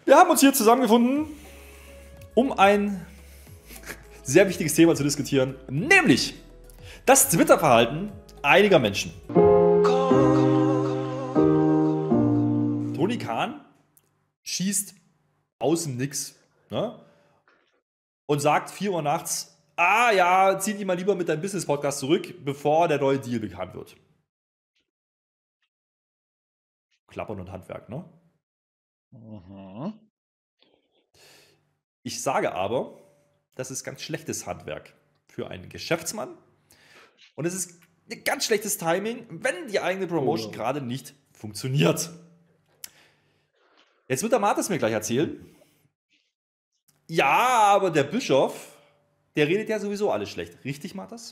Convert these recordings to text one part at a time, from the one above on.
Wir haben uns hier zusammengefunden, um ein sehr wichtiges Thema zu diskutieren, nämlich das Twitter-Verhalten einiger Menschen. Tony Khan schießt aus dem Nix, ne? Und sagt 4 Uhr nachts, zieh dich mal lieber mit deinem Business-Podcast zurück, bevor der neue Deal bekannt wird. Klappern und Handwerk, ne? Mhm. Ich sage aber, das ist ganz schlechtes Handwerk für einen Geschäftsmann. Und es ist ein ganz schlechtes Timing, wenn die eigene Promotion gerade nicht funktioniert. Jetzt wird der Martis mir gleich erzählen. Ja, aber der Bischof, der redet ja sowieso alles schlecht. Richtig, Martis?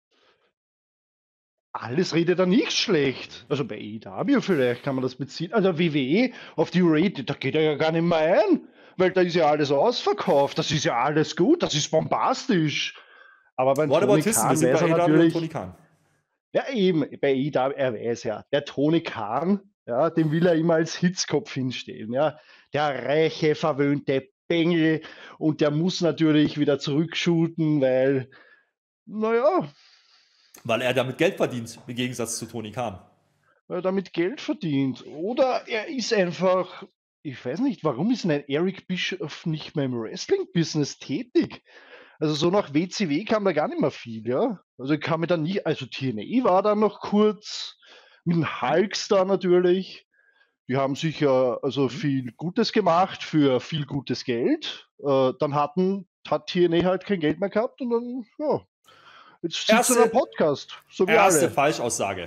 Alles redet er nicht schlecht. Also bei AEW vielleicht kann man das beziehen. Also WWE auf die Rate, da geht er ja gar nicht mehr ein, weil da ist ja alles ausverkauft. Das ist ja alles gut, das ist bombastisch. Aber beim What Tony about Hissen? Wir Khan sind weiß bei er AEW und natürlich, Tony Khan. ja eben, bei AEW, er weiß ja, der Tony Khan, ja, den will er immer als Hitzkopf hinstellen. Ja. Der reiche, verwöhnte Bengel und der muss natürlich wieder zurückschuten, weil, naja, Weil er damit Geld verdient, im Gegensatz zu Tony Khan. weil er damit Geld verdient. Oder er ist einfach, ich weiß nicht, warum ist denn ein Eric Bischoff nicht mehr im Wrestling-Business tätig? Also so nach WCW kam da gar nicht mehr viel, ja. Also ich kann mir dann nie, also TNA war da noch kurz, mit den Hulkster natürlich. Die haben sicher also viel Gutes gemacht für viel gutes Geld. Dann hat TNA halt kein Geld mehr gehabt und dann, ja, jetzt sitzt er am Podcast, so wie Erste alle. Falschaussage.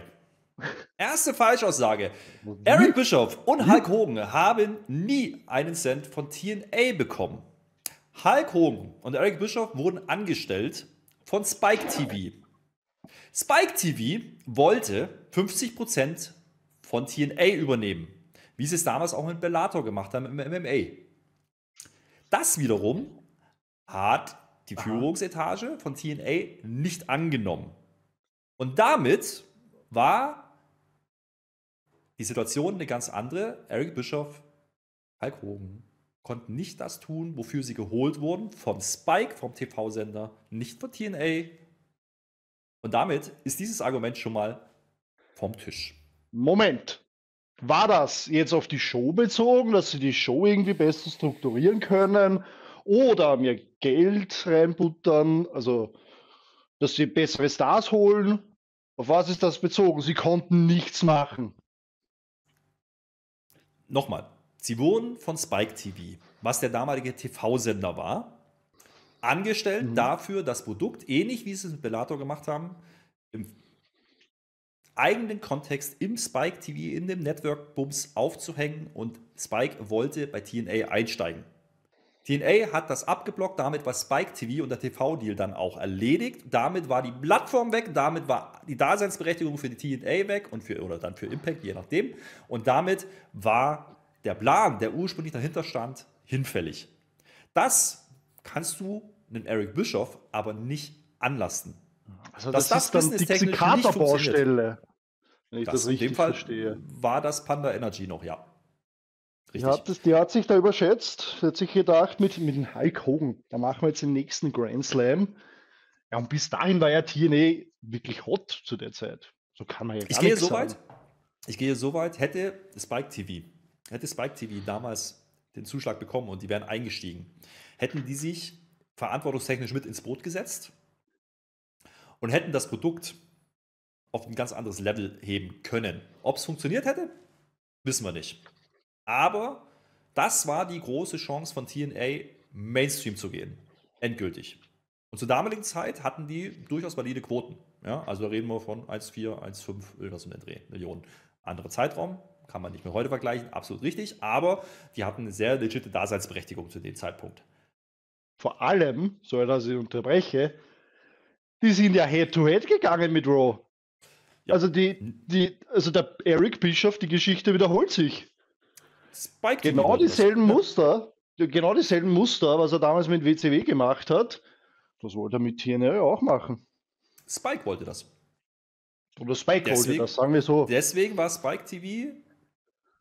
Eric Bischoff und Hulk Hogan haben nie einen Cent von TNA bekommen. Hulk Hogan und Eric Bischoff wurden angestellt von Spike TV. Spike TV wollte 50% von TNA übernehmen, wie sie es damals auch mit Bellator gemacht haben im MMA. Das wiederum hat die Führungsetage von TNA nicht angenommen. Und damit war die Situation eine ganz andere. Eric Bischoff, Hulk Hogan konnten nicht das tun, wofür sie geholt wurden, vom Spike, vom TV-Sender, nicht von TNA. Und damit ist dieses Argument schon mal vom Tisch. Moment. War das jetzt auf die Show bezogen, dass sie die Show irgendwie besser strukturieren können oder mehr Geld reinbuttern, also dass sie bessere Stars holen? Auf was ist das bezogen? Sie konnten nichts machen. Nochmal, sie wurden von Spike TV, was der damalige TV-Sender war, angestellt dafür, das Produkt, ähnlich wie sie es mit Bellator gemacht haben, im eigenen Kontext im Spike TV, in dem Network-Bums aufzuhängen, und Spike wollte bei TNA einsteigen. TNA hat das abgeblockt, damit war Spike TV und der TV-Deal dann auch erledigt. Damit war die Plattform weg, damit war die Daseinsberechtigung für die TNA weg oder dann für Impact, je nachdem. Und damit war der Plan, der ursprünglich dahinter stand, hinfällig. Das kannst du einem Eric Bischoff aber nicht anlassen. Also das ist dann Dixie Carter Baustelle, wenn ich das richtig verstehe. War das Panda Energy noch, ja. Die hat sich da überschätzt. Die hat sich gedacht, mit dem Hulk Hogan, da machen wir jetzt den nächsten Grand Slam. Ja, und bis dahin war ja TNA wirklich hot zu der Zeit. So kann man ja gar nicht sagen. Ich gehe so weit, hätte Spike TV damals den Zuschlag bekommen und die wären eingestiegen, hätten die sich verantwortungstechnisch mit ins Boot gesetzt und hätten das Produkt auf ein ganz anderes Level heben können. Ob es funktioniert hätte, wissen wir nicht. Aber das war die große Chance von TNA, Mainstream zu gehen. Endgültig. Und zur damaligen Zeit hatten die durchaus valide Quoten. Ja, also da reden wir von 1,4, 1,5, irgendwas um den Dreh, Millionen. Anderer Zeitraum, kann man nicht mehr heute vergleichen, absolut richtig. Aber die hatten eine sehr legitime Daseinsberechtigung zu dem Zeitpunkt. Vor allem, sorry, dass ich unterbreche, die sind ja Head-to-Head gegangen mit Raw. Ja. Also der Eric Bischoff, die Geschichte wiederholt sich. Spike genau dieselben Muster, was er damals mit WCW gemacht hat, das wollte er mit TNA auch machen. Spike wollte das. Oder Spike wollte das, sagen wir so. Deswegen war Spike TV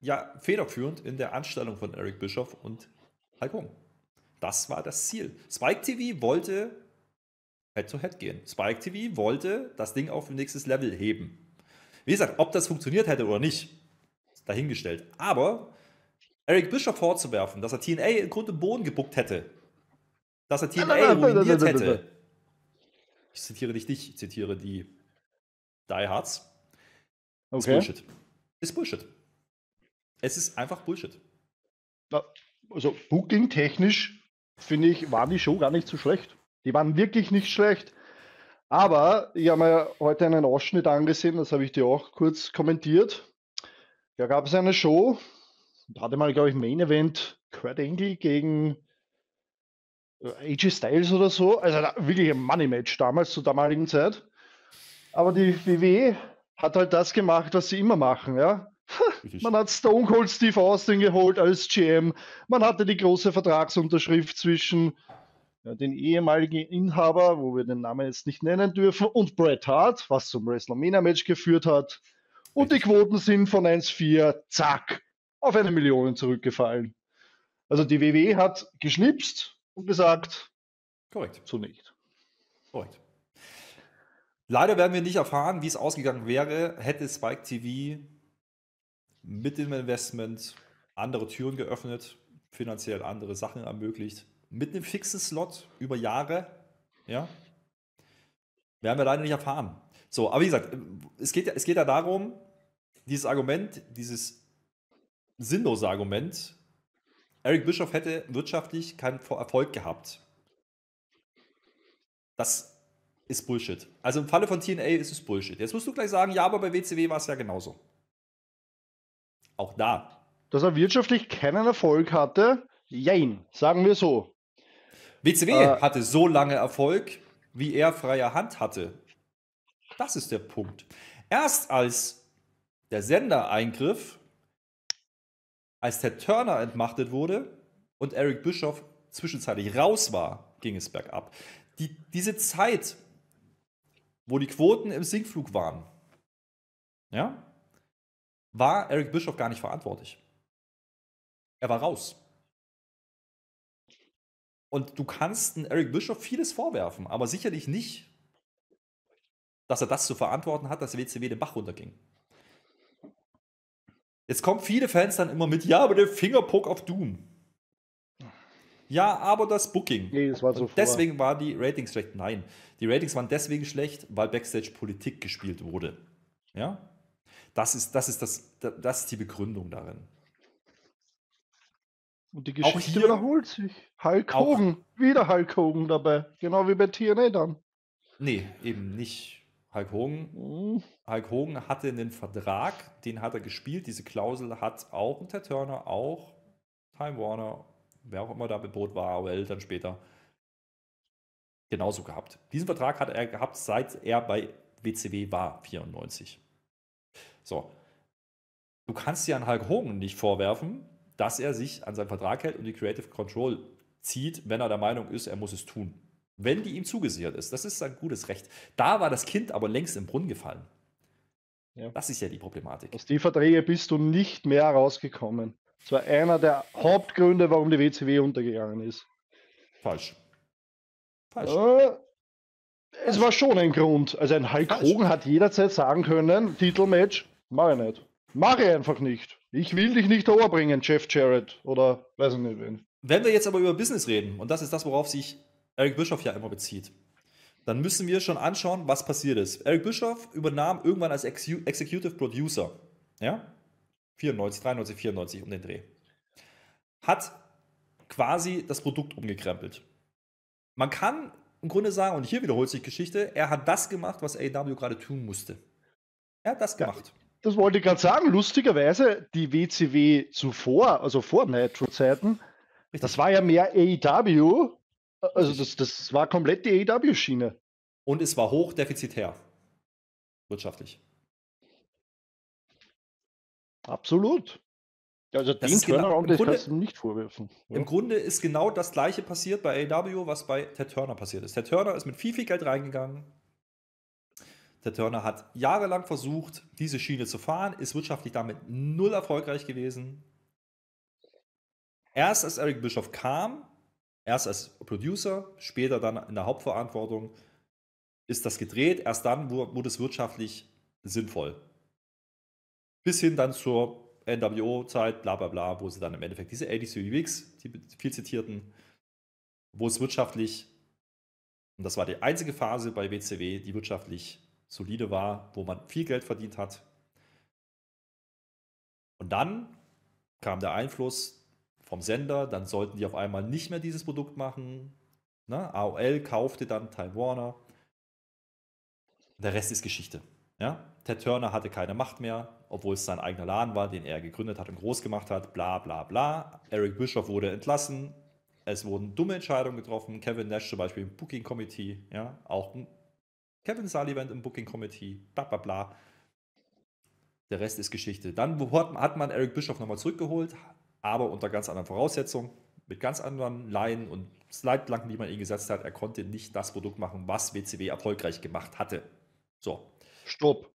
ja federführend in der Anstellung von Eric Bischoff und Hulk Hogan. Das war das Ziel. Spike TV wollte Head-to-Head gehen. Spike TV wollte das Ding auf ein nächstes Level heben. Wie gesagt, ob das funktioniert hätte oder nicht, ist dahingestellt. Aber Eric Bischoff vorzuwerfen, dass er TNA in Grund und Boden gebuckt hätte, dass er TNA ruiniert hätte. Ich zitiere dich nicht, ich zitiere die Die Hards. Ist Bullshit. Ist Bullshit. Es ist einfach Bullshit. Also Booking-technisch, finde ich, waren die Show gar nicht so schlecht. Die waren wirklich nicht schlecht. Aber ich habe mir heute einen Ausschnitt angesehen, das habe ich dir auch kurz kommentiert. Da gab es eine Show, da hatte mal, glaube ich, Main Event Kurt Angle gegen AJ Styles oder so. Also wirklich ein Money-Match damals, zur damaligen Zeit. Aber die WWE hat halt das gemacht, was sie immer machen, ja. Man hat Stone Cold Steve Austin geholt als GM. Man hatte die große Vertragsunterschrift zwischen den ehemaligen Inhaber, wo wir den Namen jetzt nicht nennen dürfen, und Bret Hart, was zum WrestleMania-Match geführt hat. Und die Quoten sind von 1,4, zack, auf 1 Million zurückgefallen. Also die WWE hat geschnipst und gesagt, korrekt. So nicht. Korrekt. Leider werden wir nicht erfahren, wie es ausgegangen wäre, hätte Spike TV mit dem Investment andere Türen geöffnet, finanziell andere Sachen ermöglicht, mit einem fixen Slot über Jahre, ja, werden wir leider nicht erfahren. So, aber wie gesagt, es geht ja darum, dieses Argument, dieses sinnlose Argument, Eric Bischoff hätte wirtschaftlich keinen Erfolg gehabt. Das ist Bullshit. Also im Falle von TNA ist es Bullshit. Jetzt musst du gleich sagen, ja, aber bei WCW war es ja genauso. Auch da. Dass er wirtschaftlich keinen Erfolg hatte, jein, sagen wir so. WCW hatte so lange Erfolg, wie er freie Hand hatte. Das ist der Punkt. Erst als der Sender eingriff, als Ted Turner entmachtet wurde und Eric Bischoff zwischenzeitlich raus war, ging es bergab. Diese Zeit, wo die Quoten im Sinkflug waren, ja, war Eric Bischoff gar nicht verantwortlich. Er war raus. Und du kannst Eric Bischoff vieles vorwerfen, aber sicherlich nicht, dass er das zu verantworten hat, dass WCW den Bach runterging. Jetzt kommen viele Fans dann immer mit, ja, aber der Fingerpoke auf Doom. Ja, aber das Booking. Nee, das war so deswegen waren die Ratings schlecht. Nein, die Ratings waren deswegen schlecht, weil Backstage Politik gespielt wurde. Ja? Das ist die Begründung darin. Und die Geschichte wiederholt sich. Hulk Hogan, wieder Hulk Hogan dabei. Genau wie bei TNA dann. Nee, eben nicht. Hulk Hogan hatte einen Vertrag, den hat er gespielt. Diese Klausel hat auch ein Ted Turner, auch Time Warner, wer auch immer da mit Boot war, AOL dann später, genauso gehabt. Diesen Vertrag hat er gehabt, seit er bei WCW war, 94. So. Du kannst ja an Hulk Hogan nicht vorwerfen, dass er sich an seinen Vertrag hält und die Creative Control zieht, wenn er der Meinung ist, er muss es tun. Wenn die ihm zugesichert ist. Das ist sein gutes Recht. Da war das Kind aber längst im Brunnen gefallen. Ja. Das ist ja die Problematik. Aus den Verträgen bist du nicht mehr rausgekommen. Das war einer der Hauptgründe, warum die WCW untergegangen ist. Falsch. Es war schon ein Grund. Also ein Hulk Hogan hat jederzeit sagen können, Titelmatch, mach ich nicht. Mach ich einfach nicht. Ich will dich nicht overbringen, Jeff Jarrett oder weiß ich nicht wen. Wenn wir jetzt aber über Business reden, und das ist das, worauf sich Eric Bischoff ja immer bezieht, dann müssen wir schon anschauen, was passiert ist. Eric Bischoff übernahm irgendwann als Executive Producer, ja, 94, 93, 94 um den Dreh, hat quasi das Produkt umgekrempelt. Man kann im Grunde sagen, und hier wiederholt sich Geschichte, er hat das gemacht, was AEW gerade tun musste. Er hat das gemacht. Das wollte ich gerade sagen. Lustigerweise, die WCW zuvor, also vor Nitro-Zeiten, das war ja mehr AEW. Also das war komplett die AEW-Schiene. Und es war hochdefizitär. Wirtschaftlich. Absolut. Also das den Turnaround, das kannst du nicht vorwerfen. Ja. Im Grunde ist genau das Gleiche passiert bei AEW, was bei Ted Turner passiert ist. Ted Turner ist mit viel Geld reingegangen. Ted Turner hat jahrelang versucht, diese Schiene zu fahren, ist wirtschaftlich damit null erfolgreich gewesen. Erst als Eric Bischoff kam, erst als Producer, später dann in der Hauptverantwortung, ist das gedreht. Erst dann wurde es wirtschaftlich sinnvoll. Bis hin dann zur NWO-Zeit, bla bla bla, wo sie dann im Endeffekt diese 80s Weeks, die viel zitierten, wo es wirtschaftlich, und das war die einzige Phase bei WCW, die wirtschaftlich solide war, wo man viel Geld verdient hat. Und dann kam der Einfluss vom Sender, dann sollten die auf einmal nicht mehr dieses Produkt machen. Ne? AOL kaufte dann Time Warner. Der Rest ist Geschichte. Ja? Ted Turner hatte keine Macht mehr, obwohl es sein eigener Laden war, den er gegründet hat und groß gemacht hat. Bla bla bla. Eric Bischoff wurde entlassen. Es wurden dumme Entscheidungen getroffen. Kevin Nash zum Beispiel im Booking Committee. Ja? Auch Kevin Sullivan im Booking Committee. Bla bla bla. Der Rest ist Geschichte. Dann hat man Eric Bischoff nochmal zurückgeholt, aber unter ganz anderen Voraussetzungen, mit ganz anderen Laien und Leitplanken, die man ihm gesetzt hat. Er konnte nicht das Produkt machen, was WCW erfolgreich gemacht hatte. So. Stopp.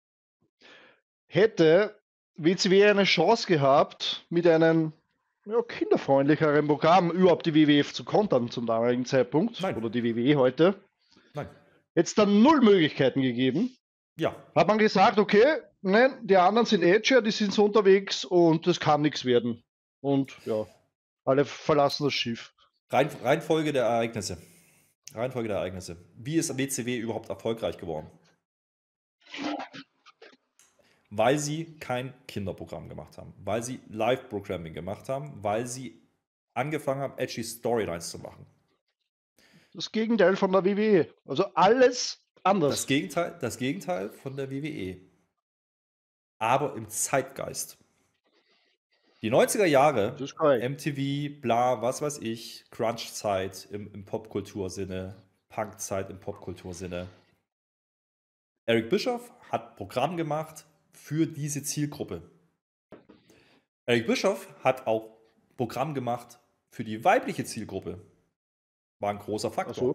Hätte WCW eine Chance gehabt, mit einem kinderfreundlicheren Programm überhaupt die WWF zu kontern zum damaligen Zeitpunkt, Nein. oder die WWE heute, Nein. hätte es dann 0 Möglichkeiten gegeben. Ja. Hat man gesagt, okay, nein, die anderen sind edgier, die sind so unterwegs und das kann nichts werden. Und ja, alle verlassen das Schiff. Reihenfolge der Ereignisse. Wie ist WCW überhaupt erfolgreich geworden? Weil sie kein Kinderprogramm gemacht haben, weil sie Live-Programming gemacht haben, weil sie angefangen haben, edgy Storylines zu machen. Das Gegenteil von der WWE. Also alles anders. Das Gegenteil von der WWE. Aber im Zeitgeist. Die 90er Jahre, MTV, bla, was weiß ich, Crunch-Zeit im Popkultursinne, Punk-Zeit im Popkultursinne. Eric Bischoff hat Programm gemacht für diese Zielgruppe. Eric Bischoff hat auch Programm gemacht für die weibliche Zielgruppe. War ein großer Faktor. So.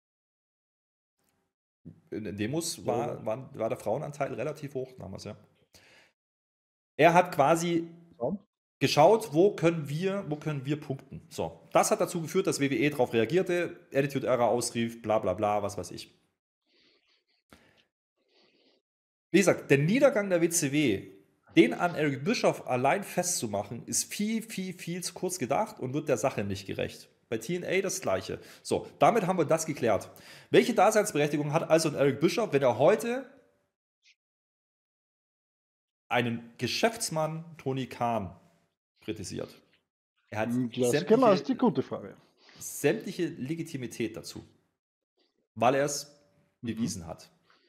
In den Demos war der Frauenanteil relativ hoch damals, ja. Er hat quasi geschaut, wo können wir punkten. So, das hat dazu geführt, dass WWE darauf reagierte, Attitude Era ausrief, bla bla bla, was weiß ich. Wie gesagt, der Niedergang der WCW, den an Eric Bischoff allein festzumachen, ist viel, viel, viel zu kurz gedacht und wird der Sache nicht gerecht. Bei TNA das Gleiche. So, damit haben wir das geklärt. Welche Daseinsberechtigung hat also ein Eric Bischoff, wenn er heute einen Geschäftsmann Tony Khan kritisiert? Er hat das ist die gute Frage. Sämtliche Legitimität dazu, weil er es bewiesen hat.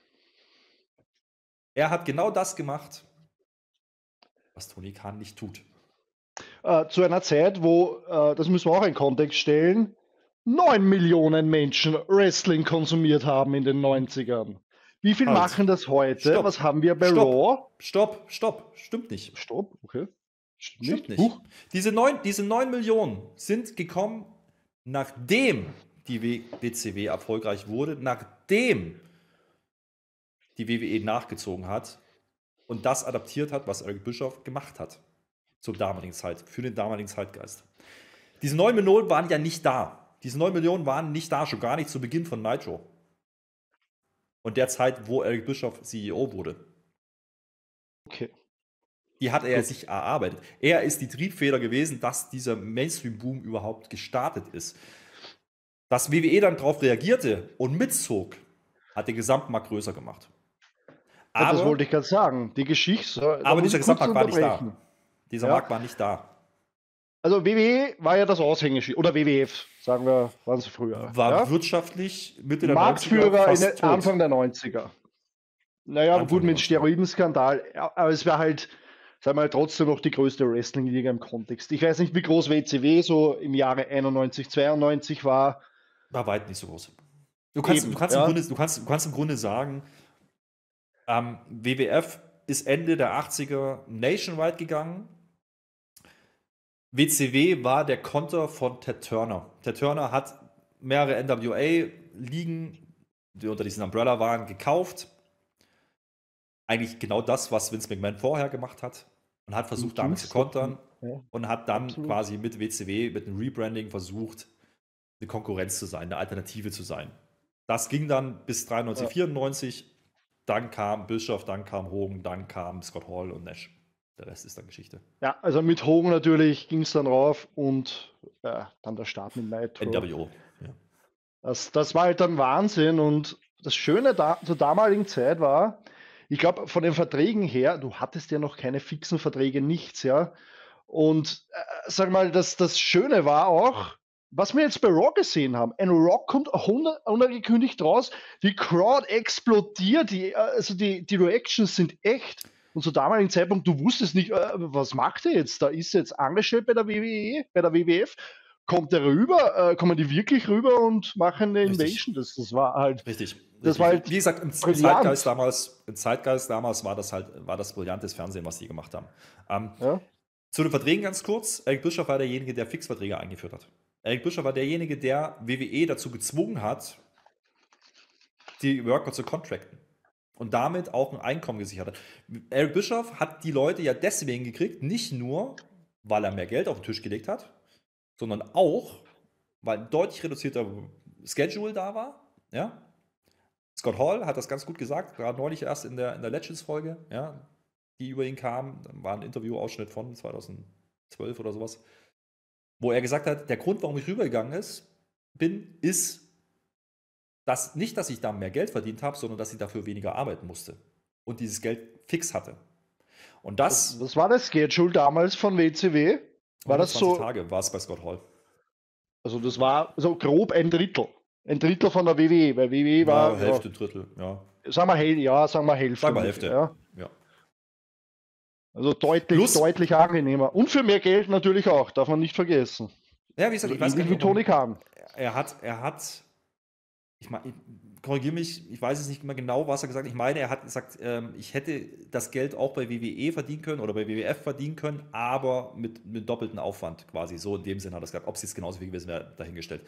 Er hat genau das gemacht, was Tony Khan nicht tut. Zu einer Zeit, wo, das müssen wir auch in Kontext stellen, 9 Millionen Menschen Wrestling konsumiert haben in den 90ern. Wie viel machen das heute? Stopp. Was haben wir bei Raw? Stopp. Stimmt nicht. Stopp, okay. Stimmt nicht. Diese 9 Millionen sind gekommen, nachdem die WCW erfolgreich wurde, nachdem die WWE nachgezogen hat und das adaptiert hat, was Eric Bischoff gemacht hat zur damaligen Zeit, für den damaligen Zeitgeist. Diese 9 Millionen waren ja nicht da. Diese 9 Millionen waren nicht da, schon gar nicht zu Beginn von Nitro. Und der Zeit, wo Eric Bischoff CEO wurde. Okay. Die hat er sich erarbeitet. Er ist die Triebfeder gewesen, dass dieser Mainstream-Boom überhaupt gestartet ist. Dass WWE dann darauf reagierte und mitzog, hat den Gesamtmarkt größer gemacht. Aber, das wollte ich gerade sagen. Die Geschichte. Aber dieser Gesamtmarkt war nicht da. Dieser Markt war nicht da. Also WWE war ja das Aushängeschild. Oder WWF, sagen wir, waren sie früher. War wirtschaftlich Mitte der Marktführer 90er, in Anfang der 90er. Naja, Anfang gut, mit Steroidenskandal. Aber es war halt, sagen wir mal, trotzdem noch die größte Wrestling-Liga im Kontext. Ich weiß nicht, wie groß WCW so im Jahre 91, 92 war. War weit nicht so groß. Du kannst im Grunde sagen, WWF ist Ende der 80er nationwide gegangen. WCW war der Konter von Ted Turner. Ted Turner hat mehrere NWA-Ligen, die unter diesen Umbrella waren, gekauft. eigentlich genau das, was Vince McMahon vorher gemacht hat und hat versucht, damit zu Kingston, kontern ja, und hat dann absolut. quasi mit WCW, mit dem Rebranding versucht, eine Konkurrenz zu sein, eine Alternative zu sein. Das ging dann bis 93, Ja. 94. Dann kam Bischoff, dann kam Hogan, dann kam Scott Hall und Nash. Der Rest ist dann Geschichte. Ja, also mit Hogan natürlich ging es dann rauf und dann der Start mit Nitro. NWO. Ja. Das war halt dann Wahnsinn und das Schöne zur damaligen Zeit war, ich glaube, von den Verträgen her, du hattest ja noch keine fixen Verträge, nichts, ja. Und sag mal, das Schöne war auch, was wir jetzt bei Raw gesehen haben. Ein Raw kommt unangekündigt raus, die Crowd explodiert, also die Reactions sind echt. Und zu damaligen Zeitpunkt, du wusstest nicht, was macht er jetzt? Da ist er jetzt angestellt bei der WWE, bei der WWF. Kommt er rüber? Kommen die wirklich rüber und machen eine Richtig. Invasion? Das war halt. Richtig. Das war halt Wie gesagt, im brillant. Zeitgeist damals war das brillantes Fernsehen, was die gemacht haben. Ja. Zu den Verträgen ganz kurz. Eric Bischoff war derjenige, der Fixverträge eingeführt hat. Eric Bischoff war derjenige, der WWE dazu gezwungen hat, die Worker zu contracten. Und damit auch ein Einkommen gesichert hat. Eric Bischoff hat die Leute ja deswegen gekriegt, nicht nur, weil er mehr Geld auf den Tisch gelegt hat, sondern auch, weil ein deutlich reduzierter Schedule da war. Ja? Scott Hall hat das ganz gut gesagt, gerade neulich erst in der Legends-Folge, ja, die über ihn kam. Da war ein Interview-Ausschnitt von 2012 oder sowas, wo er gesagt hat, der Grund, warum ich rübergegangen bin, ist, nicht, dass ich da mehr Geld verdient habe, sondern dass ich dafür weniger arbeiten musste und dieses Geld fix hatte. Und das Was war das Schedule damals von WCW? War das 120 so? Tage war es bei Scott Hall. Also das war so grob ein Drittel. Ein Drittel von der WWE, weil WWE war. Ja, Hälfte, Drittel, ja. Sagen wir Hälfte. Sagen wir Hälfte. Ja. Also Plus- deutlich angenehmer. Und für mehr Geld natürlich auch, darf man nicht vergessen. Ja, wie gesagt, ich weiß gar Ähnlich nicht, wie Tony Khan. Er hat, ich korrigiere mich, ich weiß es nicht mehr genau, was er gesagt hat. Ich meine, er hat gesagt, ich hätte das Geld auch bei WWE verdienen können oder bei WWF verdienen können, aber mit doppeltem Aufwand quasi. So in dem Sinn hat er es gesagt. Ob es jetzt genauso viel gewesen wäre, dahingestellt.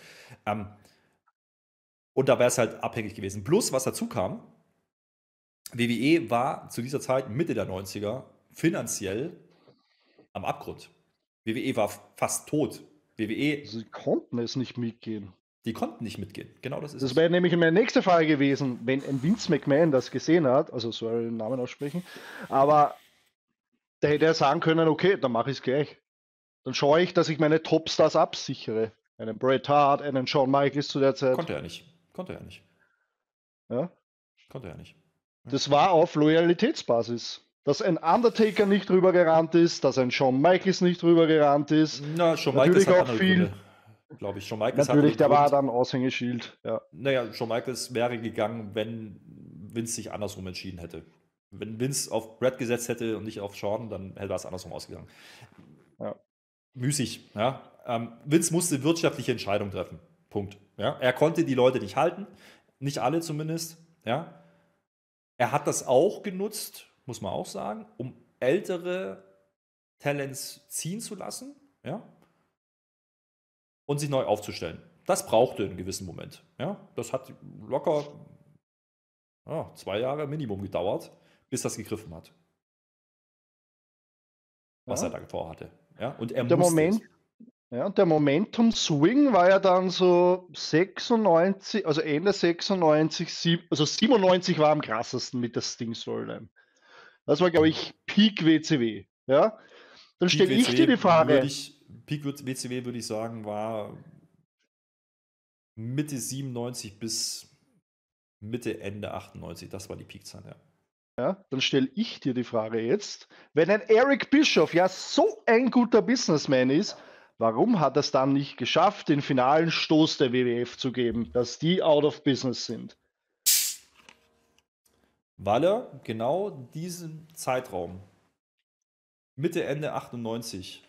Und da wäre es halt abhängig gewesen. Plus, was dazu kam, WWE war zu dieser Zeit, Mitte der 90er, finanziell am Abgrund. WWE war fast tot. WWE, Sie konnten es nicht mitgehen. die konnten nicht mitgehen. Genau das ist Das es. wäre nämlich meine nächste Frage gewesen, wenn ein Vince McMahon das gesehen hat, also soll ich den Namen aussprechen, aber der hätte ja sagen können, okay, dann mache ich es gleich. Dann schaue ich, dass ich meine Topstars absichere. Einen Bret Hart, einen Shawn Michaels zu der Zeit. Konnte er nicht. Ja? Konnte er nicht. Das war auf Loyalitätsbasis. Dass ein Undertaker nicht drüber gerannt ist, dass ein Shawn Michaels nicht drüber gerannt ist. Na, Shawn Natürlich Michaels hat auch andere viel. Gründe, glaube ich. Shawn Michaels Natürlich, hat der einen war Grund. dann Aushängeschild. Ja. Naja, Shawn Michaels wäre gegangen, wenn Vince sich andersrum entschieden hätte. Wenn Vince auf Brett gesetzt hätte und nicht auf Shawn, dann hätte das andersrum ausgegangen. Ja. Müßig, ja. Vince musste wirtschaftliche Entscheidungen treffen. Punkt. Ja. Er konnte die Leute nicht halten, nicht alle zumindest. Ja. Er hat das auch genutzt, muss man auch sagen, um ältere Talents ziehen zu lassen, ja, und sich neu aufzustellen. Das brauchte einen gewissen Moment. Ja. Das hat locker 2 Jahre Minimum gedauert, bis das gegriffen hat. Was er da vorhatte. Ja. Und er musste. Ja, der Momentum-Swing war ja dann so 96, also Ende 96, also 97 war am krassesten mit der Sting-Storyline. Das war, glaube ich, Peak WCW. Ja? Dann stelle ich dir die Frage. Peak WCW würde ich sagen, war Mitte 97 bis Mitte, Ende 98. Das war die Peakzeit, ja. Ja, dann stelle ich dir die Frage jetzt, wenn ein Eric Bischoff ja so ein guter Businessman ist, warum hat er es dann nicht geschafft, den finalen Stoß der WWF zu geben, dass die out of business sind? Weil er genau diesen Zeitraum, Mitte, Ende 98,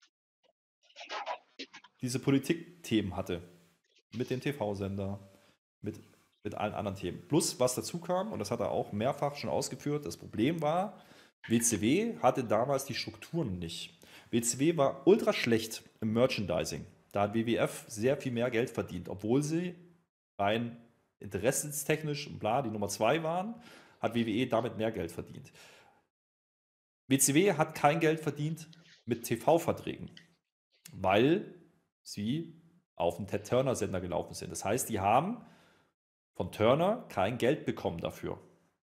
diese Politikthemen hatte. Mit dem TV-Sender, mit allen anderen Themen. Plus, was dazu kam, und das hat er auch mehrfach schon ausgeführt, das Problem war, WCW hatte damals die Strukturen nicht. WCW war ultra schlecht im Merchandising. Da hat WWF sehr viel mehr Geld verdient, obwohl sie rein interessenstechnisch und bla die Nummer 2 waren, hat WWE damit mehr Geld verdient. WCW hat kein Geld verdient mit TV-Verträgen, weil sie auf den Ted Turner-Sender gelaufen sind. Das heißt, die haben von Turner kein Geld bekommen dafür.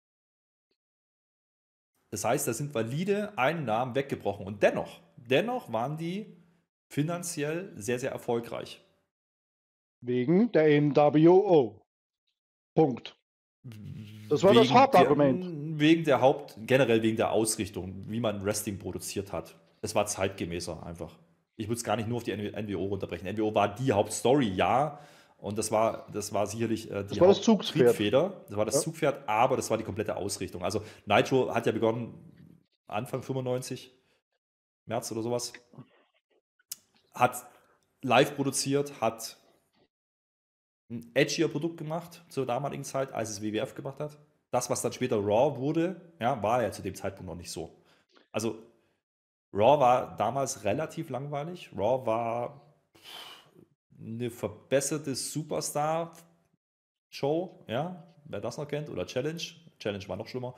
Das heißt, da sind valide Einnahmen weggebrochen. Und dennoch waren die finanziell sehr, sehr erfolgreich. Wegen der NWO. Punkt. Das war das Hauptargument. Generell wegen der Ausrichtung, wie man Wrestling produziert hat. Es war zeitgemäßer einfach. Ich würde es gar nicht nur auf die NWO runterbrechen. NWO war die Hauptstory, ja. Und das war sicherlich die Haupttriebfeder. Das war das Zugpferd, aber das war die komplette Ausrichtung. Also Nitro hat ja begonnen Anfang 95, März oder sowas. Hat live produziert, hat ein edgier Produkt gemacht zur damaligen Zeit, als es WWF gemacht hat. Das, was dann später Raw wurde, ja, war ja zu dem Zeitpunkt noch nicht so. Also Raw war damals relativ langweilig. Raw war eine verbesserte Superstar-Show, ja, wer das noch kennt, oder Challenge. Challenge war noch schlimmer.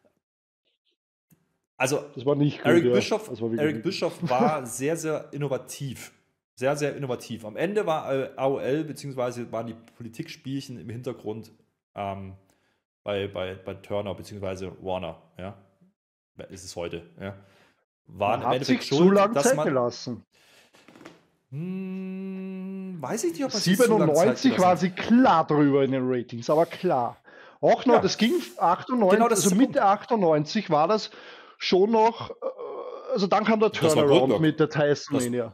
Also das war nicht gut, Eric Bischoff war sehr, sehr innovativ. Sehr, sehr innovativ. Am Ende war AOL, beziehungsweise waren die Politikspielchen im Hintergrund bei Turner, beziehungsweise Warner, ja. Ist es heute, ja. Waren im Endeffekt sich zu lange Zeit gelassen. Weiß ich nicht, ob man 97 war sie klar drüber in den Ratings, aber klar. Auch noch, das ging 98, genau, also Mitte 98 war das schon noch, also dann kam der Turnaround mit der Tyson Mania.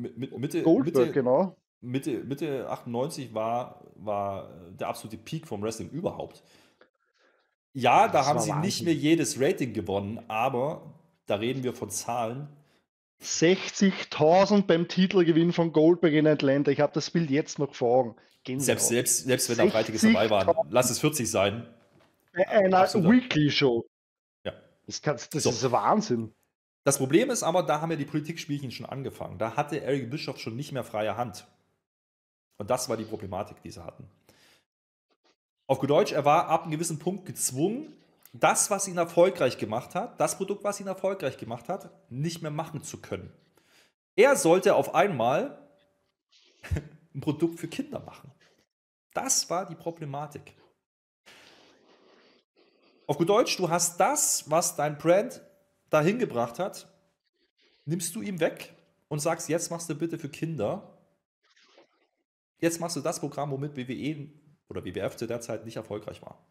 Mitte 98 war der absolute Peak vom Wrestling überhaupt. Ja, da haben sie nicht mehr jedes Rating gewonnen, aber da reden wir von Zahlen. 60.000 beim Titelgewinn von Goldberg in Atlanta. Ich habe das Bild jetzt noch vor Augen. Selbst wenn da Breitiges dabei waren, lass es 40 sein. Bei einer Weekly-Show. Ja. Das ist Wahnsinn. Das Problem ist aber, da haben ja die Politikspielchen schon angefangen. Da hatte Eric Bischoff schon nicht mehr freie Hand. Und das war die Problematik, die sie hatten. Auf gut Deutsch, er war ab einem gewissen Punkt gezwungen, das, was ihn erfolgreich gemacht hat, das Produkt, was ihn erfolgreich gemacht hat, nicht mehr machen zu können. Er sollte auf einmal ein Produkt für Kinder machen. Das war die Problematik. Auf gut Deutsch, du hast das, was dein Brand dahin gebracht hat, nimmst du ihm weg und sagst, jetzt machst du bitte für Kinder. Jetzt machst du das Programm, womit WWE oder WWF zu der Zeit nicht erfolgreich war.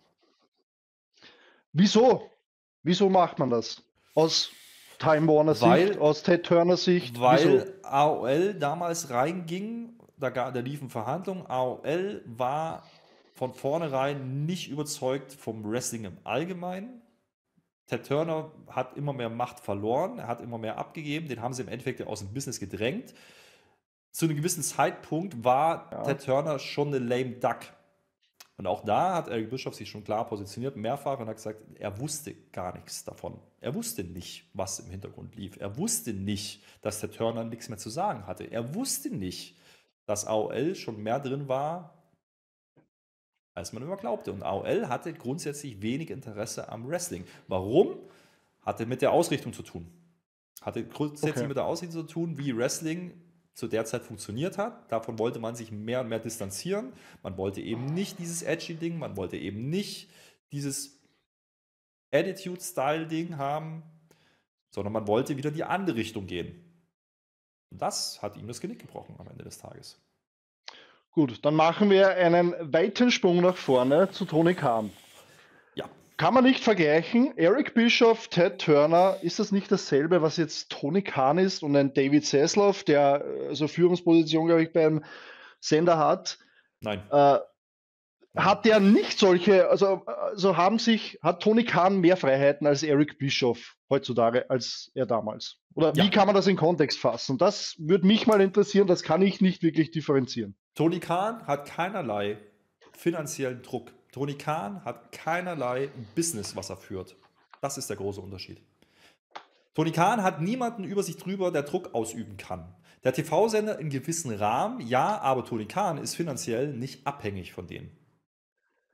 Wieso? Wieso macht man das? Aus Time Warner Sicht, aus Ted Turner Sicht? Weil AOL damals reinging, da liefen Verhandlungen. AOL war von vornherein nicht überzeugt vom Wrestling im Allgemeinen. Ted Turner hat immer mehr Macht verloren, er hat immer mehr abgegeben, den haben sie im Endeffekt aus dem Business gedrängt. Zu einem gewissen Zeitpunkt war Ted Turner schon eine lame duck. Und auch da hat Eric Bischoff sich schon klar positioniert, mehrfach, und hat gesagt, er wusste gar nichts davon. Er wusste nicht, was im Hintergrund lief. Er wusste nicht, dass der Turner nichts mehr zu sagen hatte. Er wusste nicht, dass AOL schon mehr drin war, als man immer glaubte. Und AOL hatte grundsätzlich wenig Interesse am Wrestling. Warum? Hatte mit der Ausrichtung zu tun. Hatte grundsätzlich mit der Ausrichtung zu tun, wie Wrestling zu der Zeit funktioniert hat. Davon wollte man sich mehr und mehr distanzieren. Man wollte eben nicht dieses Edgy-Ding, man wollte eben nicht dieses Attitude-Style-Ding haben, sondern man wollte wieder in die andere Richtung gehen. Und das hat ihm das Genick gebrochen am Ende des Tages. Gut, dann machen wir einen weiten Sprung nach vorne zu Tony Khan. Ja. Kann man nicht vergleichen. Eric Bischoff, Ted Turner, ist das nicht dasselbe, was jetzt Tony Khan ist und ein David Zaslav, der also Führungsposition, glaube ich, beim Sender hat? Nein. Hat der nicht solche, hat Tony Khan mehr Freiheiten als Eric Bischoff heutzutage, als er damals? Oder wie kann man das in Kontext fassen? Das würde mich mal interessieren, das kann ich nicht wirklich differenzieren. Tony Khan hat keinerlei finanziellen Druck. Tony Khan hat keinerlei Business, was er führt. Das ist der große Unterschied. Tony Khan hat niemanden über sich drüber, der Druck ausüben kann. Der TV-Sender in gewissen Rahmen, ja, aber Tony Khan ist finanziell nicht abhängig von denen.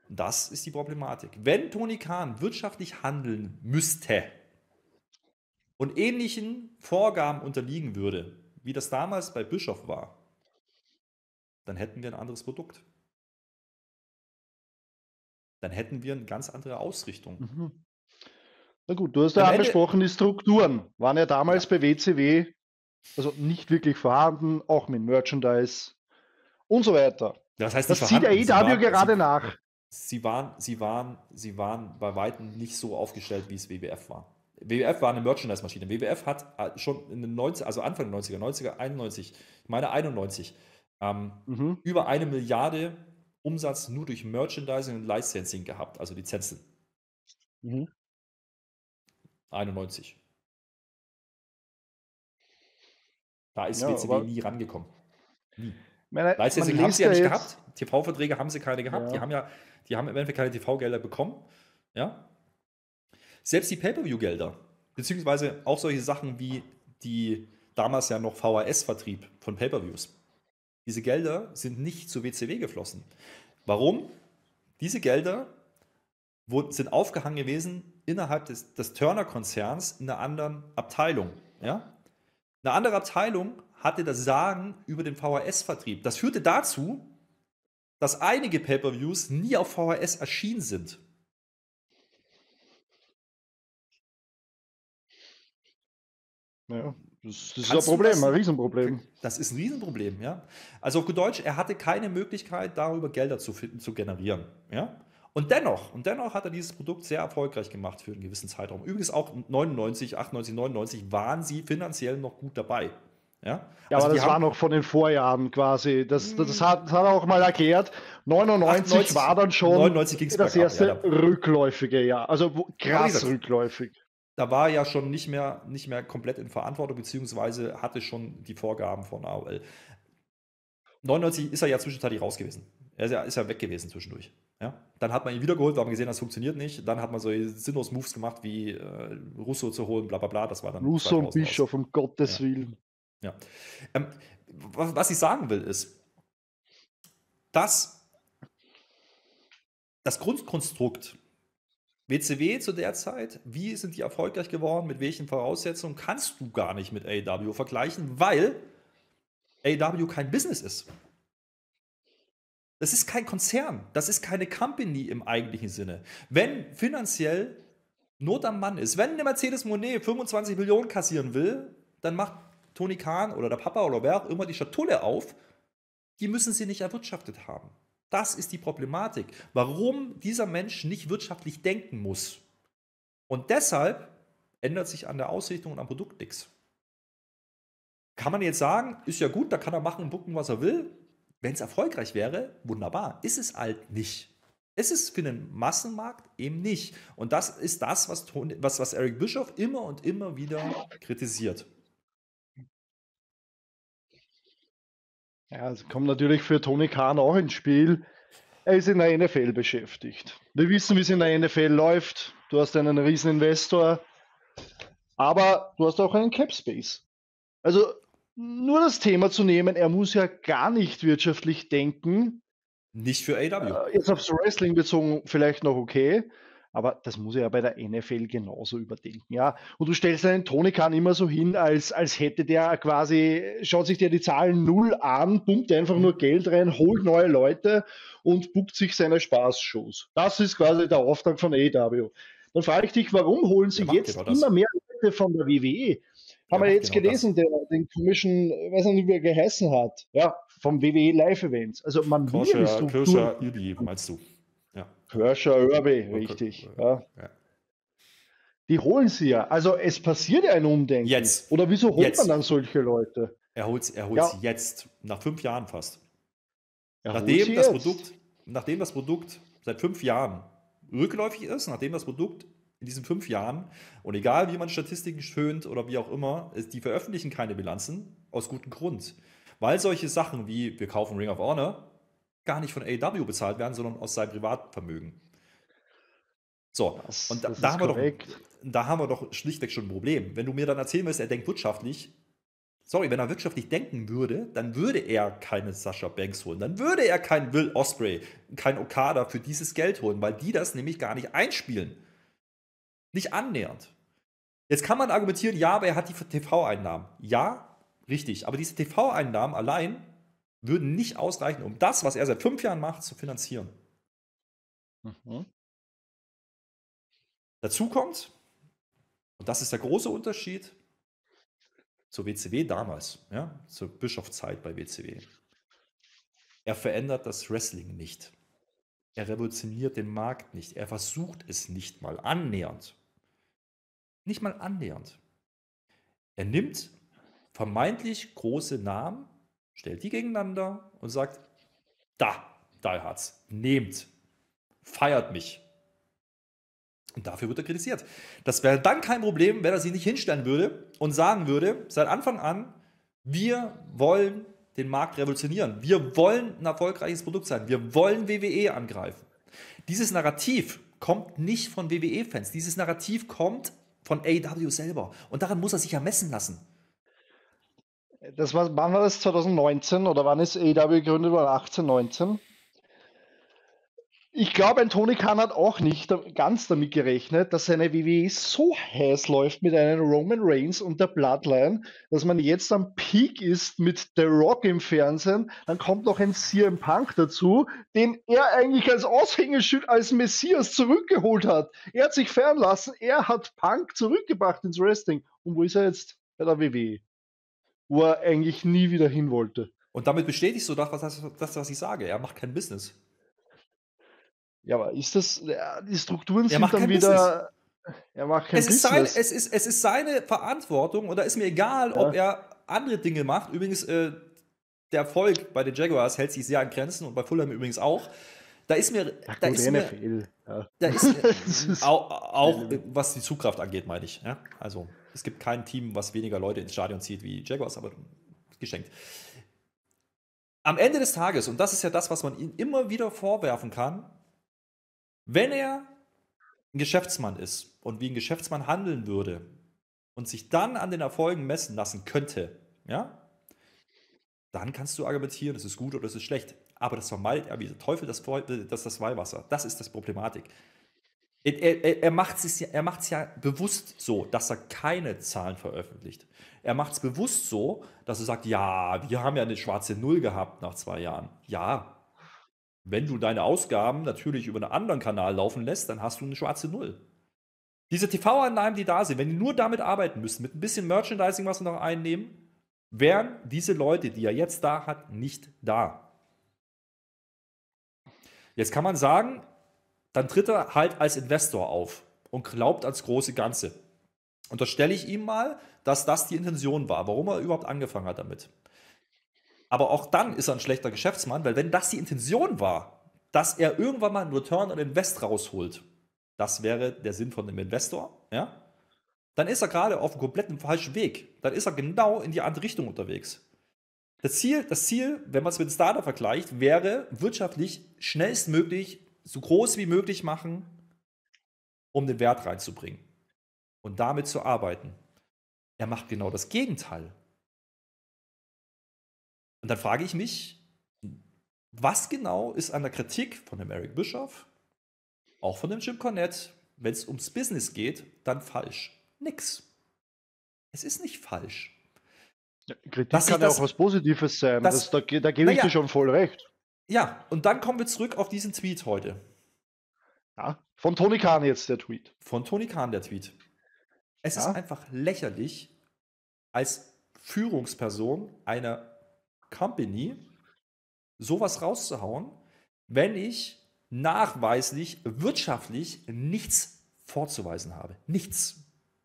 Das ist die Problematik. Wenn Tony Khan wirtschaftlich handeln müsste und ähnlichen Vorgaben unterliegen würde, wie das damals bei Bischof war, dann hätten wir ein anderes Produkt. Dann hätten wir eine ganz andere Ausrichtung. Mhm. Na gut, du hast ja Am Ende, angesprochen, die Strukturen waren ja damals ja, bei WCW also nicht wirklich vorhanden, auch mit Merchandise und so weiter. das heißt nicht Das zieht vorhanden. AEW gerade nach. Sie waren bei Weitem nicht so aufgestellt, wie es WWF war. WWF war eine Merchandise-Maschine. WWF hat schon in den 90, also Anfang der 90er, 91, ich meine 91, Mhm. über 1 Milliarde Umsatz nur durch Merchandising und Licensing gehabt, also Lizenzen. Mhm. 91. Da ist Ja, WCW aber nie rangekommen. Nie. man Licensing haben liest sie ja ja nicht jetzt, gehabt. TV-Verträge haben sie keine gehabt. ja, Die haben im Endeffekt keine TV-Gelder bekommen. Ja? Selbst die Pay-Per-View-Gelder, beziehungsweise auch solche Sachen wie die damals ja noch VHS-Vertrieb von Pay-Per-Views. Diese Gelder sind nicht zu WCW geflossen. Warum? Diese Gelder sind aufgehangen gewesen innerhalb des Turner-Konzerns in einer anderen Abteilung. Ja? Eine andere Abteilung hatte das Sagen über den VHS-Vertrieb. Das führte dazu, dass einige Pay-Per-Views nie auf VHS erschienen sind. ja, das ist ein Kannst du Problem, das? ein Riesenproblem. Das ist ein Riesenproblem, ja. Also auf gut Deutsch, er hatte keine Möglichkeit, darüber Gelder zu finden, zu generieren, ja. Und dennoch hat er dieses Produkt sehr erfolgreich gemacht für einen gewissen Zeitraum. Übrigens auch 99, 98, 99 waren sie finanziell noch gut dabei, ja. Ja, Also aber die das war haben noch von den Vorjahren quasi. Das hat er auch mal erklärt. 99 war 98, dann schon 99 ging es das bergab, ja. erste rückläufige Jahr. Also Aber wie krass gesagt, rückläufig. da war er ja schon nicht mehr komplett in Verantwortung, beziehungsweise hatte schon die Vorgaben von AOL. 99 ist er ja zwischenzeitlich raus gewesen. Er ist ja weg gewesen zwischendurch. Ja? Dann hat man ihn wiedergeholt, weil man gesehen hat, das funktioniert nicht. Dann hat man so sinnlos Moves gemacht, wie Russo zu holen, bla bla bla. Das war dann Russo und 2000 raus. Bischof, um Gottes Ja, Willen. ja. Ähm, was ich sagen will, ist, dass das Grundkonstrukt WCW zu der Zeit, wie sind die erfolgreich geworden, mit welchen Voraussetzungen, kannst du gar nicht mit AEW vergleichen, weil AEW kein Business ist. Das ist kein Konzern, das ist keine Company im eigentlichen Sinne. Wenn finanziell Not am Mann ist, wenn eine Mercedes Monet 25 Millionen kassieren will, dann macht Tony Khan oder der Papa oder wer auch immer die Schatulle auf, die müssen sie nicht erwirtschaftet haben. Das ist die Problematik, warum dieser Mensch nicht wirtschaftlich denken muss. Und deshalb ändert sich an der Ausrichtung und am Produkt nichts. Kann man jetzt sagen, ist ja gut, da kann er machen und bucken, was er will. Wenn es erfolgreich wäre, wunderbar. Ist es halt nicht. Es ist für den Massenmarkt eben nicht. Und das ist das, was Eric Bischoff immer und immer wieder kritisiert. Ja, es kommt natürlich für Tony Khan auch ins Spiel. Er ist in der NFL beschäftigt. Wir wissen, wie es in der NFL läuft. Du hast einen riesen Investor, aber du hast auch einen Cap Space. Also nur das Thema zu nehmen, er muss ja gar nicht wirtschaftlich denken. Nicht für AEW. Jetzt aufs Wrestling bezogen vielleicht noch okay, aber das muss er ja bei der NFL genauso überdenken, ja. Und du stellst einen Tony Khan immer so hin, als hätte der quasi, schaut sich der die Zahlen null an, pumpt einfach nur Geld rein, holt neue Leute und bucht sich seine Spaßshows. Das ist quasi der Auftrag von AEW. Dann frage ich dich, warum holen sie Der macht jetzt genau das. immer mehr Leute von der WWE? Der Haben wir macht jetzt genau das. gelesen, den komischen, weiß nicht, wie er geheißen hat, ja, vom WWE Live Events. Also man will ja die Struktur. Kirscher Übi, meinst du? Ja. Kirscher Irby, richtig. Ja. Ja. Die holen sie ja. Also es passiert ja ein Umdenken. Jetzt. Oder wieso holt Jetzt. man dann solche Leute? Er holt Ja. sie jetzt, nach 5 Jahren fast. Er holt Nachdem sie das, jetzt. Produkt seit 5 Jahren rückläufig ist, nachdem das Produkt in diesen 5 Jahren, und egal wie man Statistiken schönt oder wie auch immer, die veröffentlichen keine Bilanzen, aus gutem Grund. Weil solche Sachen wie, wir kaufen Ring of Honor, gar nicht von AEW bezahlt werden, sondern aus seinem Privatvermögen. So, und Das da ist haben wir korrekt. da haben wir doch schlichtweg schon ein Problem. Wenn du mir dann erzählen willst, er denkt wirtschaftlich, Sorry, wenn er wirtschaftlich denken würde, dann würde er keine Sasha Banks holen. Dann würde er keinen Will Ospreay, keinen Okada für dieses Geld holen, weil die das nämlich gar nicht einspielen. Nicht annähernd. Jetzt kann man argumentieren, ja, aber er hat die TV-Einnahmen. Ja, richtig. Aber diese TV-Einnahmen allein würden nicht ausreichen, um das, was er seit 5 Jahren macht, zu finanzieren. Mhm. Dazu kommt, und das ist der große Unterschied zur WCW damals, ja, zur Bischofszeit bei WCW. Er verändert das Wrestling nicht. Er revolutioniert den Markt nicht. Er versucht es nicht mal annähernd. Nicht mal annähernd. Er nimmt vermeintlich große Namen, stellt die gegeneinander und sagt, da, Diehards, nehmt, feiert mich. Und dafür wird er kritisiert. Das wäre dann kein Problem, wenn er sich nicht hinstellen würde und sagen würde, seit Anfang an, wir wollen den Markt revolutionieren. Wir wollen ein erfolgreiches Produkt sein. Wir wollen WWE angreifen. Dieses Narrativ kommt nicht von WWE-Fans. Dieses Narrativ kommt von AEW selber. Und daran muss er sich ja messen lassen. Wann war das? 2019 oder wann ist AEW gegründet worden? 18, 19? Ich glaube, ein Tony Khan hat auch nicht ganz damit gerechnet, dass seine WWE so heiß läuft mit einem Roman Reigns und der Bloodline, dass man jetzt am Peak ist mit The Rock im Fernsehen. Dann kommt noch ein CM Punk dazu, den er eigentlich als Aushängeschild, als Messias zurückgeholt hat. Er hat sich feiern lassen, er hat Punk zurückgebracht ins Wrestling. Und wo ist er jetzt? Bei der WWE, wo er eigentlich nie wieder hin wollte. Und damit bestätigst du das, was ich sage. Er macht kein Business. Ja, aber ist das, die Strukturen Er sind macht dann kein wieder, er macht kein Es ist, sein, Business. es ist seine Verantwortung und da ist mir egal, ob Ja. er andere Dinge macht. Übrigens, der Erfolg bei den Jaguars hält sich sehr an Grenzen und bei Fulham übrigens auch. Da ist mir, Ja, da gut, ist mir, NFL. Ja. da ist Das ist- auch was die Zugkraft angeht, meine ich. Ja? Also es gibt kein Team, was weniger Leute ins Stadion zieht wie die Jaguars, aber geschenkt. Am Ende des Tages, und das ist ja das, was man ihm immer wieder vorwerfen kann, wenn er ein Geschäftsmann ist und wie ein Geschäftsmann handeln würde und sich dann an den Erfolgen messen lassen könnte, ja, dann kannst du argumentieren, es ist gut oder es ist schlecht. Aber das vermeidet er wie der Teufel das Weihwasser. Das ist das Problematik. Er macht es ja bewusst so, dass er keine Zahlen veröffentlicht. Er macht es bewusst so, dass er sagt, ja, wir haben ja eine schwarze Null gehabt nach 2 Jahren. Ja, wenn du deine Ausgaben natürlich über einen anderen Kanal laufen lässt, dann hast du eine schwarze Null. Diese TV-Einnahmen, die da sind, wenn die nur damit arbeiten müssen, mit ein bisschen Merchandising, was sie noch einnehmen, wären diese Leute, die er jetzt da hat, nicht da. Jetzt kann man sagen, dann tritt er halt als Investor auf und glaubt ans große Ganze. Und da stelle ich ihm mal, dass das die Intention war, warum er überhaupt angefangen hat damit. Aber auch dann ist er ein schlechter Geschäftsmann, weil wenn das die Intention war, dass er irgendwann mal einen Return on Invest rausholt, das wäre der Sinn von einem Investor, ja, dann ist er gerade auf einem kompletten falschen Weg. Dann ist er genau in die andere Richtung unterwegs. Das Ziel, wenn man es mit dem Starter vergleicht, wäre wirtschaftlich schnellstmöglich, so groß wie möglich machen, um den Wert reinzubringen und damit zu arbeiten. Er macht genau das Gegenteil. Und dann frage ich mich, was genau ist an der Kritik von dem Eric Bischoff, auch von dem Jim Cornette, wenn es ums Business geht, dann falsch? Nix. Es ist nicht falsch. Kritik Dass kann ich ja das- auch was Positives sein. das- Da gebe ich naja. dir schon voll recht. Ja, und dann kommen wir zurück auf diesen Tweet heute. Ja. Von Tony Khan jetzt der Tweet. Von Tony Khan, der Tweet. Es ist Ja. einfach lächerlich, als Führungsperson einer Company sowas rauszuhauen, wenn ich nachweislich wirtschaftlich nichts vorzuweisen habe. Nichts.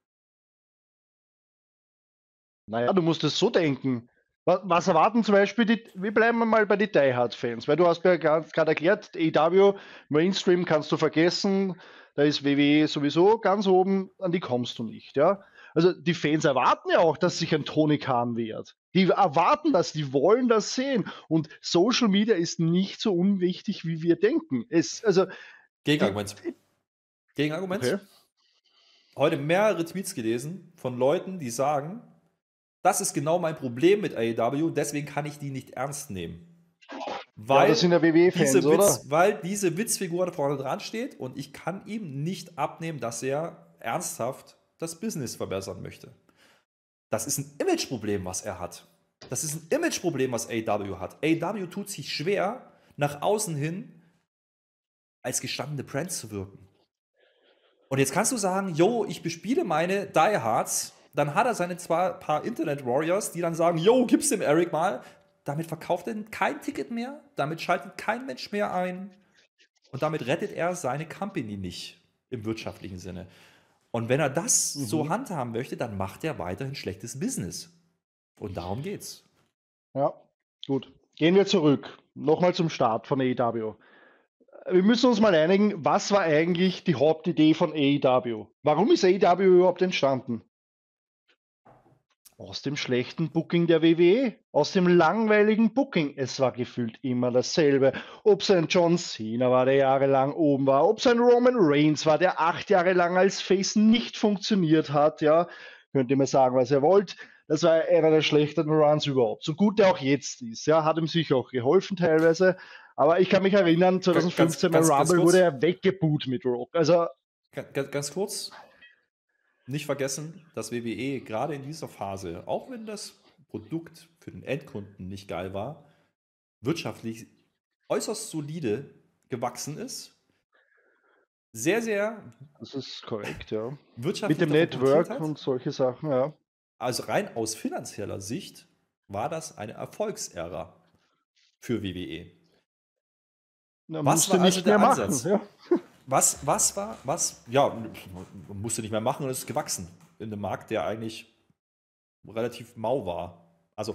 Naja, du musst es so denken. Was erwarten zum Beispiel wir bleiben mal bei den Die Hard-Fans, weil du hast mir gerade erklärt, AEW, Mainstream kannst du vergessen, da ist WWE sowieso ganz oben, an die kommst du nicht, ja. Also die Fans erwarten ja auch, dass sich ein Tony Khan wehrt. Die erwarten das, die wollen das sehen. Und Social Media ist nicht so unwichtig, wie wir denken. Gegenargument. Gegenargument. Okay. Heute mehrere Tweets gelesen von Leuten, die sagen, Das ist genau mein Problem mit AEW, deswegen kann ich die nicht ernst nehmen. Ja, das sind ja WWE-Fans, oder? Weil diese Witzfigur da vorne dran steht und ich kann ihm nicht abnehmen, dass er ernsthaft das Business verbessern möchte. Das ist ein Imageproblem, was er hat. Das ist ein Imageproblem, was AEW hat. AEW tut sich schwer, nach außen hin als gestandene Brand zu wirken. Und jetzt kannst du sagen, yo, ich bespiele meine Diehards, dann hat er seine paar Internet-Warriors, die dann sagen, yo, gib's dem Eric mal. Damit verkauft er kein Ticket mehr, damit schaltet kein Mensch mehr ein und damit rettet er seine Company nicht im wirtschaftlichen Sinne. Und wenn er das so handhaben möchte, dann macht er weiterhin schlechtes Business. Und darum geht's. Ja, gut. Gehen wir zurück. Nochmal zum Start von AEW. Wir müssen uns mal einigen, was war eigentlich die Hauptidee von AEW? Warum ist AEW überhaupt entstanden? Aus dem schlechten Booking der WWE, aus dem langweiligen Booking. Es war gefühlt immer dasselbe. Ob es ein John Cena war, der jahrelang oben war, ob es ein Roman Reigns war, der 8 Jahre lang als Face nicht funktioniert hat, ja, könnt ihr mir sagen, was ihr wollt. Das war einer der schlechteren Runs überhaupt. So gut er auch jetzt ist, ja, hat ihm sicher auch geholfen teilweise. Aber ich kann mich erinnern, 2015 beim Rumble wurde er weggeboot mit Rock. Also ganz kurz. Nicht vergessen, dass WWE gerade in dieser Phase, auch wenn das Produkt für den Endkunden nicht geil war, wirtschaftlich äußerst solide gewachsen ist. Sehr, sehr. Das ist korrekt, ja. Wirtschaftlich mit dem Network und solche Sachen, ja. Also rein aus finanzieller Sicht war das eine Erfolgsära für WWE. Na, was war nicht also der Ansatz? Machen, ja. Musste nicht mehr machen und es ist gewachsen in einem Markt, der eigentlich relativ mau war. Also,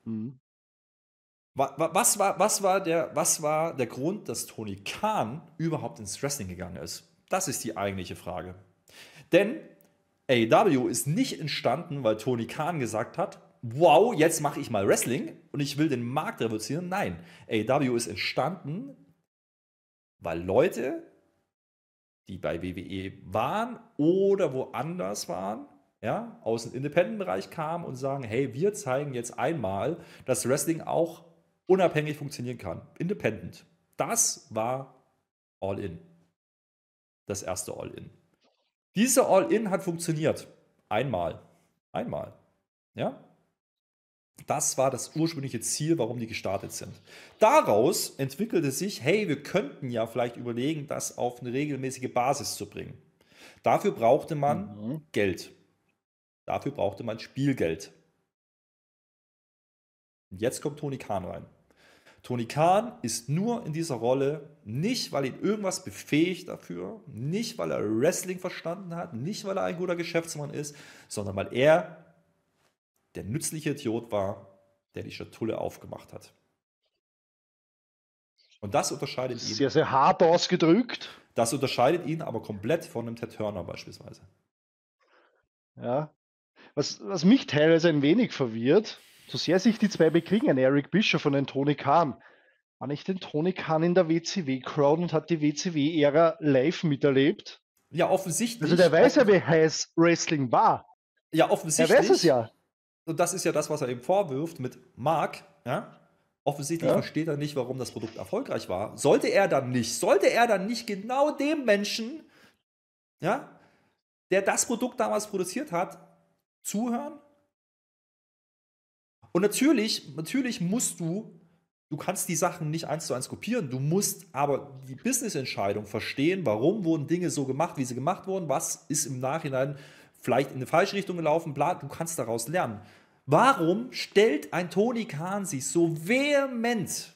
was war der Grund, dass Tony Khan überhaupt ins Wrestling gegangen ist? Das ist die eigentliche Frage. Denn AEW ist nicht entstanden, weil Tony Khan gesagt hat, wow, jetzt mache ich mal Wrestling und ich will den Markt revolutionieren. Nein, AEW ist entstanden, weil Leute, die bei WWE waren oder woanders waren, ja, aus dem Independent-Bereich kamen und sagen, hey, wir zeigen jetzt einmal, dass Wrestling auch unabhängig funktionieren kann. Independent. Das war All-In. Das erste All-In. Diese All-In hat funktioniert. Einmal. Ja? Das war das ursprüngliche Ziel, warum die gestartet sind. Daraus entwickelte sich, hey, wir könnten ja vielleicht überlegen, das auf eine regelmäßige Basis zu bringen. Dafür brauchte man Geld. Dafür brauchte man Spielgeld. Und jetzt kommt Tony Khan rein. Tony Khan ist nur in dieser Rolle, nicht weil ihn irgendwas befähigt dafür, nicht weil er Wrestling verstanden hat, nicht weil er ein guter Geschäftsmann ist, sondern weil er der nützliche Idiot war, der die Schatulle aufgemacht hat. Und das unterscheidet ihn. Sehr, sehr hart ausgedrückt. Das unterscheidet ihn aber komplett von einem Ted Turner beispielsweise. Ja. Was mich teilweise ein wenig verwirrt, so sehr sich die zwei bekriegen, ein Eric Bischoff und ein Tony Khan, war nicht den Tony Khan in der WCW-Crowd und hat die WCW-Ära live miterlebt? Ja, offensichtlich. Also der weiß ja, wie heiß Wrestling war. Ja, offensichtlich. Er weiß es ja. Und das ist ja das, was er eben vorwirft mit Mark. Ja? Offensichtlich versteht er nicht, warum das Produkt erfolgreich war. Sollte er dann nicht genau dem Menschen, ja, der das Produkt damals produziert hat, zuhören? Und natürlich musst du kannst die Sachen nicht 1:1 kopieren, du musst aber die Business-Entscheidung verstehen, warum wurden Dinge so gemacht, wie sie gemacht wurden, was ist im Nachhinein vielleicht in eine falsche Richtung gelaufen, bla, du kannst daraus lernen. Warum stellt ein Tony Khan sich so vehement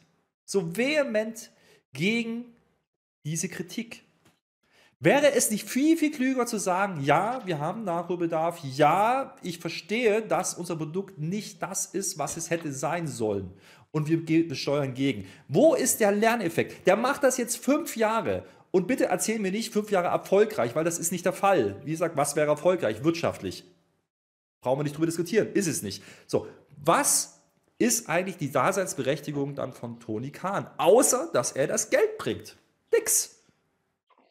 gegen diese Kritik? Wäre es nicht viel, viel klüger zu sagen, ja, wir haben Nachholbedarf, ja, ich verstehe, dass unser Produkt nicht das ist, was es hätte sein sollen und wir steuern gegen. Wo ist der Lerneffekt? Der macht das jetzt 5 Jahre und bitte erzähl mir nicht 5 Jahre erfolgreich, weil das ist nicht der Fall. Wie gesagt, was wäre erfolgreich wirtschaftlich? Brauchen wir nicht drüber diskutieren, ist es nicht. So, was ist eigentlich die Daseinsberechtigung dann von Tony Khan? Außer, dass er das Geld bringt. Nix.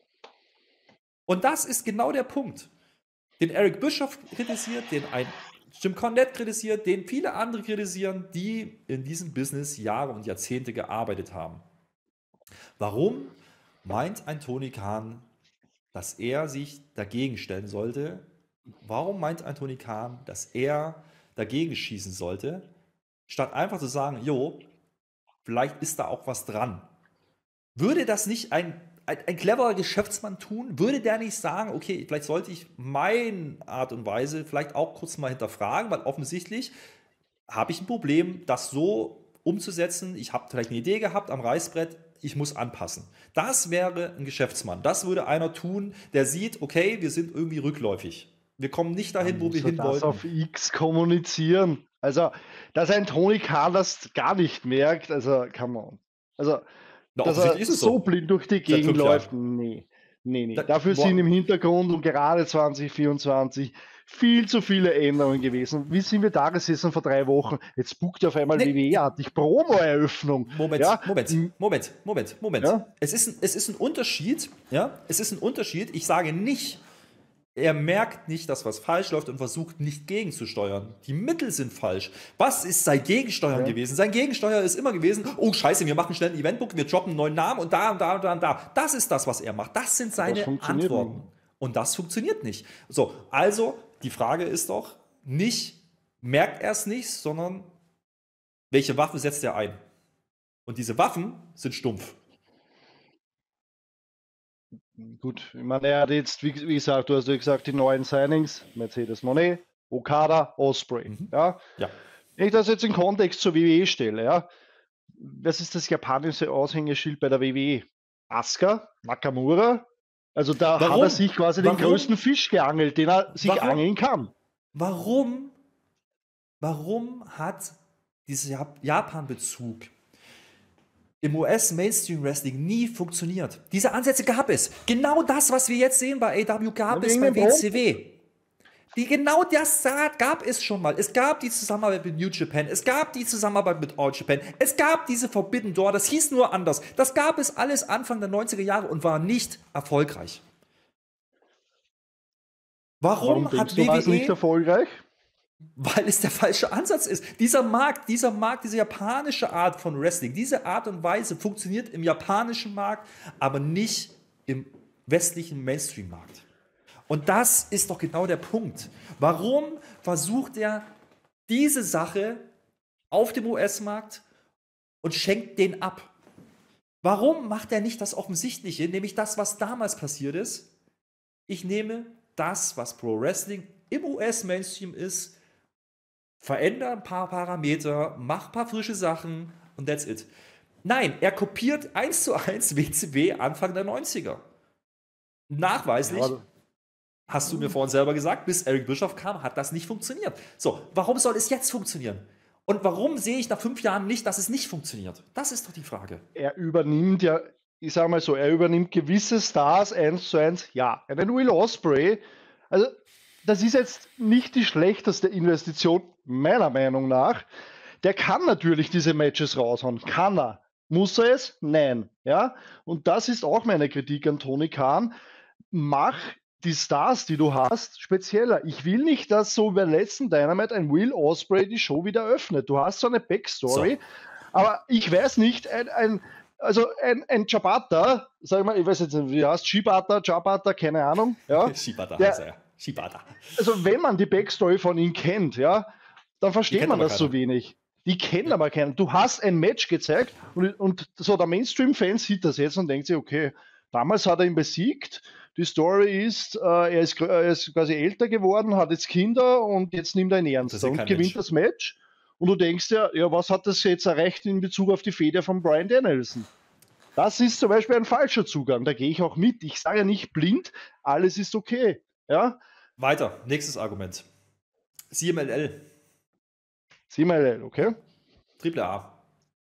Und das ist genau der Punkt, den Eric Bischoff kritisiert, den ein Jim Cornette kritisiert, den viele andere kritisieren, die in diesem Business Jahre und Jahrzehnte gearbeitet haben. Warum meint ein Tony Khan, dass er sich dagegen stellen sollte? Warum meint ein Tony Khan, dass er dagegen schießen sollte, statt einfach zu sagen, jo, vielleicht ist da auch was dran? Würde das nicht ein cleverer Geschäftsmann tun? Würde der nicht sagen, okay, vielleicht sollte ich meine Art und Weise vielleicht auch kurz mal hinterfragen, weil offensichtlich habe ich ein Problem, das so umzusetzen. Ich habe vielleicht eine Idee gehabt am Reißbrett, ich muss anpassen. Das wäre ein Geschäftsmann. Das würde einer tun, der sieht, okay, wir sind irgendwie rückläufig. Wir kommen nicht dahin, wo wir Muss er hin das wollten. auf X kommunizieren? Also, dass ein Tony Khan das gar nicht merkt, also, come on. Also, Na, dass offensichtlich er ist es so so. blind durch die Seit Gegend 5 Jahren. läuft, nee. Da, Dafür sind im Hintergrund und gerade 2024 viel zu viele Änderungen gewesen. Wie sind wir da gesessen vor 3 Wochen? Jetzt buckt auf einmal nee, WWE-artig Promo-Eröffnung. Ja, Moment. ja, Es ist ein Unterschied, ja? Es ist ein Unterschied. Ich sage nicht, er merkt nicht, dass was falsch läuft und versucht nicht gegenzusteuern. Die Mittel sind falsch. Was ist sein Gegensteuern ja. gewesen? Sein Gegensteuer ist immer gewesen, oh Scheiße, wir machen schnell ein Eventbook, wir droppen einen neuen Namen und da und da und da und da. Das ist das, was er macht. Das sind Das seine funktioniert Antworten. nicht. Und das funktioniert nicht. So, also die Frage ist doch nicht, merkt er es nicht, sondern welche Waffe setzt er ein? Und diese Waffen sind stumpf. Gut, ich meine, er hat jetzt, wie gesagt, du hast ja gesagt, die neuen Signings, Mercedes Moné, Okada, Osprey. Mhm. Ja. Ja. Wenn ich das jetzt in Kontext zur WWE stelle, ja, was ist das japanische Aushängeschild bei der WWE? Asuka, Nakamura? Also da hat Warum? er sich quasi den größten Fisch geangelt, den er sich Warum? angeln kann. Warum hat dieser Japan-Bezug im US-Mainstream-Wrestling nie funktioniert? Diese Ansätze gab es. Genau das, was wir jetzt sehen bei AEW, gab es bei WCW. Genau das gab es schon mal. Es gab die Zusammenarbeit mit New Japan, es gab die Zusammenarbeit mit All Japan, es gab diese Forbidden Door, das hieß nur anders. Das gab es alles Anfang der 90er Jahre und war nicht erfolgreich. Warum denkst hat du, war es nicht WWE... erfolgreich? Weil es der falsche Ansatz ist. Dieser Markt, diese japanische Art von Wrestling, diese Art und Weise funktioniert im japanischen Markt, aber nicht im westlichen Mainstream-Markt. Und das ist doch genau der Punkt. Warum versucht er diese Sache auf dem US-Markt und schenkt den ab? Warum macht er nicht das Offensichtliche, nämlich das, was damals passiert ist? Ich nehme das, was Pro Wrestling im US-Mainstream ist, verändere ein paar Parameter, mach ein paar frische Sachen und that's it. Nein, er kopiert 1:1 WCW Anfang der 90er. Nachweislich, Ja, hast du mir vorhin selber gesagt, bis Eric Bischoff kam, hat das nicht funktioniert. So, warum soll es jetzt funktionieren? Und warum sehe ich nach 5 Jahren nicht, dass es nicht funktioniert? Das ist doch die Frage. er übernimmt ja, ich sage mal so, er übernimmt gewisse Stars 1:1. Ja, einen Will Ospreay, also das ist jetzt nicht die schlechteste Investition, meiner Meinung nach. Der kann natürlich diese Matches raushauen. Kann er. Muss er es? Nein. Ja? Und das ist auch meine Kritik an Tony Khan. Mach die Stars, die du hast, spezieller. Ich will nicht, dass so wie beim letzten Dynamite ein Will Ospreay die Show wieder öffnet. Du hast so eine Backstory, aber ich weiß nicht, ein Ciabatta, sag ich mal, ich weiß jetzt nicht, wie heißt Ciabatta, keine Ahnung. Ja? Shibata Der, heißt er ja. Shibata. Also wenn man die Backstory von ihm kennt, ja, dann versteht man das so wenig. Die kennen aber keinen. Du hast ein Match gezeigt und so der Mainstream-Fan sieht das jetzt und denkt sich, okay, damals hat er ihn besiegt. Die Story ist, er ist quasi älter geworden, hat jetzt Kinder und jetzt nimmt er ihn ernster und gewinnt Mensch. das Match. Und du denkst ja, was hat das jetzt erreicht in Bezug auf die Fehde von Bryan Danielson? Das ist zum Beispiel ein falscher Zugang. Da gehe ich auch mit. Ich sage ja nicht blind, alles ist okay. Ja? Weiter, nächstes Argument. CMLL. CMLL, okay? Triple A.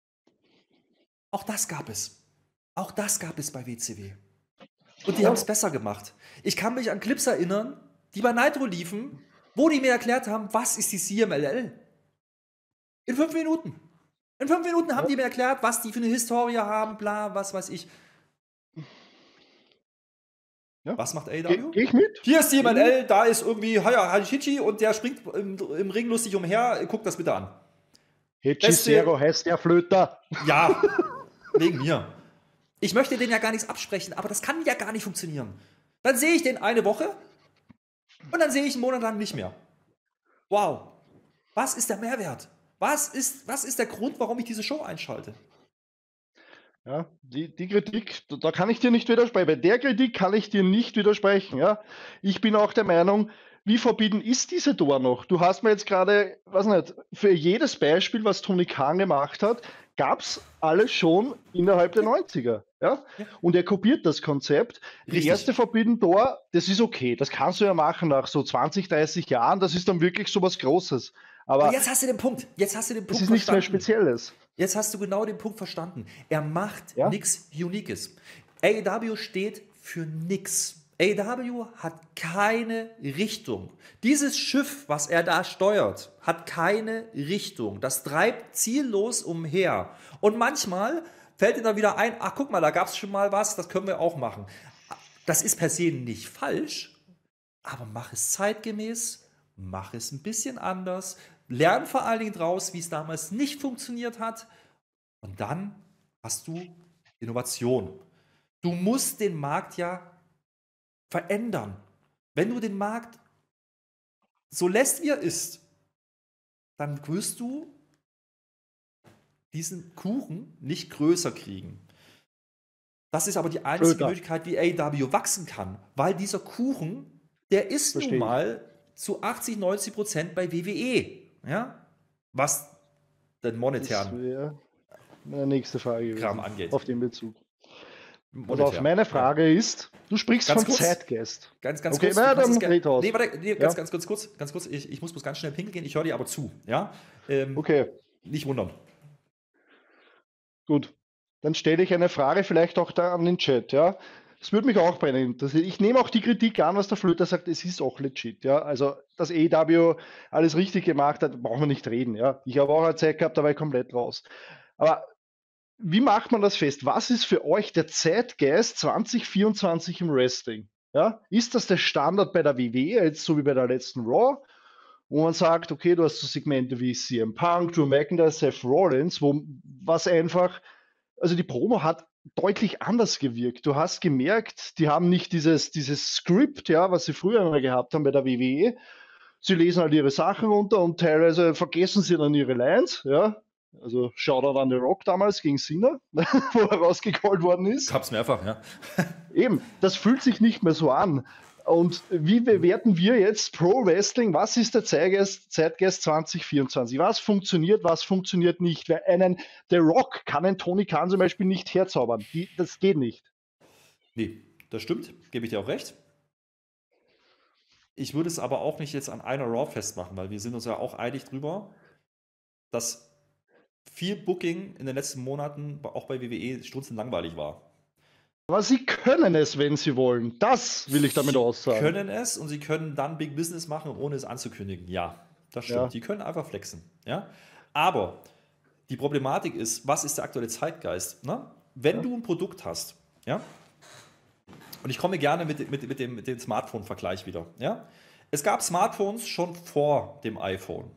Auch das gab es. Auch das gab es bei WCW. Und die haben es besser gemacht. Ich kann mich an Clips erinnern, die bei Nitro liefen, wo die mir erklärt haben, was ist die CMLL? In 5 Minuten. In 5 Minuten haben die mir erklärt, was die für eine Historie haben, bla, was weiß ich. Ja. Was macht Gehe AEW? geh ich mit? Hier ist Geh jemand mit? L, da ist irgendwie Hachichi und der springt im Ring lustig umher. Guckt das bitte an. Hechicero Beste, heißt der Flöter. ja, wegen mir. Ich möchte denen ja gar nichts absprechen, aber das kann ja gar nicht funktionieren. Dann sehe ich den eine Woche und dann sehe ich einen Monat lang nicht mehr. Wow. Was ist der Mehrwert? Was ist der Grund, warum ich diese Show einschalte? Ja, die Kritik, da kann ich dir nicht widersprechen. Bei der Kritik kann ich dir nicht widersprechen. Ja. Ich bin auch der Meinung, wie verbieten ist diese Tor noch? Du hast mir jetzt gerade, weiß nicht, für jedes Beispiel, was Tony Khan gemacht hat, gab es alles schon innerhalb der 90er. Ja? Ja. Und er kopiert das Konzept. Die Richtig. erste Forbidden Door, das ist okay. Das kannst du ja machen nach so 20, 30 Jahren. Das ist dann wirklich so was Großes. Aber Aber jetzt hast du den Punkt. Jetzt hast du den es Punkt ist nichts mehr verstanden. Spezielles. Jetzt hast du genau den Punkt verstanden. Er macht Ja? nichts Uniques. AEW steht für nix. AEW hat keine Richtung. Dieses Schiff, was er da steuert, hat keine Richtung. Das treibt ziellos umher. Und manchmal fällt ihm dann wieder ein, ach guck mal, da gab es schon mal was, das können wir auch machen. Das ist per se nicht falsch, aber mach es zeitgemäß, mach es ein bisschen anders, lern vor allen Dingen draus, wie es damals nicht funktioniert hat und dann hast du Innovation. Du musst den Markt ja verändern. Wenn du den Markt so lässt, wie er ist, dann wirst du diesen Kuchen nicht größer kriegen. Das ist aber die einzige Flöter. Möglichkeit, wie AEW wachsen kann, weil dieser Kuchen, der ist Versteh nun ich. mal zu 80-90% bei WWE. Ja? Was den Das monetären wäre meine nächste Frage Kram gewesen, angeht. auf den Bezug. Also Monetär. meine Frage ist, du sprichst Ganz von kurz. Zeitgeist. Ganz Okay, kurz. na, Du kannst dann es red aus. Nee, warte, nee, Ja. ganz kurz. Ich muss bloß ganz schnell pinkeln gehen. Ich höre dir aber zu. Ja? Okay, Nicht wundern. gut. Dann stelle ich eine Frage vielleicht auch da an den Chat, ja. Das würde mich auch brennend interessieren. Ich nehme auch die Kritik an, was der Flöter sagt, es ist auch legit, ja. Also, dass AEW alles richtig gemacht hat, brauchen wir nicht reden, ja. Ich habe auch eine Zeit gehabt, da war ich komplett raus. Aber wie macht man das fest? Was ist für euch der Zeitgeist 2024 im Wrestling? Ja? Ist das der Standard bei der WWE, jetzt so wie bei der letzten Raw, wo man sagt, okay, du hast so Segmente wie CM Punk, Drew McIntyre, Seth Rollins, was einfach, also die Promo hat deutlich anders gewirkt. Du hast gemerkt, die haben nicht dieses Skript, ja, was sie früher immer gehabt haben bei der WWE. Sie lesen halt ihre Sachen runter und teilweise vergessen sie dann ihre Lines, ja. Also Shoutout an The Rock damals gegen Cena, wo er rausgecallt worden ist. Hab's mehrfach, ja. Eben, das fühlt sich nicht mehr so an. Und wie bewerten wir jetzt Pro Wrestling? Was ist der Zeitgeist 2024? Was funktioniert nicht? The Rock kann ein Tony Khan zum Beispiel nicht herzaubern. Das geht nicht. Nee, das stimmt. Gebe ich dir auch recht. Ich würde es aber auch nicht jetzt an einer Raw festmachen, weil wir sind uns ja auch einig drüber, dass viel Booking in den letzten Monaten auch bei WWE strunzenlangweilig war. Aber sie können es, wenn sie wollen. Das will ich damit Sie aussagen. können es und sie können dann Big Business machen, ohne es anzukündigen. Ja, das stimmt. Ja. Die können einfach flexen. Ja? Aber die Problematik ist, was ist der aktuelle Zeitgeist? Ne? Wenn Ja. du ein Produkt hast, ja, und ich komme gerne mit dem Smartphone-Vergleich wieder. Ja? Es gab Smartphones schon vor dem iPhone.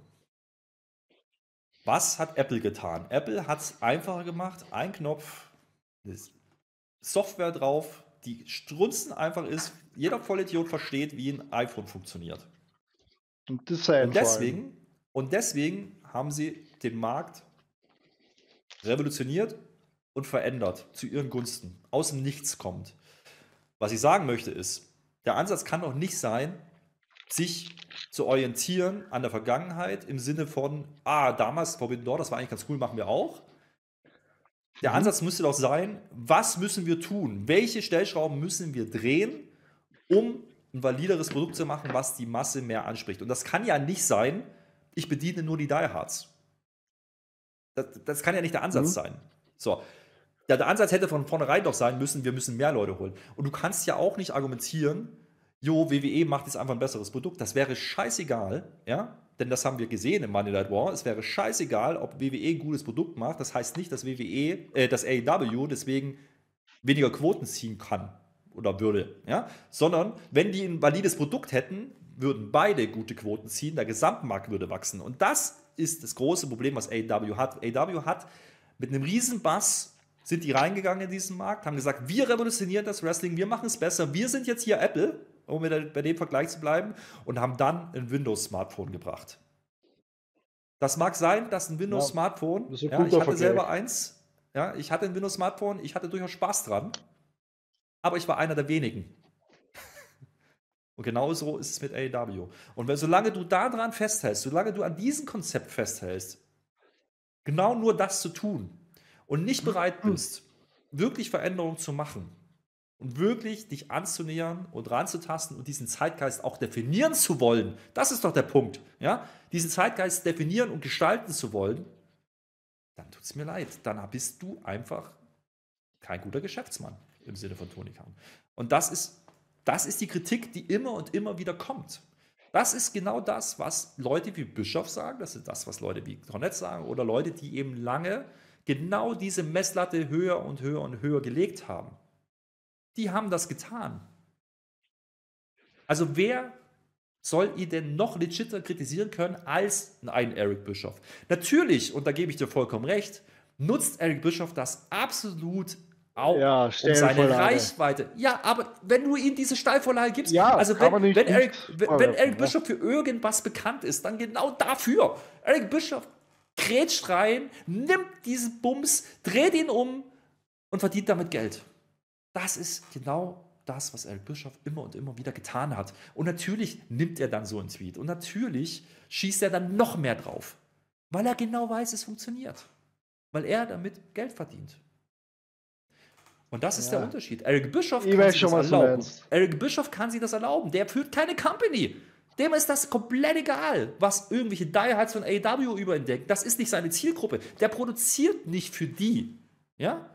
Was hat Apple getan? Apple hat es einfacher gemacht. Ein Knopf, Software drauf, die strunzen einfach ist. Jeder Vollidiot versteht, wie ein iPhone funktioniert. Und Design Und vor allem. deswegen haben sie den Markt revolutioniert und verändert zu ihren Gunsten. Aus dem Nichts kommt. Was ich sagen möchte ist, der Ansatz kann doch nicht sein, sich zu orientieren an der Vergangenheit im Sinne von, damals Forbidden Door, das war eigentlich ganz cool, machen wir auch. Der Ansatz müsste doch sein, was müssen wir tun? Welche Stellschrauben müssen wir drehen, um ein valideres Produkt zu machen, was die Masse mehr anspricht? Und das kann ja nicht sein, ich bediene nur die Diehards. Das kann ja nicht der Ansatz sein. So. Der Ansatz hätte von vornherein doch sein müssen, wir müssen mehr Leute holen. Und du kannst ja auch nicht argumentieren, WWE macht jetzt einfach ein besseres Produkt. Das wäre scheißegal, ja? Denn das haben wir gesehen im Monday Night War. Es wäre scheißegal, ob WWE ein gutes Produkt macht. Das heißt nicht, dass dass AEW deswegen weniger Quoten ziehen kann. oder würde, ja, sondern wenn die ein valides Produkt hätten, würden beide gute Quoten ziehen, der Gesamtmarkt würde wachsen. Und das ist das große Problem, was AEW hat. AEW hat mit einem riesen Bass sind die reingegangen in diesen Markt, haben gesagt, wir revolutionieren das Wrestling, wir machen es besser, wir sind jetzt hier Apple, um bei dem Vergleich zu bleiben, und haben dann ein Windows-Smartphone gebracht. Das mag sein, dass ein Windows-Smartphone, das ist ein ja, guter ich hatte Vergleich. selber eins, ja, ich hatte ein Windows-Smartphone, ich hatte durchaus Spaß dran, aber ich war einer der wenigen. Und genauso ist es mit AEW. Und solange du daran festhältst, solange du an diesem Konzept festhältst, genau nur das zu tun und nicht bereit bist, wirklich Veränderungen zu machen und wirklich dich anzunähern und ranzutasten und diesen Zeitgeist auch definieren zu wollen, das ist doch der Punkt, ja? Diesen Zeitgeist definieren und gestalten zu wollen, dann tut es mir leid, dann bist du einfach kein guter Geschäftsmann im Sinne von Tony Khan. Und das ist die Kritik, die immer und immer wieder kommt. Das ist genau das, was Leute wie Bischof sagen, das ist das, was Leute wie Cornette sagen oder Leute, die eben lange genau diese Messlatte höher und höher und höher gelegt haben. Die haben das getan. Also wer soll ihn denn noch legiter kritisieren können als ein Eric Bischoff? Natürlich, und da gebe ich dir vollkommen recht, nutzt Eric Bischoff das absolut auch, Ja, um seine Steilvorlage. Reichweite. Ja, aber wenn du ihm diese Steilvorlage gibst, Ja, also kann man wenn, nicht wenn, Eric, vorwerfen, wenn Eric ja. Bischoff für irgendwas bekannt ist, dann genau dafür. Eric Bischoff grätscht rein, nimmt diesen Bums, dreht ihn um und verdient damit Geld. Das ist genau das, was Eric Bischoff immer und immer wieder getan hat. Und natürlich nimmt er dann so einen Tweet. Und natürlich schießt er dann noch mehr drauf. Weil er genau weiß, es funktioniert. Weil er damit Geld verdient. Und das ist der Unterschied. Eric Bischoff kann sich das erlauben. Eric Bischoff kann sich das erlauben. Der führt keine Company. Dem ist das komplett egal, was irgendwelche Diehards von AEW über ihn denken. Das ist nicht seine Zielgruppe. Der produziert nicht für die. Ja?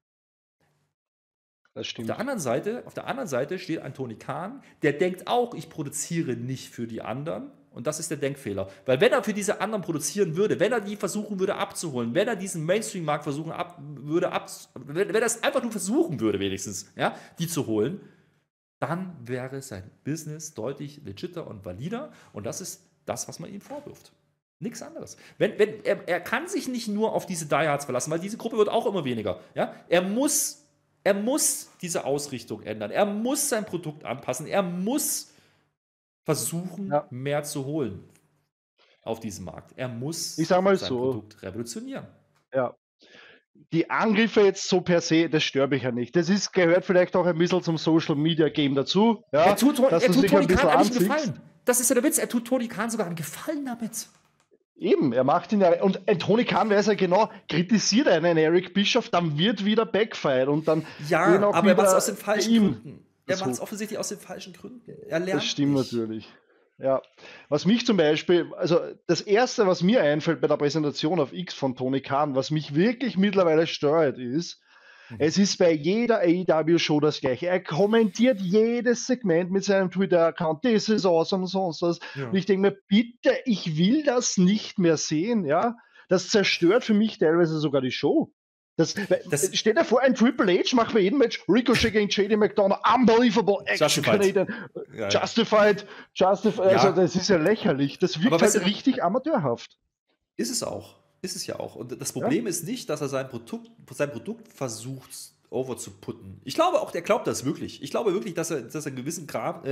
Das stimmt. Auf der anderen Seite steht ein Tony Khan, der denkt auch, ich produziere nicht für die anderen. Und das ist der Denkfehler. Weil wenn er für diese anderen produzieren würde, wenn er die versuchen würde abzuholen, wenn er diesen Mainstream-Markt versuchen würde, wenn er es einfach nur versuchen würde wenigstens, ja, die zu holen, dann wäre sein Business deutlich legiter und valider. Und das ist das, was man ihm vorwirft. Nichts anderes. Er kann sich nicht nur auf diese Diehards verlassen, weil diese Gruppe wird auch immer weniger. Ja? Er muss diese Ausrichtung ändern. Er muss sein Produkt anpassen. Er muss versuchen, mehr zu holen auf diesem Markt. Er muss sein Produkt revolutionieren. Ja. Die Angriffe jetzt so per se, das stört mich ja nicht. Das gehört vielleicht auch ein bisschen zum Social Media Game dazu. Ja, er tut Tony Khan einen Gefallen. Das ist ja der Witz. Er tut Tony Khan sogar einen Gefallen damit. Eben, er macht ihn ja. Und ein Tony Khan weiß ja genau, kritisiert einen Eric Bischoff, dann wird wieder backfired. Und dann ja, aber er macht es aus den falschen Gründen. Er macht es offensichtlich aus den falschen Gründen. Er lernt das stimmt nicht. Natürlich. Ja, was mich zum Beispiel, also das Erste, was mir einfällt bei der Präsentation auf X von Tony Khan, was mich wirklich mittlerweile steuert, ist, es ist bei jeder AEW-Show das Gleiche. Er kommentiert jedes Segment mit seinem Twitter-Account, this is awesome, sonst was. Ja. Und ich denke mir, bitte, ich will das nicht mehr sehen, ja. Das zerstört für mich teilweise sogar die Show. Steht da vor, ein Triple H macht bei jedem Match Ricochet gegen JD McDonough, unbelievable action Canadian, justified, also das ist ja lächerlich, das wirkt halt richtig amateurhaft. Ist es auch, ist es ja auch. Und das Problem ist nicht, dass er sein Produkt versucht over zu putten. Ich glaube auch, der glaubt das wirklich. Ich glaube wirklich, dass er einen gewissen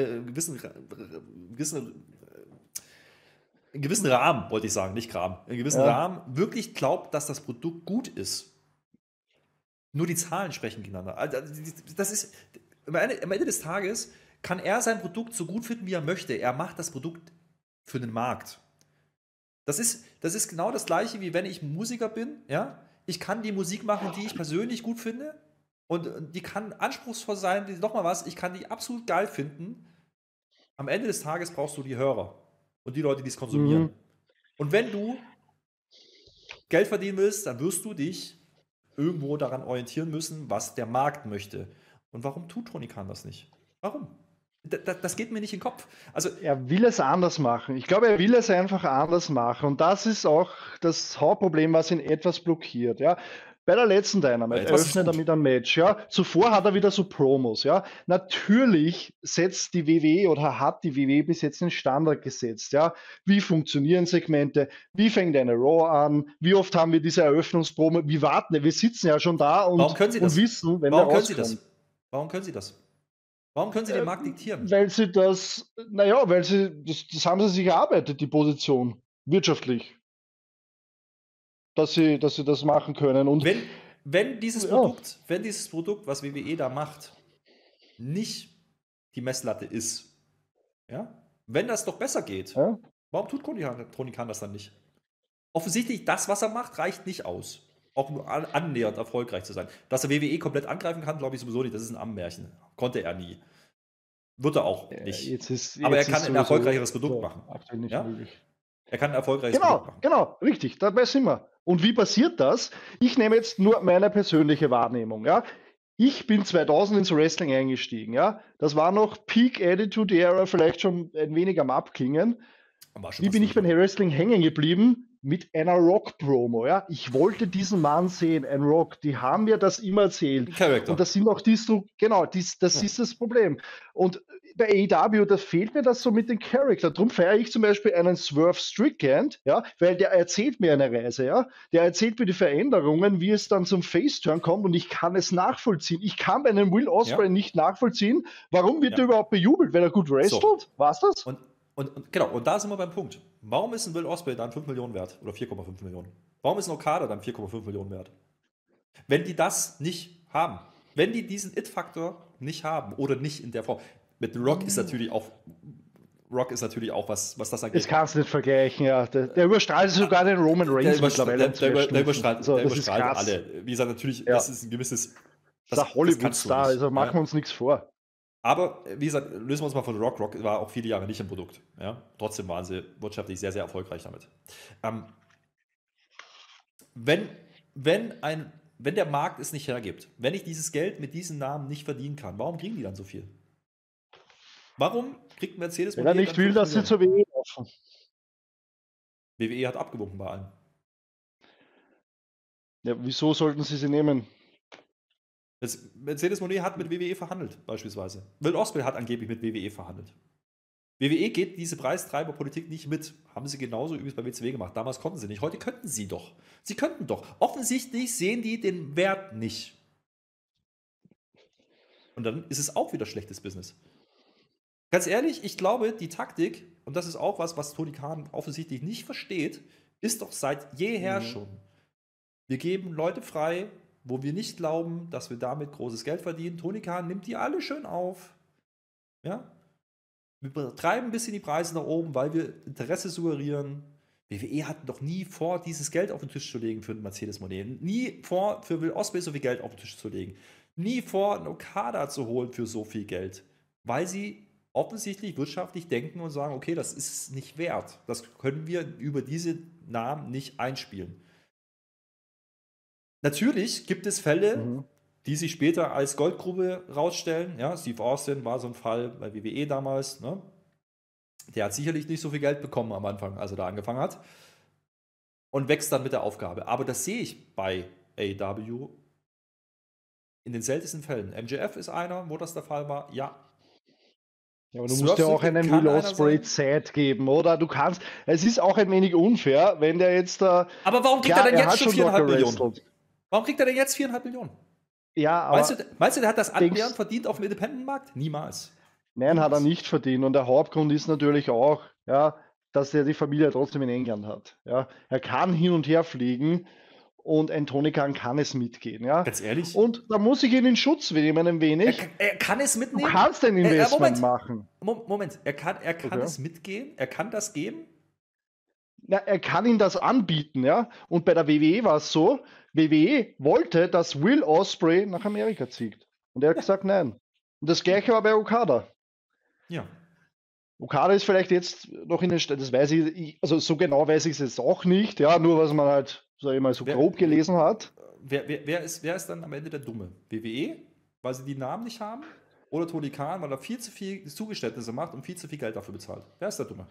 Rahmen, wollte ich sagen, nicht Kram, einen gewissen Rahmen wirklich glaubt, dass das Produkt gut ist. Nur die Zahlen sprechen gegeneinander. Also, das ist, am Ende des Tages kann er sein Produkt so gut finden, wie er möchte. Er macht das Produkt für den Markt. Das ist genau das Gleiche, wie wenn ich Musiker bin. Ja? Ich kann die Musik machen, die ich persönlich gut finde. Und die kann anspruchsvoll sein. Nochmal was, ich kann die absolut geil finden. Am Ende des Tages brauchst du die Hörer und die Leute, die es konsumieren. Und wenn du Geld verdienen willst, dann wirst du dich irgendwo daran orientieren müssen, was der Markt möchte. Und warum tut Tony Khan das nicht? Warum? Das geht mir nicht in den Kopf. Also, er will es anders machen. Ich glaube, er will es einfach anders machen. Und das ist auch das Hauptproblem, was ihn etwas blockiert. Ja? Bei der letzten Dynamite Etwas ist eröffnet er gut. mit einem Match, ja. Zuvor hat er wieder so Promos, ja. Natürlich setzt die WWE oder hat die WWE bis jetzt den Standard gesetzt, ja. Wie funktionieren Segmente? Wie fängt eine Raw an? Wie oft haben wir diese Eröffnungspromo? Wie warten wir? Wir sitzen ja schon da Warum können Sie und das? wissen, wenn der Warum können Sie rauskommt. das? Warum können Sie das? Warum können Sie den Markt diktieren? Weil sie das, naja, das haben sie sich erarbeitet, die Position, wirtschaftlich, dass sie das machen können. Und Wenn dieses ja, Produkt, was WWE da macht, nicht die Messlatte ist, ja, wenn das doch besser geht, ja. warum tut Tony Khan das dann nicht? Offensichtlich, das, was er macht, reicht nicht aus. Auch nur annähernd erfolgreich zu sein. Dass er WWE komplett angreifen kann, glaube ich sowieso nicht. Das ist ein Ammenmärchen. Konnte er nie. Wird er auch nicht. Aber er kann ein erfolgreicheres Produkt machen. Aktuell nicht Ja? möglich. Er kann ein erfolgreiches Produkt machen. Genau, richtig, dabei sind wir. Und wie passiert das? Ich nehme jetzt nur meine persönliche Wahrnehmung. Ja? Ich bin 2000 ins Wrestling eingestiegen. Ja? Das war noch Peak Attitude Era, vielleicht schon ein wenig am Abklingen. Wie bin ich beim Wrestling hängen geblieben? Mit einer Rock-Promo. Ja? Ich wollte diesen Mann sehen, ein Rock. Die haben mir das immer erzählt. Und das sind auch das ist das Problem. Und bei AEW, da fehlt mir das so mit den Charakter. Darum feiere ich zum Beispiel einen Swerve Strickland, ja, weil der erzählt mir eine Reise, ja. Der erzählt mir die Veränderungen, wie es dann zum Face-Turn kommt und ich kann es nachvollziehen. Ich kann bei einem Will Ospreay nicht nachvollziehen, warum wird er überhaupt bejubelt, wenn er gut wrestelt? So. War's das? Genau, und da sind wir beim Punkt. Warum ist ein Will Ospreay dann 5 Millionen wert? Oder 4,5 Millionen? Warum ist ein Okada dann 4,5 Millionen wert? Wenn die das nicht haben, wenn die diesen It-Faktor nicht haben oder nicht in der Form. Mit Rock ist natürlich auch was das angeht. Das kannst du nicht vergleichen, ja. Der überstrahlt sogar den Roman Reigns mittlerweile. Der überstrahlt alle. Wie gesagt, natürlich, das ist ein gewisses. Das ist ein Hollywood-Star, also machen wir uns nichts vor. Aber wie gesagt, lösen wir uns mal von Rock. Rock war auch viele Jahre nicht im Produkt. Ja? Trotzdem waren sie wirtschaftlich sehr, sehr erfolgreich damit. Wenn der Markt es nicht hergibt, wenn ich dieses Geld mit diesen Namen nicht verdienen kann, warum kriegen die dann so viel? Warum kriegt Mercedes Wenn er nicht will, dass sie zur WWE laufen? WWE hat abgewunken bei allen. Ja, wieso sollten sie nehmen? Mercedes Monet hat mit WWE verhandelt, beispielsweise. Will Ospreay hat angeblich mit WWE verhandelt. WWE geht diese Preistreiberpolitik nicht mit. Haben sie genauso übrigens bei WCW gemacht. Damals konnten sie nicht. Heute könnten sie doch. Sie könnten doch. Offensichtlich sehen die den Wert nicht. Und dann ist es auch wieder schlechtes Business. Ganz ehrlich, ich glaube, die Taktik, und das ist auch was Tony Khan offensichtlich nicht versteht, ist doch seit jeher schon. Wir geben Leute frei, wo wir nicht glauben, dass wir damit großes Geld verdienen. Tony Khan nimmt die alle schön auf. Ja? Wir treiben ein bisschen die Preise nach oben, weil wir Interesse suggerieren. WWE hat doch nie vor, dieses Geld auf den Tisch zu legen für einen Mercedes Monet. Nie vor, für Will Ospreay so viel Geld auf den Tisch zu legen. Nie vor, einen Okada zu holen für so viel Geld. Weil sie offensichtlich wirtschaftlich denken und sagen, okay, das ist nicht wert. Das können wir über diese Namen nicht einspielen. Natürlich gibt es Fälle, die sich später als Goldgrube rausstellen. Ja, Steve Austin war so ein Fall bei WWE damals. Ne? Der hat sicherlich nicht so viel Geld bekommen am Anfang, als er da angefangen hat. Und wächst dann mit der Aufgabe. Aber das sehe ich bei AEW in den seltensten Fällen. MJF ist einer, wo das der Fall war. Ja. Ja, aber du musst ja auch einen Will Ospreay Zeit geben, oder? Du kannst, es ist auch ein wenig unfair, wenn der jetzt da. Aber warum kriegt er denn jetzt schon 4,5 Millionen? Warum kriegt er denn jetzt 4,5 Millionen? Ja, aber meinst du, der hat das annähernd verdient auf dem Independent-Markt? Niemals. Nein, hat er nicht verdient. Und der Hauptgrund ist natürlich auch, ja, dass er die Familie trotzdem in England hat. Ja. Er kann hin und her fliegen und ein Tony Khan kann es mitgehen. Ja. Ganz ehrlich? Und da muss ich ihn in Schutz nehmen ein wenig. Er kann es mitnehmen? Du kannst ein Investment machen. Moment, er kann es mitgehen? Er kann das geben? Ja, er kann ihm das anbieten, ja. Und bei der WWE war es so, WWE wollte, dass Will Ospreay nach Amerika zieht. Und er hat gesagt, nein. Und das gleiche war bei Okada. Ja. Okada ist vielleicht jetzt noch in den das weiß ich, also so genau weiß ich es jetzt auch nicht, ja, nur was man halt, sag ich mal, so grob gelesen hat. Wer ist dann am Ende der Dumme? WWE, weil sie die Namen nicht haben? Oder Tony Khan, weil er viel zu viel Zugeständnisse macht und viel zu viel Geld dafür bezahlt? Wer ist der Dumme?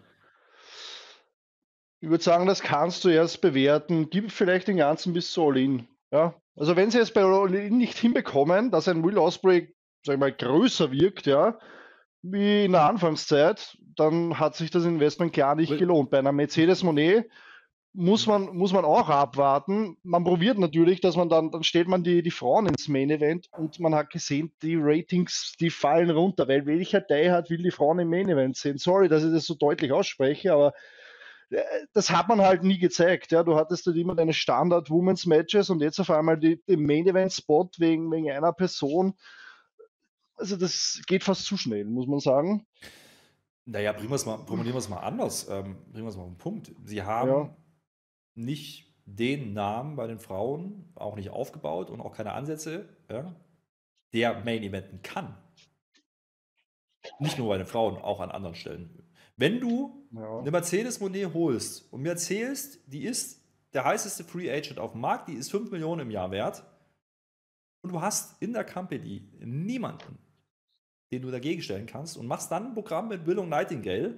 Ich würde sagen, das kannst du erst bewerten. Gib vielleicht den ganzen bis zu All-In. Ja? Also wenn sie es bei All In nicht hinbekommen, dass ein Will Ospreay, sag ich mal, größer wirkt, ja, wie in der Anfangszeit, dann hat sich das Investment klar nicht Will- gelohnt. Bei einer Mercedes Monet muss man auch abwarten. Man probiert natürlich, dass man dann stellt man die Frauen ins Main Event und man hat gesehen, die Ratings, die fallen runter, weil welcher Die-Hard will die Frauen im Main Event sehen? Sorry, dass ich das so deutlich ausspreche, aber das hat man halt nie gezeigt. Ja. Du hattest halt immer deine Standard-Women's-Matches und jetzt auf einmal den Main-Event-Spot wegen einer Person. Also das geht fast zu schnell, muss man sagen. Naja, formulieren wir es mal anders. Bringen wir es mal auf den Punkt. Sie Ja, haben nicht den Namen bei den Frauen auch nicht aufgebaut und auch keine Ansätze, ja, der Main Eventen kann. Nicht nur bei den Frauen, auch an anderen Stellen. Wenn du ja. eine Mercedes Monet holst und mir erzählst, die ist der heißeste Free Agent auf dem Markt, die ist 5 Millionen im Jahr wert und du hast in der Company niemanden, den du dagegen stellen kannst und machst dann ein Programm mit Willow Nightingale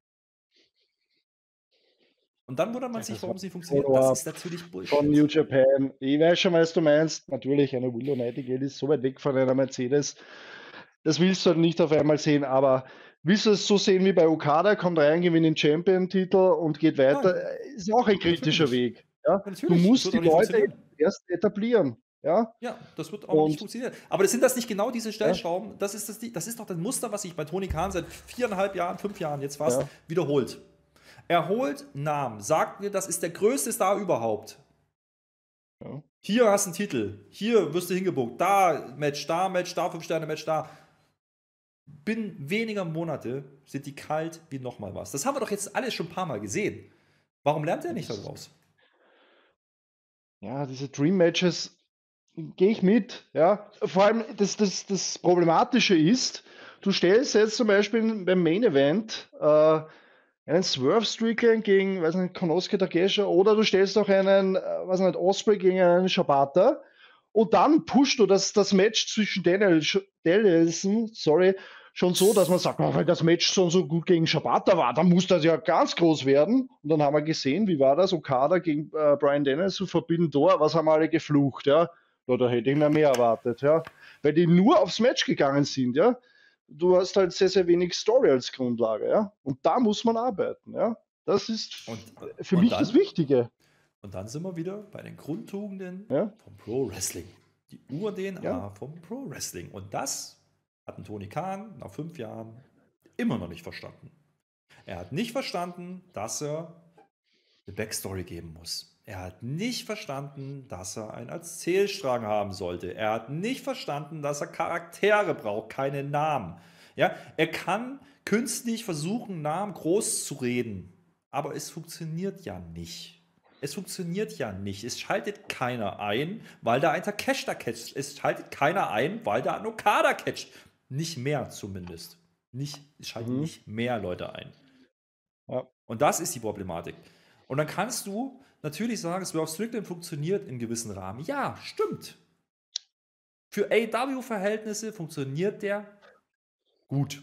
und dann wundert man Ja, sich, das war warum sie funktioniert. Das Follow-up ist natürlich von New Bullshit. Japan. Ich weiß schon, was du meinst. Natürlich, eine Willow Nightingale ist so weit weg von einer Mercedes. Das willst du halt nicht auf einmal sehen, aber willst du es so sehen wie bei Okada, kommt rein, gewinnt den Champion-Titel und geht weiter, Nein, ist auch ein natürlich kritischer nicht. Weg. Ja? Ja, Du natürlich, das musst wird die auch nicht Leute funktionieren. erst etablieren. Ja? Ja, das wird auch nicht Und funktionieren. Aber sind das nicht genau diese ja, Stellschrauben? Das ist doch das Muster, was sich bei Toni Kahn seit 4,5 Jahren, 5 Jahren jetzt fast ja, wiederholt. Er holt Namen, sagt mir, das ist der größte Star überhaupt. ja. Hier hast du einen Titel, hier wirst du hingebuckt, da Match, da Match, da 5 Sterne Match, da. Binnen weniger Monate sind die kalt wie nochmal was. Das haben wir doch jetzt alles schon ein paar Mal gesehen. Warum lernt er nicht Das, daraus? ja, diese Dream Matches gehe ich mit. Ja? Vor allem das Problematische ist, du stellst jetzt zum Beispiel beim Main Event einen Swerve Strickland gegen, weiß nicht, Konosuke Takeshita oder du stellst auch einen, weiß nicht, Osprey gegen einen Shibata und dann pushst du das Match zwischen Danielson, sorry, schon so, dass man sagt, oh, weil das Match so gut gegen Shibata war, dann muss das ja ganz groß werden. Und dann haben wir gesehen, wie war das? Okada gegen Brian Danielson, Forbidden Door, was haben alle geflucht, ja? Ja, da hätte ich mir mehr erwartet, ja. Weil die nur aufs Match gegangen sind, ja. Du hast halt sehr, sehr wenig Story als Grundlage, ja. Und da muss man arbeiten, ja. Das ist Und, für und mich das dann Wichtige, Und dann sind wir wieder bei den Grundtugenden ja. vom Pro Wrestling. Die Ja, Ur-DNA vom Pro Wrestling. Und das hat ein Tony Khan nach 5 Jahren immer noch nicht verstanden. Er hat nicht verstanden, dass er eine Backstory geben muss. Er hat nicht verstanden, dass er einen Erzählstrang haben sollte. Er hat nicht verstanden, dass er Charaktere braucht, keine Namen. Ja, er kann künstlich versuchen, Namen groß zu reden, aber es funktioniert ja nicht. Es funktioniert ja nicht. Es schaltet keiner ein, weil da ein Takeshita catcht. Es schaltet keiner ein, weil da ein Okada catcht. Nicht mehr zumindest. Es schalten mhm. nicht mehr Leute ein. Ja. Und das ist die Problematik. Und dann kannst du natürlich sagen, Swerve Strickland funktioniert in gewissen Rahmen. Ja, stimmt. Für AEW-Verhältnisse funktioniert der gut.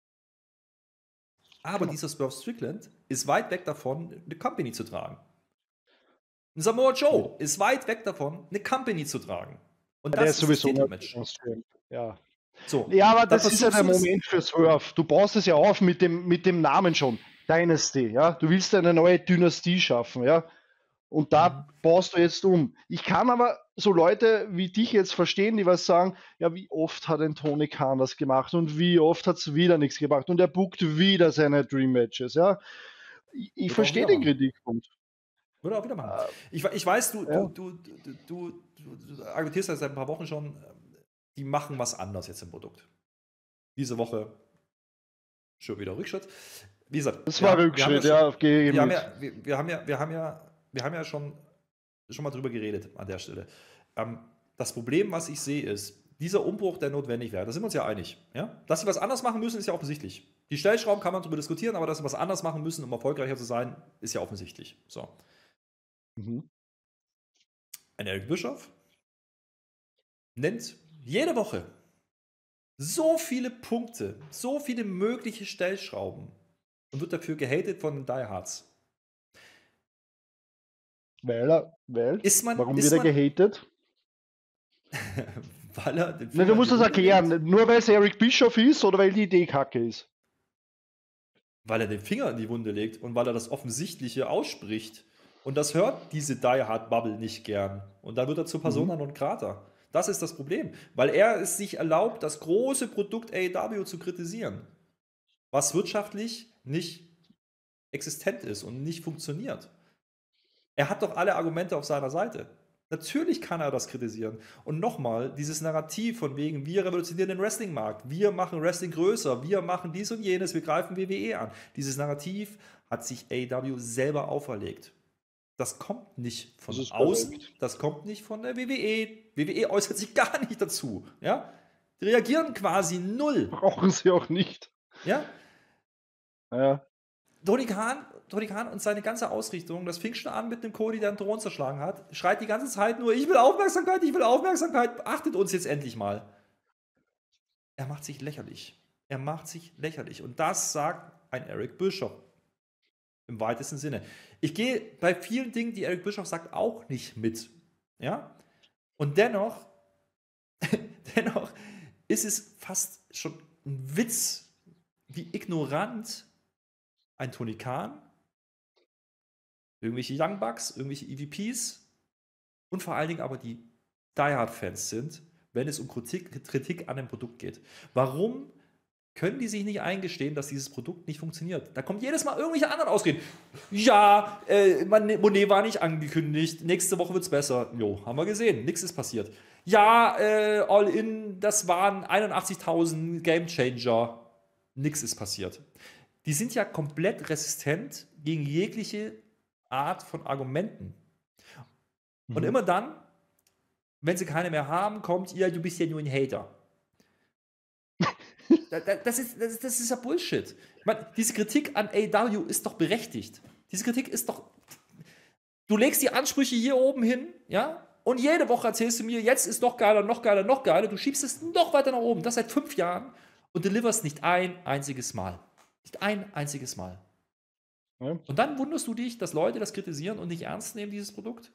Aber Genau. dieser Swerve Strickland ist weit weg davon, eine Company zu tragen. Ein Samoa Ja. Joe ist weit weg davon, eine Company zu tragen. Und Der das ist ist das sowieso nicht Titelmatch. konstruiert. Ja. So, Ja, aber dann das ist ja versuchst der du das. Moment für Swerve. Du baust es ja auf mit dem Namen schon. Dynasty, ja. Du willst eine neue Dynastie schaffen, ja. Und Mhm. da baust du jetzt um. Ich kann aber so Leute wie dich jetzt verstehen, die was sagen, ja, wie oft hat ein Tony Khan das gemacht und wie oft hat es wieder nichts gebracht und er bookt wieder seine Dream Matches, ja. Ich Wird er auch verstehe wieder den machen. Kritikpunkt. Würde er auch wieder machen. Äh, Ich weiß, ja. du argumentierst ja seit ein paar Wochen schon, die machen was anders jetzt im Produkt. Diese Woche schon wieder Rückschritt. Wie gesagt, Das war wir haben ja Rückschritt, schon, ja, gehe ich mit. wir haben ja schon mal drüber geredet an der Stelle. Das Problem, was ich sehe, ist, dieser Umbruch, der notwendig wäre, da sind wir uns ja einig. Ja? Dass sie was anders machen müssen, ist ja offensichtlich. Die Stellschrauben kann man darüber diskutieren, aber dass sie was anders machen müssen, um erfolgreicher zu sein, ist ja offensichtlich. So. Mhm. Ein Eric Bischoff nennt jede Woche so viele Punkte, so viele mögliche Stellschrauben und wird dafür gehatet von den Diehards. Weil, Ist man, warum wird ist er man, gehatet? weil er den Ne, Finger du in musst die das Wunde erklären. legt, Nur weil es Eric Bischoff ist oder weil die Idee kacke ist. weil er den Finger in die Wunde legt und weil er das Offensichtliche ausspricht. Und das hört diese Die Hard Bubble nicht gern. Und dann wird er zur Persona non grata. Das ist das Problem, weil er es sich erlaubt, das große Produkt AEW zu kritisieren, was wirtschaftlich nicht existent ist und nicht funktioniert. Er hat doch alle Argumente auf seiner Seite. Natürlich kann er das kritisieren. Und nochmal, dieses Narrativ von wegen, wir revolutionieren den Wrestling-Markt, wir machen Wrestling größer, wir machen dies und jenes, wir greifen WWE an. Dieses Narrativ hat sich AEW selber auferlegt. Das kommt nicht von Das ist außen, korrekt. das kommt nicht von der WWE. WWE äußert sich gar nicht dazu. Ja? Die reagieren quasi null. Brauchen sie auch nicht. Ja? Ja. Tony Khan und seine ganze Ausrichtung, das fing schon an mit dem Cody, der einen Thron zerschlagen hat, schreit die ganze Zeit nur, ich will Aufmerksamkeit, achtet uns jetzt endlich mal. Er macht sich lächerlich. Er macht sich lächerlich. Und das sagt ein Eric Bischoff. Im weitesten Sinne. Ich gehe bei vielen Dingen, die Eric Bischoff sagt, auch nicht mit. Ja? Und dennoch ist es fast schon ein Witz, wie ignorant ein Tony Khan, irgendwelche Young Bucks, irgendwelche EVPs und vor allen Dingen aber die Die Hard-Fans sind, wenn es um Kritik an dem Produkt geht. Warum können die sich nicht eingestehen, dass dieses Produkt nicht funktioniert? Da kommt jedes Mal irgendwelche anderen Ausreden. Ja, Monet war nicht angekündigt, nächste Woche wird es besser. Jo, haben wir gesehen, nichts ist passiert. Ja, All-In, das waren 81.000 Gamechanger, nichts ist passiert. Die sind ja komplett resistent gegen jegliche Art von Argumenten. Und immer dann, wenn sie keine mehr haben, kommt, ja, du bist ja nur ein Hater. Das ist ja Bullshit. Ich meine, diese Kritik an AEW ist doch berechtigt. Diese Kritik ist doch. Du legst die Ansprüche hier oben hin, ja, und jede Woche erzählst du mir, jetzt ist noch geiler, noch geiler, noch geiler. Du schiebst es noch weiter nach oben, das seit 5 Jahren und deliverst nicht ein einziges Mal. Nicht ein einziges Mal. Ja. Und dann wunderst du dich, dass Leute das kritisieren und nicht ernst nehmen, dieses Produkt?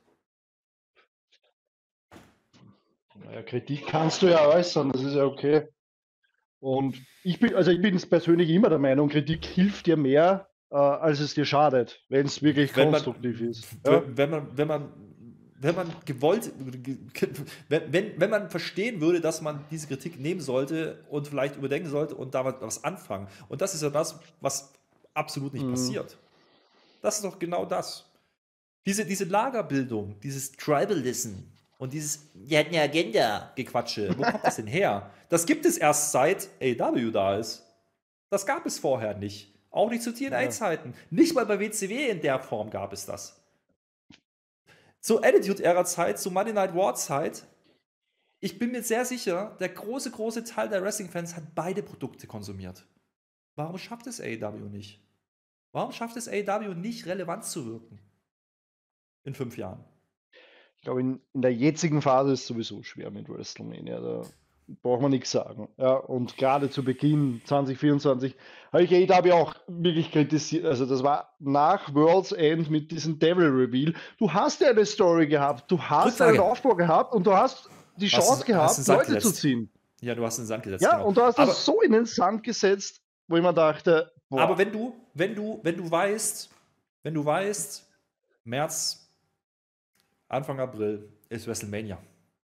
Naja, Kritik kannst du ja äußern, das ist ja okay. Und ich bin persönlich immer der Meinung, Kritik hilft dir mehr, als es dir schadet, wenn es wirklich konstruktiv ist. Ja? Wenn man gewollt, wenn man verstehen würde, dass man diese Kritik nehmen sollte und vielleicht überdenken sollte und da was anfangen. Und das ist ja das, was absolut nicht passiert. Das ist doch genau das. Diese Lagerbildung, dieses Tribalism und dieses wir hatten ja Agenda-Gequatsche, wo kommt das denn her? Das gibt es erst seit AEW da ist. Das gab es vorher nicht. Auch nicht zu TNA-Zeiten. Nicht mal bei WCW in der Form gab es das. Zur Attitude-Era-Zeit, zur Monday Night War-Zeit, ich bin mir sehr sicher, der große Teil der Wrestling-Fans hat beide Produkte konsumiert. Warum schafft es AEW nicht? Warum schafft es AEW nicht, relevant zu wirken? In 5 Jahren. Ich glaube, in der jetzigen Phase ist es sowieso schwer mit WrestleMania. Da braucht man nichts sagen. Ja, und gerade zu Beginn 2024 habe ich AEW auch wirklich kritisiert. Also das war nach World's End mit diesem Devil Reveal. Du hast ja eine Story gehabt, du hast Rückfrage. einen Aufbau gehabt und du hast die Chance gehabt, den Sand Leute zu gesetzt. ziehen. Ja, du hast in den Sand gesetzt. Ja, genau. und du hast Aber- das so in den Sand gesetzt, wo ich mir dachte, boah, Aber wenn du weißt, März, Anfang April ist WrestleMania.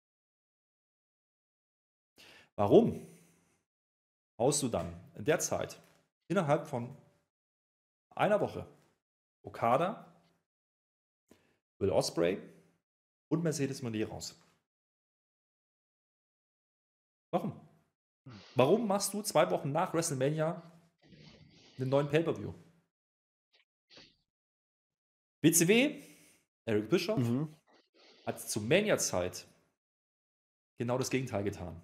Warum haust du dann in der Zeit innerhalb von einer Woche Okada, Will Ospreay und Mercedes Moné raus? Warum? Warum machst du 2 Wochen nach WrestleMania einen neuen Pay-Per-View? WCW, Eric Bischoff, hat zur Mania-Zeit genau das Gegenteil getan.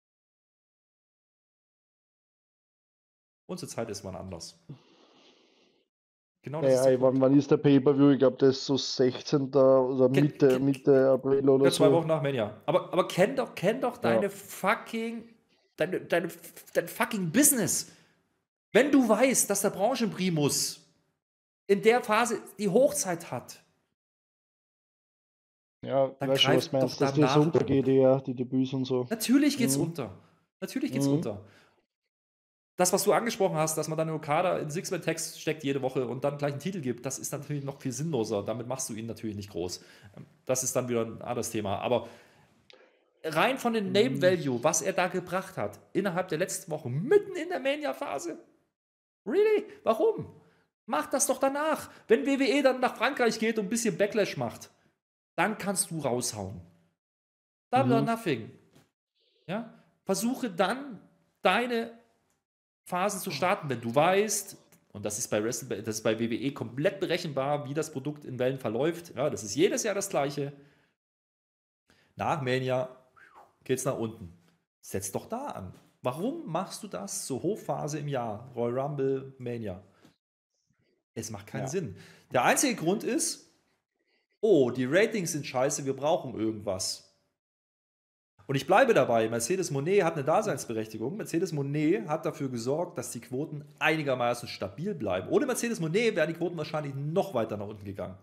Unsere Zeit ist wann anders. Genau das ist ja, der Punkt. wann ist der Pay-Per-View? Ich glaube, das ist so 16. oder Mitte April oder Ja, so. 2 Wochen nach Mania. Aber kenn doch deine fucking dein fucking Business. Wenn du weißt, dass der Branchenprimus in der Phase die Hochzeit hat, Ja, dann weiß schon, was greift du doch meinst, dass das danach. untergeht, ja, die Debüts und so. Natürlich geht's Mhm. unter. Natürlich geht's Mhm. unter. Das, was du angesprochen hast, dass man dann einen Okada in Six-Man-Text steckt jede Woche und dann gleich einen Titel gibt, das ist natürlich noch viel sinnloser. Damit machst du ihn natürlich nicht groß. Das ist dann wieder ein anderes Thema. Aber rein von dem Name Mhm. Value, was er da gebracht hat, innerhalb der letzten Woche, mitten in der Mania-Phase. Really? Warum? Mach das doch danach. Wenn WWE dann nach Frankreich geht und ein bisschen Backlash macht, dann kannst du raushauen. Double or Mhm. nothing. Ja? Versuche dann deine Phasen zu starten, wenn du weißt, und das ist das ist bei WWE komplett berechenbar, wie das Produkt in Wellen verläuft. Ja, das ist jedes Jahr das gleiche. Nach Mania geht's nach unten. Setz doch da an. Warum machst du das zur Hochphase im Jahr? Royal Rumble, Mania. Es macht keinen Ja. Sinn. Der einzige Grund ist, oh, die Ratings sind scheiße, wir brauchen irgendwas. Und ich bleibe dabei, Mercedes Moné hat eine Daseinsberechtigung. Mercedes Moné hat dafür gesorgt, dass die Quoten einigermaßen stabil bleiben. Ohne Mercedes Moné wären die Quoten wahrscheinlich noch weiter nach unten gegangen.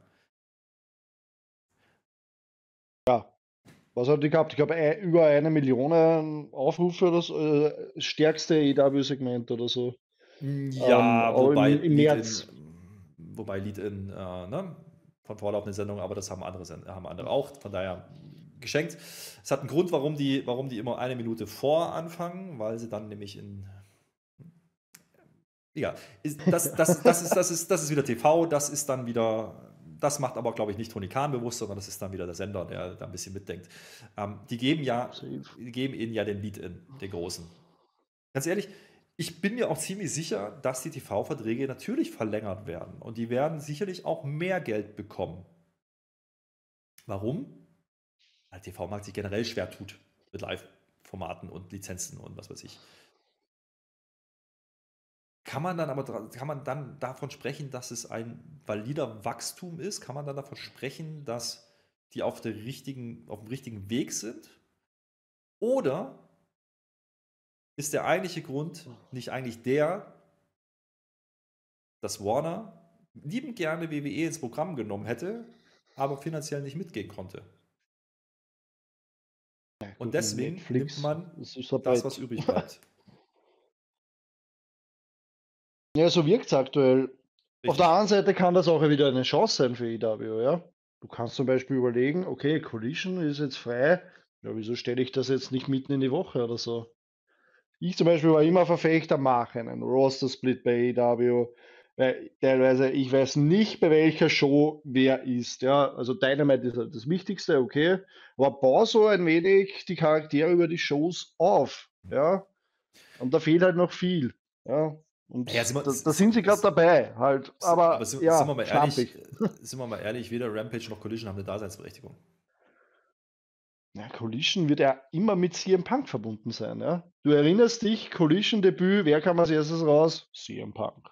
Ja. Was hat die gehabt? Ich glaube, über 1 Million Aufrufe oder so, das stärkste EW-Segment oder so. Ja, Aber im März. Wobei Lead-In, ne, von vorlaufenden Sendungen, aber das haben haben andere auch, von daher geschenkt. Es hat einen Grund, warum die immer 1 Minute vor anfangen, weil sie dann nämlich ja, das ist wieder TV, das ist dann wieder, das macht aber, glaube ich, nicht Tony Khan bewusst, sondern das ist dann wieder der Sender, der da ein bisschen mitdenkt. Die geben Safe. ihnen ja den Lead-In, den großen. Ganz ehrlich, ich bin mir auch ziemlich sicher, dass die TV-Verträge natürlich verlängert werden und die werden sicherlich auch mehr Geld bekommen. Warum? Weil der TV-Markt sich generell schwer tut mit Live-Formaten und Lizenzen und was weiß ich. Kann man dann davon sprechen, dass es ein valider Wachstum ist? Kann man dann davon sprechen, dass die auf dem richtigen Weg sind? Oder ist der eigentliche Grund nicht eigentlich der, dass Warner liebend gerne WWE ins Programm genommen hätte, aber finanziell nicht mitgehen konnte? Ja, Und gut, mit deswegen nimmt Netflix, man das ist ein das, was Brett. übrig bleibt. Ja, so wirkt es aktuell. Auf der Richtig. anderen Seite kann das auch wieder eine Chance sein für EW, ja. Du kannst zum Beispiel überlegen, okay, Collision ist jetzt frei, ja, wieso stelle ich das jetzt nicht mitten in die Woche oder so? Ich zum Beispiel war immer Verfechter, mach einen Roster-Split bei EW, weil teilweise, ich weiß nicht, bei welcher Show wer ist, ja. Also Dynamite ist halt das Wichtigste, okay, aber bau so ein wenig die Charaktere über die Shows auf, ja. Und da fehlt halt noch viel, ja. Naja, Und da sind sie gerade dabei, halt, aber aber sind wir ja, mal ehrlich, schlampig. weder Rampage noch Collision haben eine Daseinsberechtigung. Ja, Collision wird ja immer mit CM Punk verbunden sein, ja. Du erinnerst dich, Collision-Debüt, wer kam als erstes raus? CM Punk.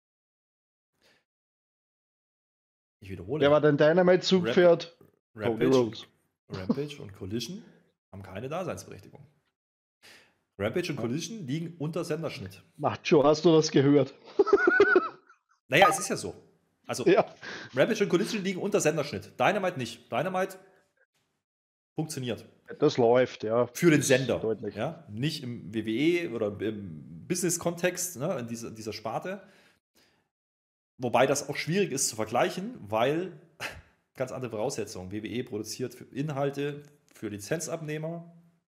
Ich Wer wiederhole, war dein Ramp Dynamite-Zugpferd? Cody Rampage, Rhodes. Rampage und Collision haben keine Daseinsberechtigung. Rampage und Ja. Collision liegen unter Senderschnitt. Macho, hast du das gehört? Naja, es ist ja so. Also, Ja. Rampage und Collision liegen unter Senderschnitt. Dynamite nicht. Dynamite funktioniert. Das läuft, ja. Für den Das ist Sender. deutlich. Ja? Nicht im WWE oder im Business-Kontext, ne, in dieser Sparte. Wobei das auch schwierig ist zu vergleichen, weil ganz andere Voraussetzungen. WWE produziert Inhalte für Lizenzabnehmer.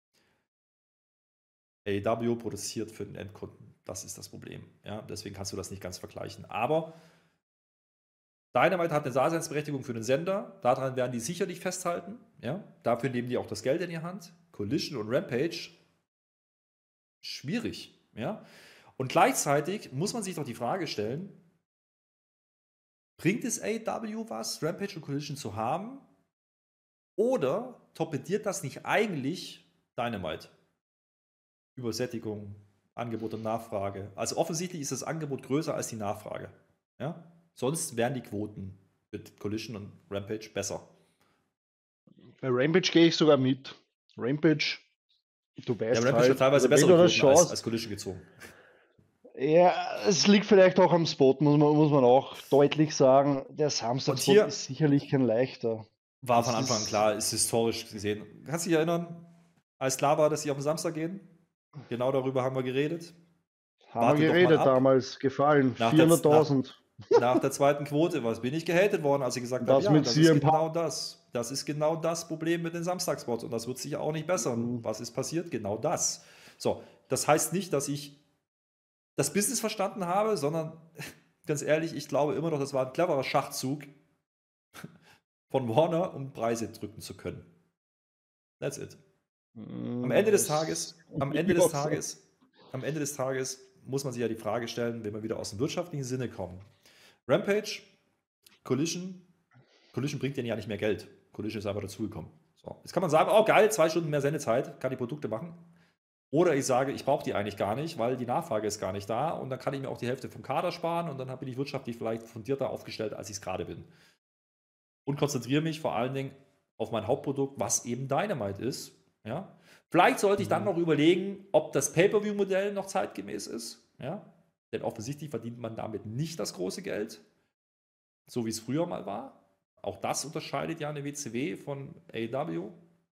AEW produziert für den Endkunden. Das ist das Problem. Ja? Deswegen kannst du das nicht ganz vergleichen. Aber Dynamite hat eine Daseinsberechtigung für den Sender. Daran werden die sicherlich festhalten. Ja? Dafür nehmen die auch das Geld in die Hand. Collision und Rampage, schwierig. Ja? Und gleichzeitig muss man sich doch die Frage stellen, bringt es AEW was, Rampage und Collision zu haben? Oder torpediert das nicht eigentlich Dynamite? Übersättigung, Angebot und Nachfrage. Also offensichtlich ist das Angebot größer als die Nachfrage. Ja? Sonst wären die Quoten mit Collision und Rampage besser. Bei Rampage gehe ich sogar mit. Rampage, du Ja, weißt Rampage halt, hat teilweise also wenn bessere du das Quoten als schaust, Collision gezogen. ja, es liegt vielleicht auch am Spot, muss man auch deutlich sagen. Der Und hier, Samstagspot ist sicherlich kein leichter. War von Das Anfang an ist, klar, ist historisch gesehen. Kannst du dich erinnern, als klar war, dass sie auf den Samstag gehen? Genau darüber haben wir geredet. haben wir Warte doch mal geredet ab. damals, gefallen, Nach der, nach, 400.000. nach der zweiten Quote, was bin ich gehatet worden, als ich gesagt habe, Das ja, mit das ist CM Punk. genau das. Das ist genau das Problem mit den Samstagspots und das wird sich auch nicht bessern. Mhm. Was ist passiert? Genau das. So, das heißt nicht, dass ich das Business verstanden habe, sondern ganz ehrlich, ich glaube immer noch, das war ein cleverer Schachzug von Warner, um Preise drücken zu können. That's it. Am Ende des Tages, am Ende des Ja, so. Tages, am Ende des Tages muss man sich ja die Frage stellen, wenn wir wieder aus dem wirtschaftlichen Sinne kommen. Rampage, Collision, Collision bringt denen ja nicht mehr Geld. Collision ist einfach dazugekommen. So. Jetzt kann man sagen, oh geil, 2 Stunden mehr Sendezeit, kann die Produkte machen. Oder ich sage, ich brauche die eigentlich gar nicht, weil die Nachfrage ist gar nicht da und dann kann ich mir auch die Hälfte vom Kader sparen und dann bin ich wirtschaftlich vielleicht fundierter aufgestellt, als ich es gerade bin. Und konzentriere mich vor allen Dingen auf mein Hauptprodukt, was eben Dynamite ist. Ja? Vielleicht sollte ich dann noch überlegen, ob das Pay-Per-View-Modell noch zeitgemäß ist. Ja? Denn offensichtlich verdient man damit nicht das große Geld, so wie es früher mal war. Auch das unterscheidet ja eine WCW von AEW.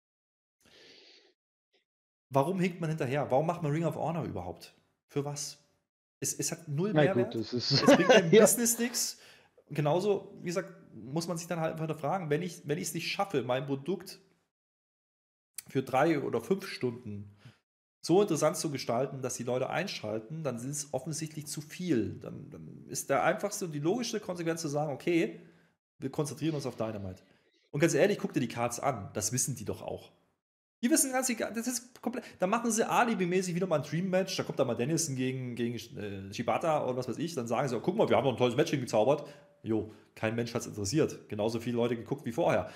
Warum hinkt man hinterher? Warum macht man Ring of Honor überhaupt? Für was? Es hat null Na gut, Mehrwert. das ist. Es bringt dem Ja. Business nichts. Genauso, wie gesagt, muss man sich dann halt einfach hinterfragen, wenn ich es nicht schaffe, mein Produkt für 3 oder 5 Stunden so interessant zu gestalten, dass die Leute einschalten, dann ist es offensichtlich zu viel. Dann ist der einfachste und die logischste Konsequenz zu sagen, okay, wir konzentrieren uns auf Dynamite. Und ganz ehrlich, guck dir die Cards an. Das wissen die doch auch. Die wissen ganz egal, das ist komplett. Da machen sie alibi-mäßig wieder mal ein Dream-Match. Da kommt da mal Dennison gegen Shibata oder was weiß ich. Dann sagen sie, oh, guck mal, wir haben noch ein tolles Match hingezaubert. Jo, kein Mensch hat es interessiert. Genauso viele Leute geguckt wie vorher.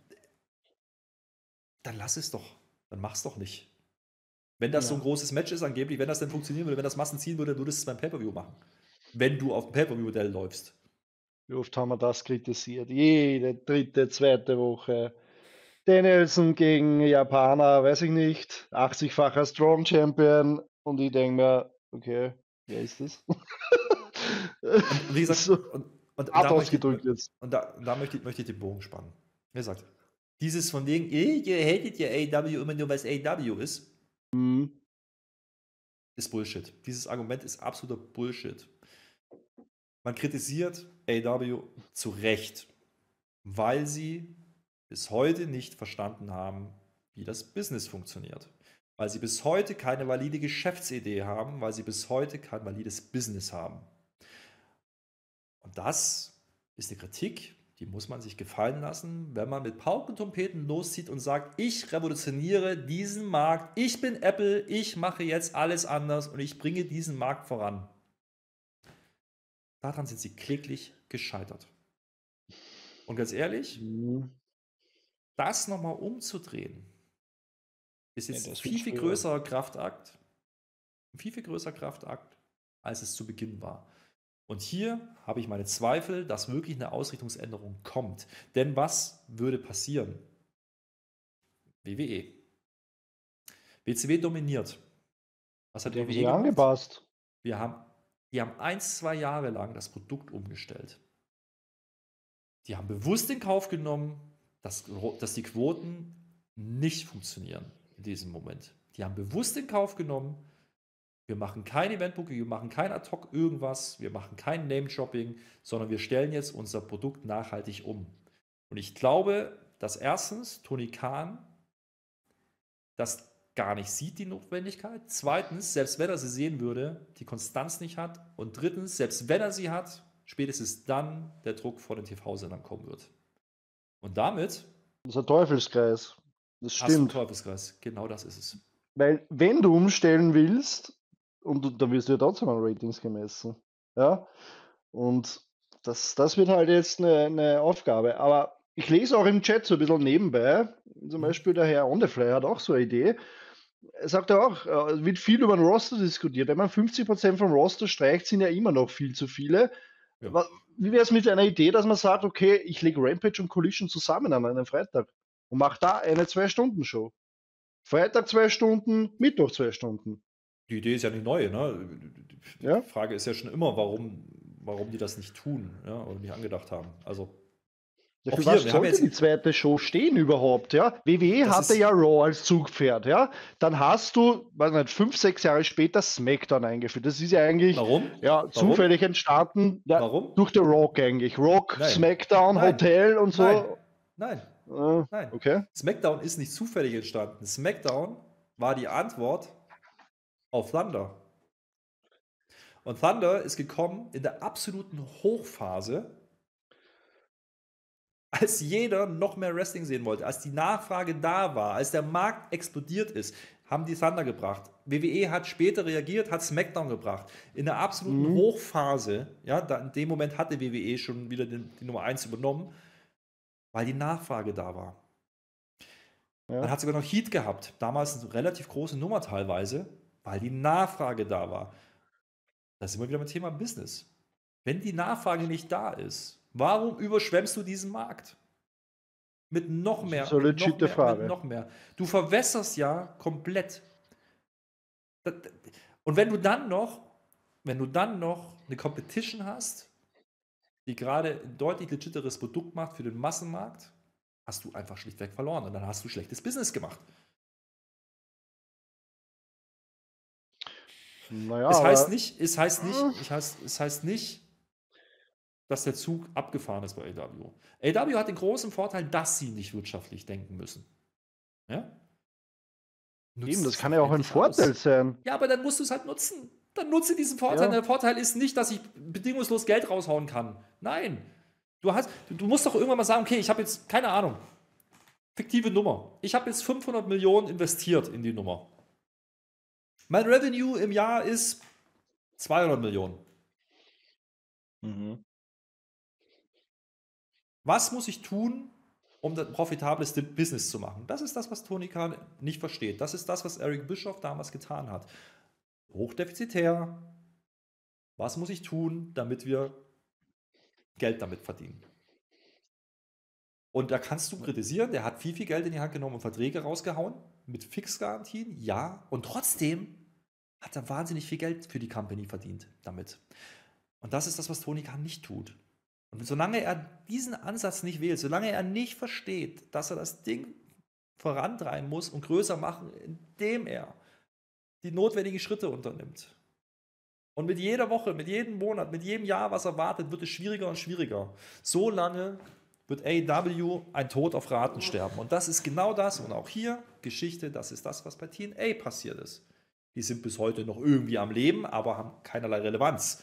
Dann lass es doch. Dann mach's doch nicht. Wenn das so ein Ja. großes Match ist, angeblich, wenn das denn funktionieren würde, wenn das Massen ziehen würde, würdest du es beim Pay-Per-View machen. Wenn du auf dem Pay-Per-View-Modell läufst. Wie oft haben wir das kritisiert? Jede dritte, zweite Woche. Danielson gegen Japaner, weiß ich nicht. 80-facher Strong Champion. Und ich denke mir, okay, wer ist das? Und wie gesagt, So und hart da möchte ich, ausgedrückt jetzt. und da möchte ich den Bogen spannen. Wie gesagt, dieses von wegen, ihr hatet ja AEW immer nur, weil es AEW Mhm. ist Bullshit. Dieses Argument ist absoluter Bullshit. Man kritisiert AEW zu Recht, weil sie bis heute nicht verstanden haben, wie das Business funktioniert. Weil sie bis heute keine valide Geschäftsidee haben, weil sie bis heute kein valides Business haben. Und das ist eine Kritik, die muss man sich gefallen lassen, wenn man mit Pauken und Trompeten loszieht und sagt, ich revolutioniere diesen Markt, ich bin Apple, ich mache jetzt alles anders und ich bringe diesen Markt voran. Daran sind sie kläglich gescheitert. Und ganz ehrlich, Mhm. das nochmal umzudrehen, ist Ja, jetzt ein das wird viel, viel schwer. größerer Kraftakt, ein viel, viel größerer Kraftakt, als es zu Beginn war. Und hier habe ich meine Zweifel, dass wirklich eine Ausrichtungsänderung kommt. Denn was würde passieren? WWE. WCW dominiert. Was hat Die haben WWE sich gemacht? angepasst. Die haben 1, 2 Jahre lang das Produkt umgestellt. Die haben bewusst in Kauf genommen, dass die Quoten nicht funktionieren in diesem Moment. Die haben bewusst in Kauf genommen, wir machen kein Eventbooking, wir machen kein Ad-Hoc irgendwas, wir machen kein Name-Dropping, sondern wir stellen jetzt unser Produkt nachhaltig um. Und ich glaube, dass erstens Tony Khan das gar nicht sieht, die Notwendigkeit. Zweitens, selbst wenn er sie sehen würde, die Konstanz nicht hat. Und drittens, selbst wenn er sie hat, spätestens dann der Druck vor den TV-Sendern kommen wird. Und damit Das ist ein Teufelskreis. Das hast du einen stimmt. Teufelskreis. Genau das ist es. Weil, wenn du umstellen willst, dann wirst du ja trotzdem an Ratings gemessen. Ja? Und das wird halt jetzt eine Aufgabe. Aber ich lese auch im Chat so ein bisschen nebenbei, zum Mhm. Beispiel der Herr On the Fly hat auch so eine Idee. Er sagt ja auch, es wird viel über den Roster diskutiert. Wenn man 50% vom Roster streicht, sind ja immer noch viel zu viele. Ja. Wie wäre es mit einer Idee, dass man sagt, okay, ich lege Rampage und Collision zusammen an einem Freitag und mache da eine 2-Stunden-Show. Freitag 2 Stunden, Mittwoch 2 Stunden. Die Idee ist ja nicht neu, ne? Die Ja? Frage ist ja schon immer, warum die das nicht tun, ja, oder nicht angedacht haben. Also, Ja, Auch für hier, was wir haben sollte jetzt. die zweite Show stehen überhaupt? Ja? WWE Das hatte ist. ja Raw als Zugpferd, ja. Dann hast du, weiß nicht, 5, 6 Jahre später SmackDown eingeführt. Das ist ja eigentlich Warum? ja, Warum? zufällig entstanden, ja, Warum? durch The Rock eigentlich. Rock, Nein. SmackDown, Nein. Hotel und Nein. so. Nein. Nein. Okay. SmackDown ist nicht zufällig entstanden. SmackDown war die Antwort auf Thunder. Und Thunder ist gekommen in der absoluten Hochphase, als jeder noch mehr Wrestling sehen wollte, als die Nachfrage da war, als der Markt explodiert ist, haben die Thunder gebracht. WWE hat später reagiert, hat SmackDown gebracht. In der absoluten Mhm. Hochphase, ja, in dem Moment hatte WWE schon wieder die Nummer 1 übernommen, weil die Nachfrage da war. Man Ja. hat sogar noch Heat gehabt, damals eine relativ große Nummer teilweise, weil die Nachfrage da war. Da sind wir wieder beim Thema Business. Wenn die Nachfrage nicht da ist, warum überschwemmst du diesen Markt? Mit noch Das mehr, ist eine mit noch legitime mehr, mit Frage. noch mehr. Du verwässerst ja komplett. Und wenn du dann noch eine Competition hast, die gerade ein deutlich legiteres Produkt macht für den Massenmarkt, hast du einfach schlichtweg verloren und dann hast du schlechtes Business gemacht. Naja, Es heißt aber nicht, es heißt nicht, dass der Zug abgefahren ist bei AEW. AEW hat den großen Vorteil, dass sie nicht wirtschaftlich denken müssen. Ja? eben, Nutzt das es kann doch ja auch ein endlich Vorteil aus. sein. Ja, aber dann musst du es halt nutzen. Dann nutze diesen Vorteil. Ja. Der Vorteil ist nicht, dass ich bedingungslos Geld raushauen kann. Nein. Du musst doch irgendwann mal sagen, okay, ich habe jetzt, keine Ahnung, fiktive Nummer. Ich habe jetzt 500 Millionen investiert in die Nummer. Mein Revenue im Jahr ist 200 Millionen. Mhm. Was muss ich tun, um ein profitables Business zu machen? Das ist das, was Tony Khan nicht versteht. Das ist das, was Eric Bischoff damals getan hat. Hochdefizitär. Was muss ich tun, damit wir Geld damit verdienen? Und da kannst du kritisieren, der hat viel, viel Geld in die Hand genommen und Verträge rausgehauen mit Fixgarantien, ja. Und trotzdem hat er wahnsinnig viel Geld für die Company verdient damit. Und das ist das, was Tony Khan nicht tut. Und solange er diesen Ansatz nicht wählt, solange er nicht versteht, dass er das Ding vorantreiben muss und größer machen, indem er die notwendigen Schritte unternimmt. Und mit jeder Woche, mit jedem Monat, mit jedem Jahr, was er wartet, wird es schwieriger und schwieriger. So lange wird AEW ein Tod auf Raten sterben. Und das ist genau das. Und auch hier Geschichte, das ist das, was bei TNA passiert ist. Die sind bis heute noch irgendwie am Leben, aber haben keinerlei Relevanz.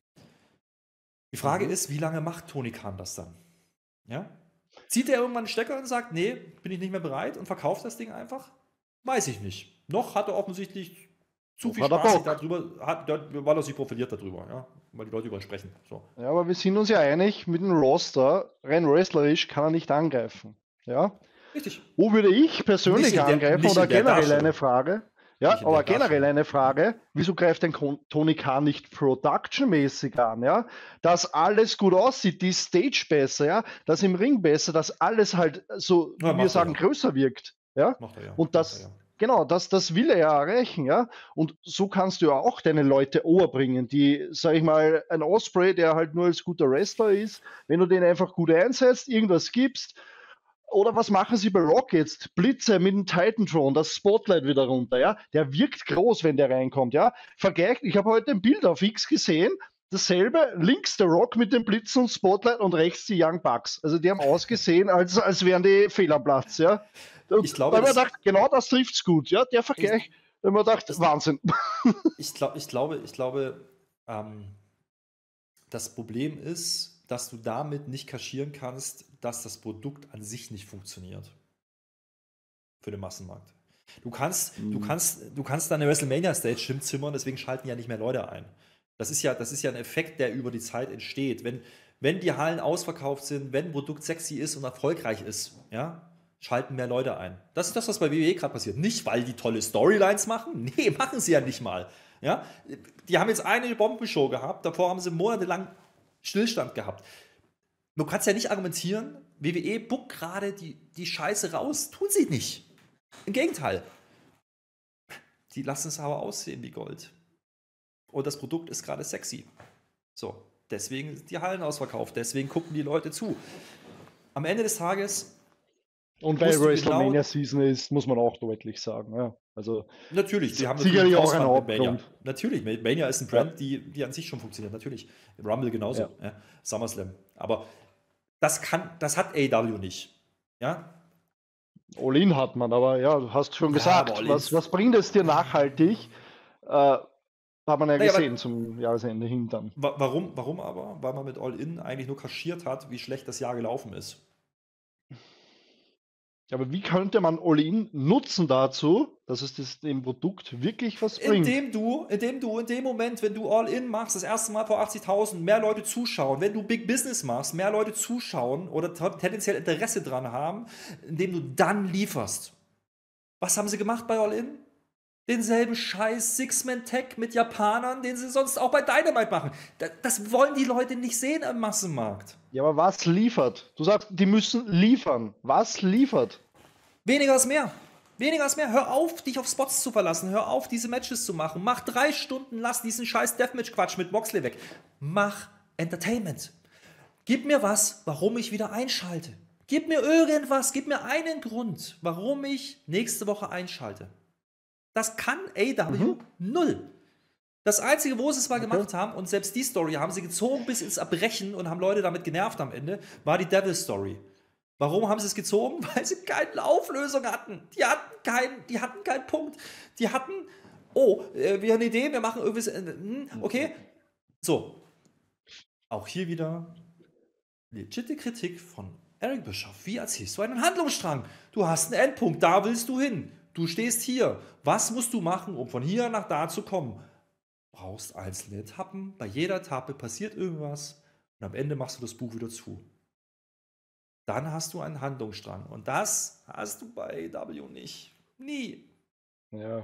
Die Frage ist, wie lange macht Tony Khan das dann? Ja? Zieht er irgendwann einen Stecker und sagt, nee, bin ich nicht mehr bereit und verkauft das Ding einfach? Weiß ich nicht. Noch hat er offensichtlich zu viel Hat er Spaß sich Bock. darüber, weil er sich profiliert darüber, ja? Weil die Leute über ihn sprechen. So. Ja, aber wir sind uns ja einig, mit dem Roster, rein wrestlerisch, kann er nicht angreifen. Ja? Richtig. Wo würde ich persönlich angreifen nicht oder in der generell Darstellung. eine Frage? Ja, Nicht in der aber generell Darstellung. eine Frage, wieso greift denn Tony Khan nicht production-mäßig an, ja? Dass alles gut aussieht, die Stage besser, ja? Dass im Ring besser, dass alles halt so, Ja, wie wir macht er sagen, ja. größer wirkt, ja? Macht er ja. Und Macht er ja. genau, das will er ja erreichen, ja? Und so kannst du ja auch deine Leute overbringen, die, sag ich mal, ein Osprey, der halt nur als guter Wrestler ist, wenn du den einfach gut einsetzt, irgendwas gibst. Oder was machen sie bei Rock jetzt? Blitze mit dem Titantron, das Spotlight wieder runter, ja? Der wirkt groß, wenn der reinkommt, ja? Vergleich, ich habe heute ein Bild auf X gesehen, dasselbe, links der Rock mit dem Blitzen und Spotlight und rechts die Young Bucks. Also die haben ausgesehen, als wären die fehl am Platz, ja? Ich glaube, da haben wir das, gedacht, genau das trifft's gut, ja? Der Vergleich, da haben wir gedacht, ich, Wahnsinn. ich glaube, das Problem ist, dass du damit nicht kaschieren kannst, dass das Produkt an sich nicht funktioniert. Für den Massenmarkt. Du kannst deine WrestleMania-Stage zimmern, deswegen schalten ja nicht mehr Leute ein. Das ist ja ein Effekt, der über die Zeit entsteht. Wenn die Hallen ausverkauft sind, wenn ein Produkt sexy ist und erfolgreich ist, ja, schalten mehr Leute ein. Das ist das, was bei WWE gerade passiert. Nicht, weil die tolle Storylines machen. Nee, machen sie ja nicht mal. Ja? Die haben jetzt eine Bombenshow gehabt, davor haben sie monatelang Stillstand gehabt. Du kannst ja nicht argumentieren, WWE buckt gerade die Scheiße raus. Tun sie nicht. Im Gegenteil. Die lassen es aber aussehen wie Gold. Und das Produkt ist gerade sexy. So, deswegen sind die Hallen ausverkauft. Deswegen gucken die Leute zu. am Ende des Tages Und weil musst du WrestleMania Season ist, muss man auch deutlich sagen. Ja. Also natürlich, die haben sicherlich auch Hausfahrt einen mit Mania. Hauptgrund. Natürlich, Mania ist ein Brand, die an sich schon funktioniert. Natürlich. Rumble genauso. Ja. Ja. SummerSlam. Aber das hat AEW nicht. Ja? All-In hat man, aber ja, du hast schon gesagt, aber was bringt es dir nachhaltig? Hat man ja Naja, gesehen zum Jahresende hin dann. warum aber? Weil man mit All-In eigentlich nur kaschiert hat, wie schlecht das Jahr gelaufen ist. Aber wie könnte man All-In nutzen dazu, dass es dem Produkt wirklich was bringt? Indem du in dem Moment, wenn du All-In machst, das erste Mal vor 80.000, mehr Leute zuschauen, wenn du Big Business machst, mehr Leute zuschauen oder tendenziell Interesse dran haben, indem du dann lieferst. Was haben sie gemacht bei All-In? Denselben Scheiß Six-Man-Tag mit Japanern, den sie sonst auch bei Dynamite machen. Das wollen die Leute nicht sehen am Massenmarkt. Ja, aber was liefert? Du sagst, die müssen liefern. Was liefert? Weniger ist mehr. Weniger ist mehr. Hör auf, dich auf Spots zu verlassen. Hör auf, diese Matches zu machen. Mach 3 Stunden, lass diesen scheiß Deathmatch-Quatsch mit Moxley weg. Mach Entertainment. Gib mir was, warum ich wieder einschalte. Gib mir irgendwas, gib mir einen Grund, warum ich nächste Woche einschalte. Das kann AEW null. Das Einzige, wo sie es mal gemacht haben, und selbst die Story haben sie gezogen bis ins Erbrechen und haben Leute damit genervt am Ende, war die Devil Story. Warum haben sie es gezogen? Weil sie keine Auflösung hatten. Die hatten keinen Punkt. Die hatten, wir haben eine Idee, wir machen irgendwie, okay. So. Auch hier wieder legitime Kritik von Eric Bischoff. Wie erziehst du einen Handlungsstrang? Du hast einen Endpunkt, da willst du hin. Du stehst hier. Was musst du machen, um von hier nach da zu kommen? Du brauchst einzelne Etappen. Bei jeder Etappe passiert irgendwas und am Ende machst du das Buch wieder zu. Dann hast du einen Handlungsstrang. Und das hast du bei AEW nicht. Nie. Ja.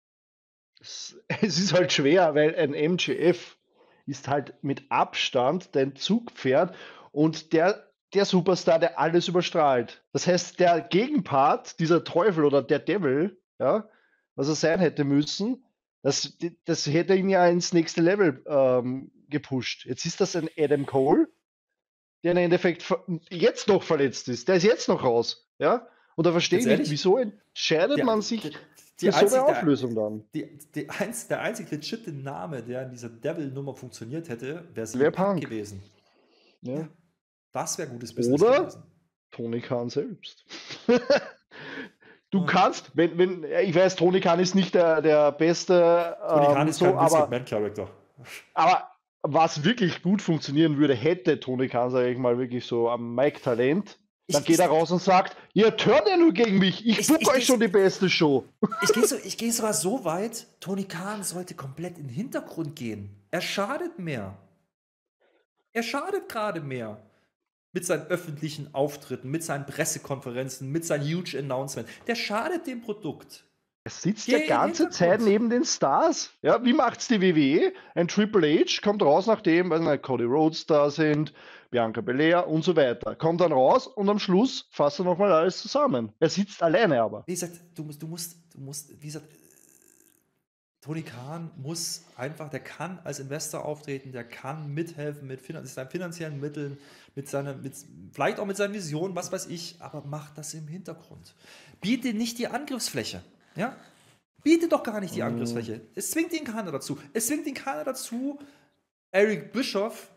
Es ist halt schwer, weil ein MJF ist halt mit Abstand dein Zugpferd und der Superstar, der alles überstrahlt. Das heißt, der Gegenpart, dieser Teufel oder der Devil, ja, was er sein hätte müssen, das hätte ihn ja ins nächste Level gepusht. Jetzt ist das ein Adam Cole, der im Endeffekt jetzt noch verletzt ist. Der ist jetzt noch raus. Ja? Und da verstehe ich nicht, wieso entscheidet man sich für so eine Auflösung dann? Der einzige legitte Name, der in dieser Devil-Nummer funktioniert hätte, wäre Punk gewesen. Ja. Das wäre gutes Business oder gewesen. Tony Khan selbst. Du kannst, wenn ich weiß, Tony Khan ist nicht der beste. Tony Khan ist kein Vince McMahon-Charakter. Aber was wirklich gut funktionieren würde, hätte Tony Khan, sage ich mal, wirklich so am Mic-Talent, dann geht er raus und sagt, ihr turnt ja nur gegen mich, ich buche euch schon die beste Show. Ich gehe sogar so weit, Tony Khan sollte komplett in den Hintergrund gehen. Er schadet mehr. Er schadet gerade mehr. Mit seinen öffentlichen Auftritten, mit seinen Pressekonferenzen, mit seinen huge Announcements. Der schadet dem Produkt. Er sitzt die ganze Zeit neben den Stars. Ja, wie macht's die WWE? Ein Triple H kommt raus, nachdem Cody Rhodes da sind, Bianca Belair und so weiter. Kommt dann raus und am Schluss fasst er nochmal alles zusammen. Er sitzt alleine aber. Wie gesagt, du musst, wie gesagt, Tony Khan muss einfach, der kann als Investor auftreten, der kann mithelfen mit seinen finanziellen Mitteln, vielleicht auch mit seinen Visionen, was weiß ich, aber macht das im Hintergrund. Biete nicht die Angriffsfläche. Ja? Biete doch gar nicht die Angriffsfläche. Es zwingt ihn keiner dazu. Es zwingt ihn keiner dazu, Eric Bischoff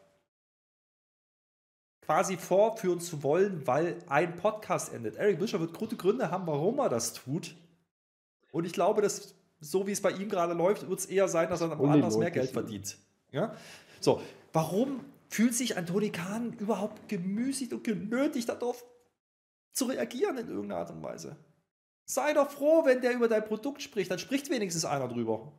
quasi vorführen zu wollen, weil ein Podcast endet. Eric Bischoff wird gute Gründe haben, warum er das tut. Und ich glaube, dass so wie es bei ihm gerade läuft, wird es eher sein, dass er am anders mehr Geld verdient. Ja? So, warum fühlt sich ein Tony Khan überhaupt gemüßigt und genötigt, darauf zu reagieren in irgendeiner Art und Weise? Sei doch froh, wenn der über dein Produkt spricht, dann spricht wenigstens einer drüber.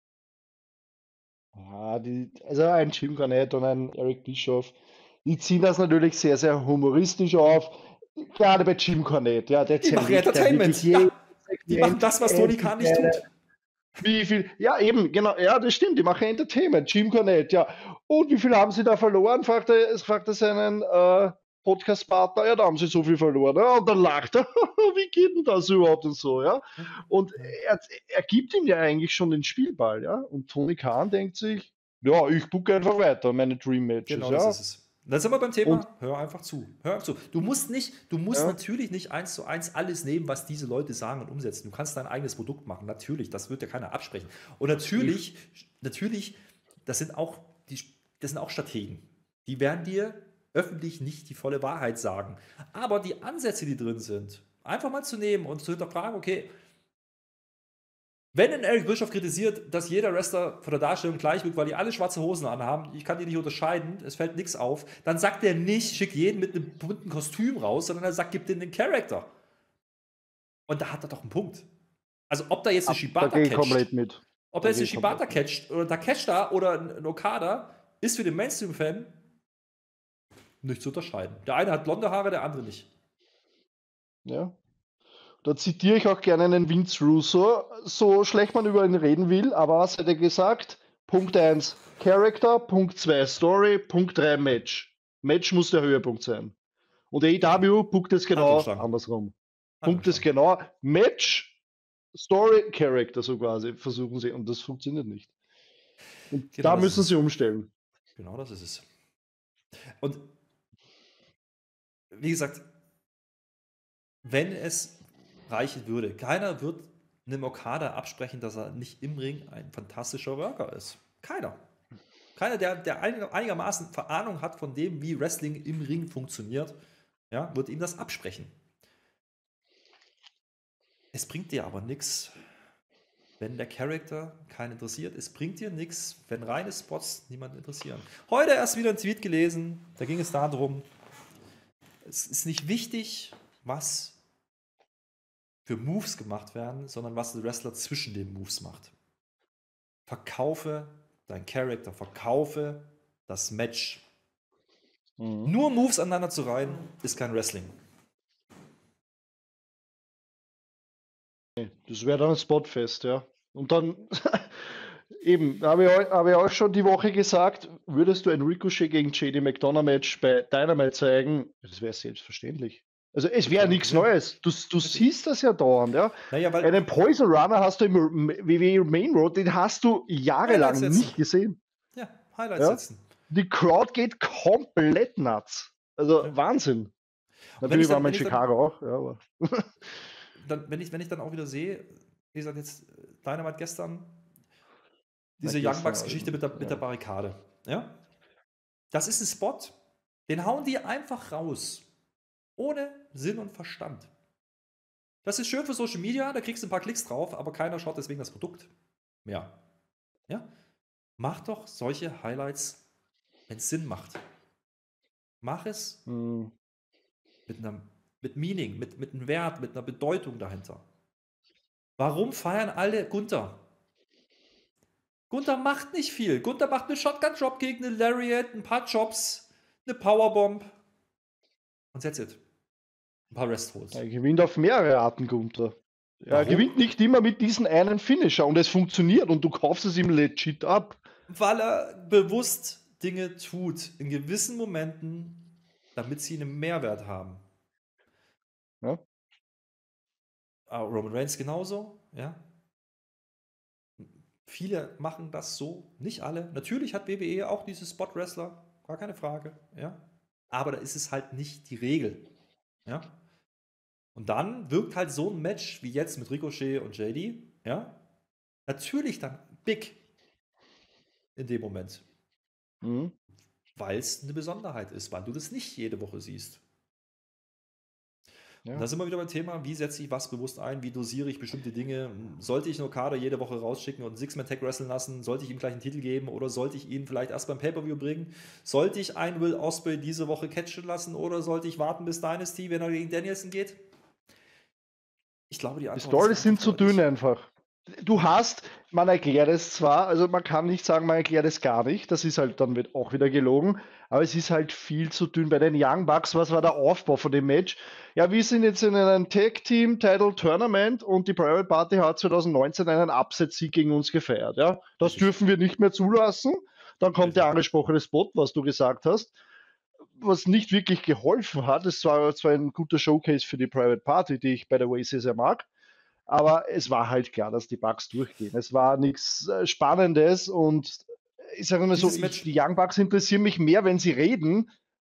Ja, also ein Jim Cornette und ein Eric Bischoff, die ziehen das natürlich sehr, sehr humoristisch auf. Gerade bei Jim Cornette, ja, der die machen Entertainment. Ja, die machen das, was Tony Khan nicht tut. Wie viel? Ja, eben, genau, ja, das stimmt, die machen Entertainment. Jim Cornette, ja. Und wie viel haben sie da verloren? Fragt er seinen Podcast-Partner, ja, da haben sie so viel verloren. Ja, und dann lacht er, wie geht denn das überhaupt und so, ja? Und er gibt ihm ja eigentlich schon den Spielball, ja? Und Tony Khan denkt sich, ja, ich bucke einfach weiter, meine Dream Matches, genau, ja? das ist es. Da sind wir beim Und Thema, hör einfach zu. Hör einfach zu. Du musst ja, natürlich nicht 1:1 alles nehmen, was diese Leute sagen und umsetzen. Du kannst dein eigenes Produkt machen, natürlich, das wird dir keiner absprechen. Und safe. natürlich, das sind auch, das sind auch Strategen. Die werden dir öffentlich nicht die volle Wahrheit sagen. Aber die Ansätze, die drin sind, einfach mal zu nehmen und zu hinterfragen, okay, wenn ein Eric Bischoff kritisiert, dass jeder Wrestler von der Darstellung gleich wirkt, weil die alle schwarze Hosen anhaben, ich kann die nicht unterscheiden, es fällt nichts auf, dann sagt er nicht, schickt jeden mit einem bunten Kostüm raus, sondern er sagt, gib denen den Charakter. Und da hat er doch einen Punkt. Also ob da jetzt eine Da Shibata gehe ich komplett catcht, mit. ob da Da jetzt gehe eine ich komplett Shibata mit. catcht oder Takeshita oder ein Okada, ist für den Mainstream-Fan nicht zu unterscheiden. Der eine hat blonde Haare, der andere nicht. Ja. Da zitiere ich auch gerne einen Vince Russo, so schlecht man über ihn reden will, aber was hat er gesagt? Punkt 1 Character, Punkt 2 Story, Punkt 3 Match. Match muss der Höhepunkt sein. Und AEW punkt es genau Handlungsstrang. andersrum. Punkt es Handlungsstrang. genau Match, Story, Character, so quasi versuchen sie. Und das funktioniert nicht. Und Genau da das ist müssen es. sie umstellen. Genau das ist es. Und wie gesagt, wenn es reichen würde, keiner wird einem Okada absprechen, dass er nicht im Ring ein fantastischer Worker ist. Keiner. Keiner, der einigermaßen Ahnung hat von dem, wie Wrestling im Ring funktioniert, ja, wird ihm das absprechen. Es bringt dir aber nichts, wenn der Charakter keinen interessiert. Es bringt dir nichts, wenn reine Spots niemanden interessieren. Heute erst wieder einen Tweet gelesen, da ging es darum, es ist nicht wichtig, was für Moves gemacht werden, sondern was der Wrestler zwischen den Moves macht. Verkaufe dein Charakter, verkaufe das Match. Nur Moves aneinander zu reihen, ist kein Wrestling. Das wäre dann ein Spotfest, ja. Und dann, eben, habe ich auch schon die Woche gesagt, würdest du ein Ricochet gegen JD McDonough-Match bei Dynamite zeigen? Das wäre selbstverständlich. Also es wäre nichts Neues. Du siehst das ja dauernd, ja. Naja, weil Einen Poison Runner hast du im WWE Main Road, den hast du jahrelang Highlights setzen. nicht gesehen. Ja, Highlights Ja? setzen. Die Crowd geht komplett nuts. Also Ja. Wahnsinn. wenn Natürlich ich dann- waren wir in wenn ich dann- Chicago auch, ja, aber wenn ich dann auch wieder sehe, wie gesagt, jetzt Dynamite gestern, diese Na, Young Bucks-Geschichte mit der ja. Barrikade. Ja? Das ist ein Spot, den hauen die einfach raus. Ohne Sinn und Verstand. Das ist schön für Social Media, da kriegst du ein paar Klicks drauf, aber keiner schaut deswegen das Produkt mehr. Ja? Mach doch solche Highlights, wenn es Sinn macht. Mach es Hm. mit Meaning, mit einem Wert, mit einer Bedeutung dahinter. Warum feiern alle Gunther? Gunther macht nicht viel. Gunther macht eine Shotgun-Drop gegen eine Lariat, ein paar Chops, eine Powerbomb. Und that's it. Ein paar Restholds. Er gewinnt auf mehrere Arten, Gunther. Er Warum? gewinnt nicht immer mit diesem einen Finisher und es funktioniert und du kaufst es ihm legit ab. Weil er bewusst Dinge tut, in gewissen Momenten, damit sie einen Mehrwert haben. Ja? Roman Reigns genauso, ja. Viele machen das so, nicht alle. Natürlich hat WWE auch diese Spot-Wrestler, gar keine Frage, ja. Aber da ist es halt nicht die Regel, ja. Und dann wirkt halt so ein Match wie jetzt mit Ricochet und JD, ja, natürlich dann big in dem Moment, Mhm. weil es eine Besonderheit ist, weil du das nicht jede Woche siehst. Ja. Und da sind wir wieder beim Thema, wie setze ich was bewusst ein, wie dosiere ich bestimmte Dinge. Sollte ich einen Okada jede Woche rausschicken und einen Six-Man-Tag wresteln lassen? Sollte ich ihm gleich einen Titel geben oder sollte ich ihn vielleicht erst beim Pay-Per-View bringen? Sollte ich einen Will Ospreay diese Woche catchen lassen oder sollte ich warten bis Dynasty, wenn er gegen Danielson geht? Ich glaube, die Die Antwort Stories ist sind zu deutlich. dünn einfach. Du hast, man erklärt es zwar, also man kann nicht sagen, man erklärt es gar nicht, das ist halt dann auch wieder gelogen, aber es ist halt viel zu dünn. Bei den Young Bucks, was war der Aufbau von dem Match? Ja, wir sind jetzt in einem Tag-Team-Title-Tournament und die Private Party hat 2019 einen Upset-Sieg gegen uns gefeiert. Ja? Das Richtig. dürfen wir nicht mehr zulassen. Dann kommt Richtig. der angesprochene Spot, was du gesagt hast, was nicht wirklich geholfen hat. Es war zwar ein guter Showcase für die Private Party, die ich by the way sehr, sehr mag, aber es war halt klar, dass die Bucks durchgehen. Es war nichts Spannendes und ich sage mal so, Dieses Match, die Young Bucks interessieren mich mehr, wenn sie reden,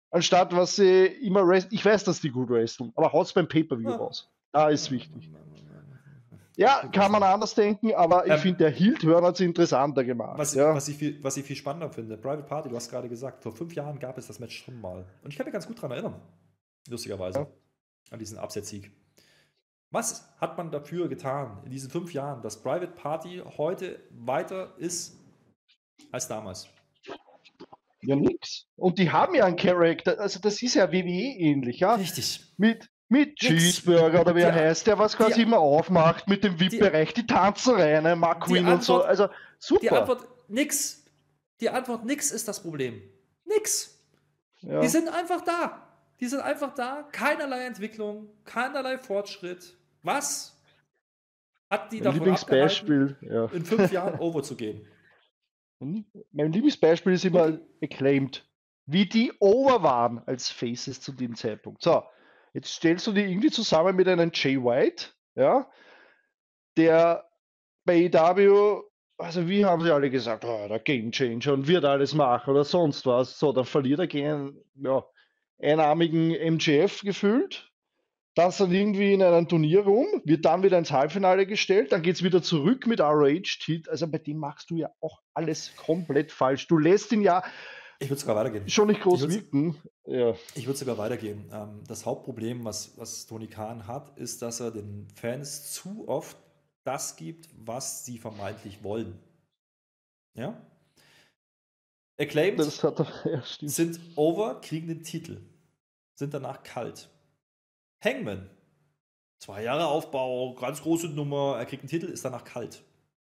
Anstatt was sie immer ich weiß, dass die gut wresteln, aber haut's beim Pay-Per-View Ah. raus. Da ist wichtig. Ja, kann man anders denken, aber ich Ähm, finde, der Heel-Turn hat es interessanter gemacht. Was, Ja. was, ich viel, was ich viel spannender finde, Private Party, du hast gerade gesagt, vor 5 Jahren gab es das Match schon mal. Und ich kann mich ganz gut daran erinnern, lustigerweise, Ja. an diesen Upset-Sieg. Was hat man dafür getan in diesen 5 Jahren, dass Private Party heute weiter ist als damals? Ja, nix. Und die haben ja einen Charakter, also das ist ja WWE ähnlich, ja? Richtig. Mit Cheeseburger oder wie er heißt, der was quasi immer aufmacht mit dem VIP-Bereich, die tanzen rein, Mark die Queen und so. Antwort- Also super. Die Antwort nix. Die Antwort nix ist das Problem. Nix. Ja. Die sind einfach da. Die sind einfach da. Keinerlei Entwicklung, keinerlei Fortschritt. Was hat die Mein davon abgehalten, Lieblingsbeispiel, ja. in 5 Jahren over zu gehen? Mein Lieblingsbeispiel ist immer Acclaimed. Wie die over waren als Faces zu dem Zeitpunkt. So, jetzt stellst du die irgendwie zusammen mit einem Jay White, ja, der bei AEW, also wie haben sie alle gesagt, oh, der Game Changer und wird alles machen oder sonst was. So, dann verliert er gegen ja, einarmigen MJF gefühlt. Das dann irgendwie in einem Turnier rum, wird dann wieder ins Halbfinale gestellt, dann geht es wieder zurück mit ROH-Tit. Also bei dem machst du ja auch alles komplett falsch. Du lässt ihn ja Ich würde sogar weitergehen. schon nicht groß wirken. Ja. Ich würde sogar weitergehen. Das Hauptproblem, was Tony Khan hat, ist, dass er den Fans zu oft das gibt, was sie vermeintlich wollen. Ja? Acclaimed Das hat er, ja, stimmt. sind over, kriegen den Titel. Sind danach kalt. Hangman. 2 Jahre Aufbau, ganz große Nummer, er kriegt einen Titel, ist danach kalt.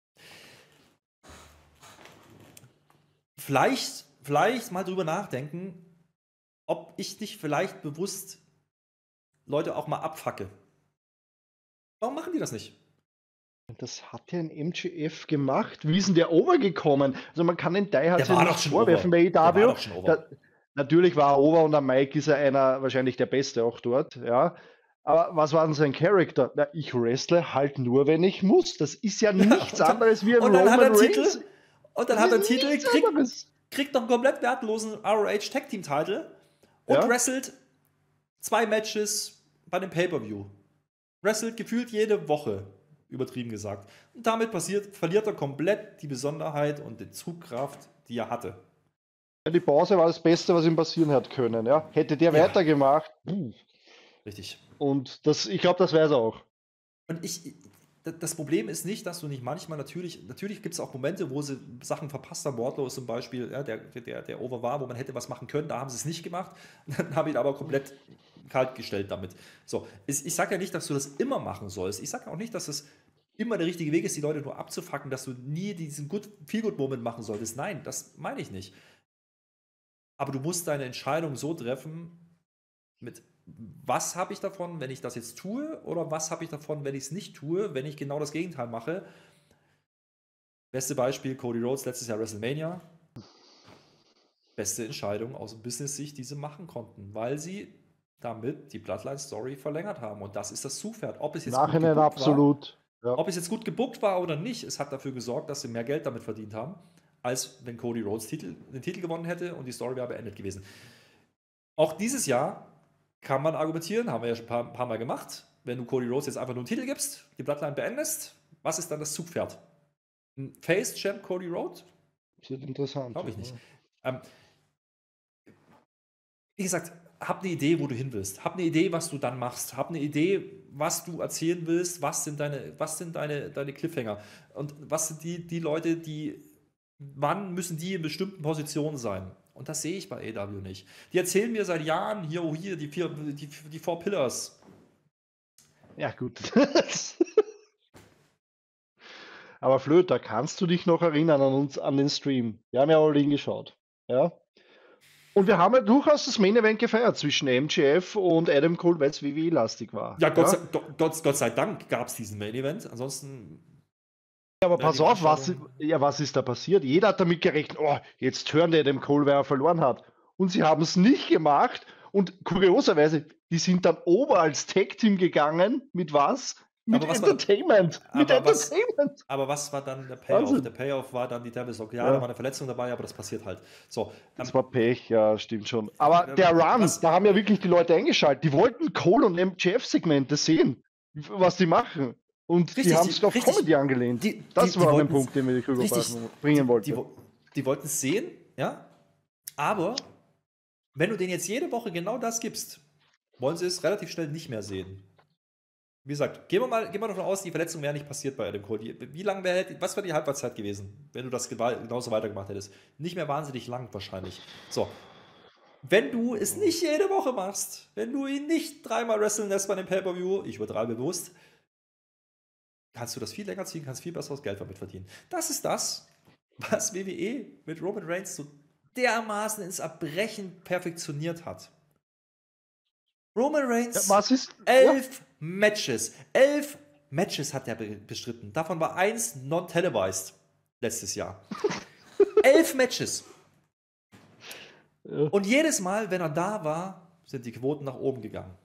Vielleicht mal drüber nachdenken, ob ich nicht vielleicht bewusst Leute auch mal abfacke. Warum machen die das nicht? Das hat ja ein MJF gemacht. Wie ist denn der overgekommen? Also man kann den Die Hard Der war ja doch nicht schon vorwerfen over. bei Der war AEW. doch schon over. Natürlich war er over und am Mike ist er einer, wahrscheinlich der Beste auch dort, ja. Aber was war denn sein Charakter? Na, ich wrestle halt nur, wenn ich muss. Das ist ja nichts anderes wie ein Und dann hat er Roman einen Reigns. Titel. Und dann hat er einen Titel, Nichts anderes. kriegt noch einen komplett wertlosen ROH Tag Team Titel und Ja. wrestelt 2 Matches bei dem Pay-Per-View. Wrestelt gefühlt jede Woche, übertrieben gesagt. Und damit verliert er komplett die Besonderheit und die Zugkraft, die er hatte. Ja, die Pause war das Beste, was ihm passieren hat können. Ja. Hätte der Ja. weitergemacht. Richtig. Und das, ich glaube, das weiß er auch. Und das Problem ist nicht, dass du nicht manchmal natürlich gibt es auch Momente, wo sie Sachen verpasst haben. Wardlow ist zum Beispiel, ja, der over war, wo man hätte was machen können, da haben sie es nicht gemacht. Dann habe ich ihn aber komplett kalt gestellt damit. So, ich sage ja nicht, dass du das immer machen sollst. Ich sage auch nicht, dass es immer der richtige Weg ist, die Leute nur abzufacken, dass du nie diesen Feel-Good-Moment machen solltest. Nein, das meine ich nicht. Aber du musst deine Entscheidung so treffen, mit was habe ich davon, wenn ich das jetzt tue, oder was habe ich davon, wenn ich es nicht tue, wenn ich genau das Gegenteil mache. Beste Beispiel, Cody Rhodes, letztes Jahr WrestleMania. Beste Entscheidung aus Business-Sicht, die sie machen konnten, weil sie damit die Bloodline-Story verlängert haben. Und das ist das Zugpferd. Ob es jetzt Nachhinein gut gebuckt absolut. war, Ja. ob es jetzt gut gebuckt war oder nicht, es hat dafür gesorgt, dass sie mehr Geld damit verdient haben, als wenn Cody Rhodes den Titel gewonnen hätte und die Story wäre beendet gewesen. Auch dieses Jahr kann man argumentieren, haben wir ja schon ein paar Mal gemacht. Wenn du Cody Rhodes jetzt einfach nur einen Titel gibst, die Bloodline beendest, was ist dann das Zugpferd? Ein Face-Champ Cody Rhodes? Das wird interessant. Glaube ich nicht. Wie gesagt, hab eine Idee, wo du hin willst. Hab eine Idee, was du dann machst. Hab eine Idee, was du erzählen willst. Was sind deine Cliffhanger? Und was sind die Leute, wann müssen die in bestimmten Positionen sein? Und das sehe ich bei AEW nicht. Die erzählen mir seit Jahren, hier, die Four Pillars. Ja, gut. Aber Flöter, kannst du dich noch erinnern an den Stream? Wir haben ja alle hingeschaut. Ja? Und wir haben ja durchaus das Main Event gefeiert zwischen MJF und Adam Cole, weil es WWE-lastig war. Ja, Gott sei Dank gab es diesen Main Event. Ansonsten. Ja, aber pass auf, was ist da passiert? Jeder hat damit gerechnet, oh, jetzt hören die Adam Cole, wer er verloren hat. Und sie haben es nicht gemacht. Und kurioserweise, die sind dann ober als Tag-Team gegangen. Mit was? Mit Aber was war, Entertainment. Mit aber was, Entertainment. aber was war dann der Payoff? Der Wahnsinn. Payoff war dann die Devils. Okay, ja, da war Ja, eine Verletzung dabei, aber das passiert halt. So, das war Pech, ja, stimmt schon. Aber der Run, was, da haben ja wirklich die Leute eingeschaltet. Die wollten Cole und MJF-Segmente sehen, was die machen. Und die richtig, haben es auf richtig. Comedy angelehnt. Das Die war mein wollten Punkt, den ich richtig, rüberbringen wollte. die wollten es sehen, ja, aber wenn du denen jetzt jede Woche genau das gibst, wollen sie es relativ schnell nicht mehr sehen. Wie gesagt, gehen wir davon aus, die Verletzung wäre nicht passiert bei Adam Cole. Was wäre die Halbwertszeit gewesen, wenn du das genauso weitergemacht hättest? Nicht mehr wahnsinnig lang wahrscheinlich. So, wenn du es nicht jede Woche machst, wenn du ihn nicht dreimal wresteln lässt bei dem Pay-Per-View, ich übertreibe bewusst, kannst du das viel länger ziehen, kannst viel besseres Geld damit verdienen. Das ist das, was WWE mit Roman Reigns so dermaßen ins Erbrechen perfektioniert hat. Roman Reigns, Was ist? 11 Matches. 11 Matches hat er bestritten. Davon war eins non-televised letztes Jahr. 11 Matches. Ja. Und jedes Mal, wenn er da war, sind die Quoten nach oben gegangen.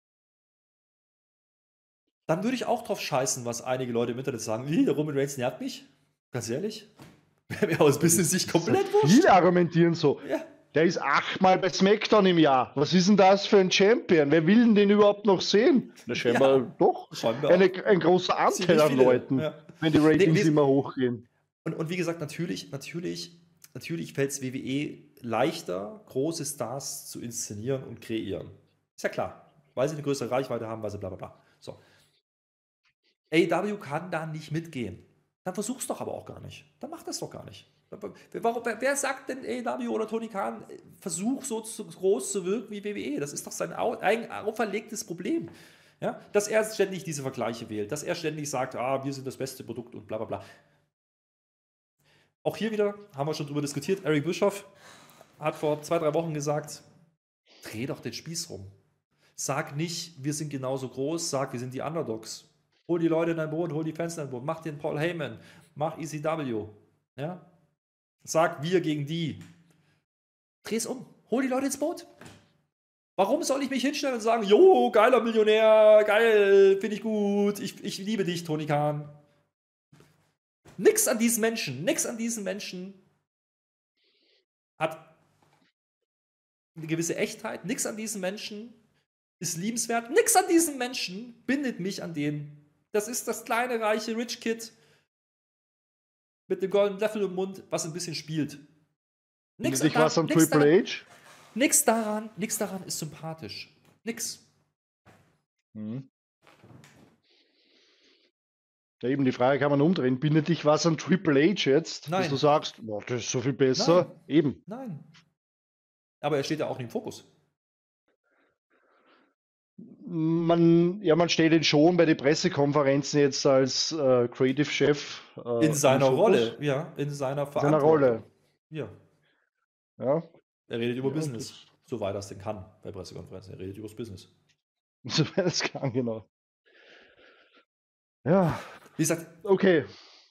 Dann würde ich auch drauf scheißen, was einige Leute im Internet sagen. Der Roman Reigns nervt mich. Ganz ehrlich. Wäre mir aus Business-Sicht komplett wurscht. Viele argumentieren so. Ja. Der ist 8-mal bei SmackDown im Jahr. Was ist denn das für ein Champion? Wer will denn den überhaupt noch sehen? Na, scheinbar doch. Scheinbar Ein großer Anteil ziemlich an viele, Leuten, ja. wenn die Ratings Nee, immer hochgehen. Und wie gesagt, natürlich fällt es WWE leichter, große Stars zu inszenieren und kreieren. Ist ja klar. Weil sie eine größere Reichweite haben, weil sie bla bla bla. So. AEW kann da nicht mitgehen. Dann versuch's doch aber auch gar nicht. Dann mach das doch gar nicht. Wer sagt denn AEW oder Tony Khan, versuch so groß zu wirken wie WWE? Das ist doch sein auferlegtes Problem. Ja? Dass er ständig diese Vergleiche wählt, dass er ständig sagt, wir sind das beste Produkt und bla bla bla. Auch hier wieder, haben wir schon drüber diskutiert, Eric Bischoff hat vor 2-3 Wochen gesagt, dreh doch den Spieß rum. Sag nicht, wir sind genauso groß, sag, wir sind die Underdogs. Hol die Leute in dein Boot, hol die Fans in dein Boot, mach den Paul Heyman, mach ECW. Ja? Sag, wir gegen die. Dreh es um, hol die Leute ins Boot. Warum soll ich mich hinstellen und sagen, jo, geiler Millionär, geil, finde ich gut, ich liebe dich, Tony Khan. Nix an diesen Menschen hat eine gewisse Echtheit, nix an diesen Menschen ist liebenswert, nix an diesen Menschen bindet mich an den. Das ist das kleine, reiche Rich Kid mit dem goldenen Löffel im Mund, was ein bisschen spielt. Nix daran ist sympathisch. Nix. Ja, eben die Frage kann man umdrehen. Bindet dich was an Triple H jetzt, Nein. dass du sagst, boah, das ist so viel besser? Nein. Eben. Nein. Aber er steht ja auch nicht im Fokus. Man stellt ihn schon bei den Pressekonferenzen jetzt als Creative Chef. In seiner Rolle, ja, in seiner Verantwortung. In seiner Rolle. Ja. Ja. Er redet über Business, soweit er es denn kann bei Pressekonferenzen. Er redet über das Business. Soweit es kann, genau. Ja. Wie gesagt, okay.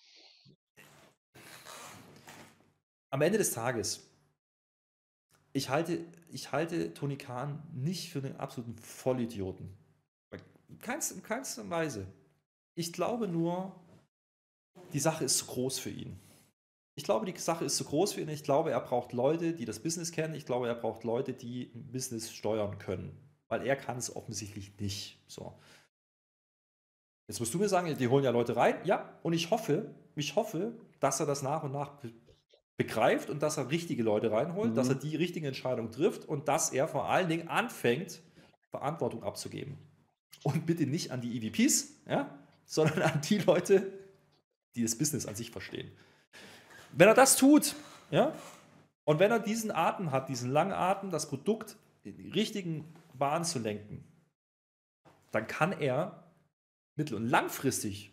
Am Ende des Tages, ich halte Tony Khan nicht für einen absoluten Vollidioten. In keinster Weise. Ich glaube nur, die Sache ist zu groß für ihn. Ich glaube, die Sache ist zu groß für ihn. Ich glaube, er braucht Leute, die das Business kennen. Ich glaube, er braucht Leute, die ein Business steuern können. Weil er kann es offensichtlich nicht. So. Jetzt musst du mir sagen, die holen ja Leute rein. Ja, und ich hoffe, dass er das nach und nach begreift und dass er richtige Leute reinholt, dass er die richtigen Entscheidungen trifft und dass er vor allen Dingen anfängt, Verantwortung abzugeben. Und bitte nicht an die EVPs, ja, sondern an die Leute, die das Business an sich verstehen. Wenn er das tut, ja, und wenn er diesen Atem hat, diesen langen Atem, das Produkt in die richtigen Bahnen zu lenken, dann kann er mittel- und langfristig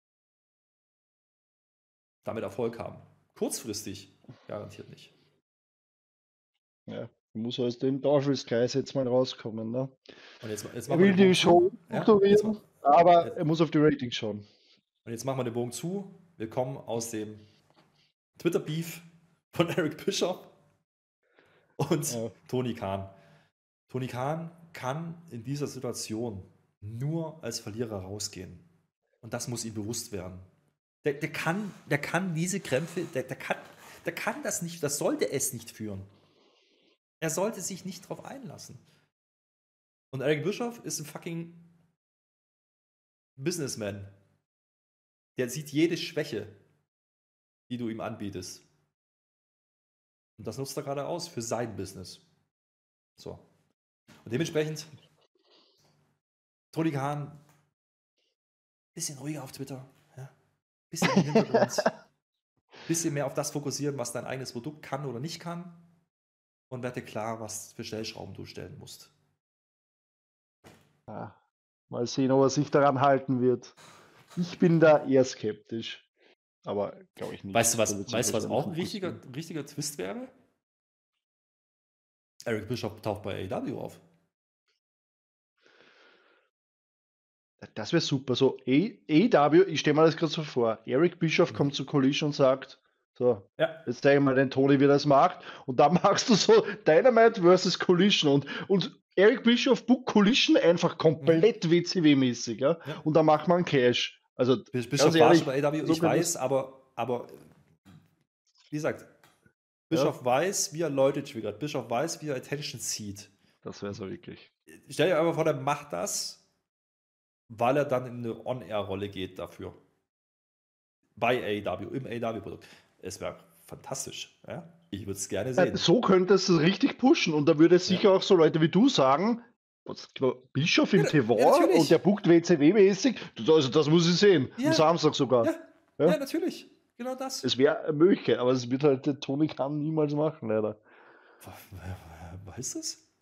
damit Erfolg haben. Kurzfristig garantiert nicht. Ja, muss aus dem Teufelskreis jetzt mal rauskommen. Ne? Und jetzt er will die Show strukturieren, aber jetzt, er muss auf die Ratings schauen. Und jetzt machen wir den Bogen zu. Wir kommen aus dem Twitter-Beef von Eric Bischoff und Tony Khan. Tony Khan kann in dieser Situation nur als Verlierer rausgehen. Und das muss ihm bewusst werden. Der kann diese Krämpfe, der kann das nicht, das sollte es nicht führen. Er sollte sich nicht drauf einlassen. Und Eric Bischoff ist ein fucking Businessman. Der sieht jede Schwäche, die du ihm anbietest. Und das nutzt er gerade aus für sein Business. So. Und dementsprechend, Tony Khan, bisschen ruhiger auf Twitter. Ja? Bisschen im Hintergrund. Bisschen mehr auf das fokussieren, was dein eigenes Produkt kann oder nicht kann. Und werde klar, was für Stellschrauben du stellen musst. Ja, mal sehen, ob er sich daran halten wird. Ich bin da eher skeptisch. Aber glaube ich nicht. Weißt du, Da wird sich was wahrscheinlich auch ein fokussieren. richtiger Twist wäre? Eric Bischoff taucht bei AEW auf. Das wäre super. So, AEW, ich stelle mir das gerade so vor. Eric Bischoff kommt zu Collision und sagt, so, Ja. jetzt zeige ich mal den Tony, wie er das macht. Und dann machst du so Dynamite versus Collision. Und Eric Bischoff bookt Collision einfach komplett WCW-mäßig. Ja? Ja. Und dann macht man einen Cash. Also, Bischoff ganz war ehrlich, schon bei AEW, so ich kann weiß, aber wie gesagt, Bischoff weiß, wie er Leute triggert. Bischoff weiß, wie er Attention zieht. das wäre so wirklich. Stell dir einfach vor, der macht das, weil er dann in eine On-Air-Rolle geht dafür. Bei AEW, im AEW-Produkt. Es wäre fantastisch. Ja? Ich würde es gerne sehen. So könnte es richtig pushen. Und da würde es sicher auch so Leute wie du sagen, Bischof im TV natürlich. und der bookt WCW-mäßig. Also das muss ich sehen. Ja. Am Samstag sogar. Ja, natürlich. Genau das. Es wäre eine Möglichkeit, aber es wird halt der Tony Khan niemals machen, leider. Weißt du es?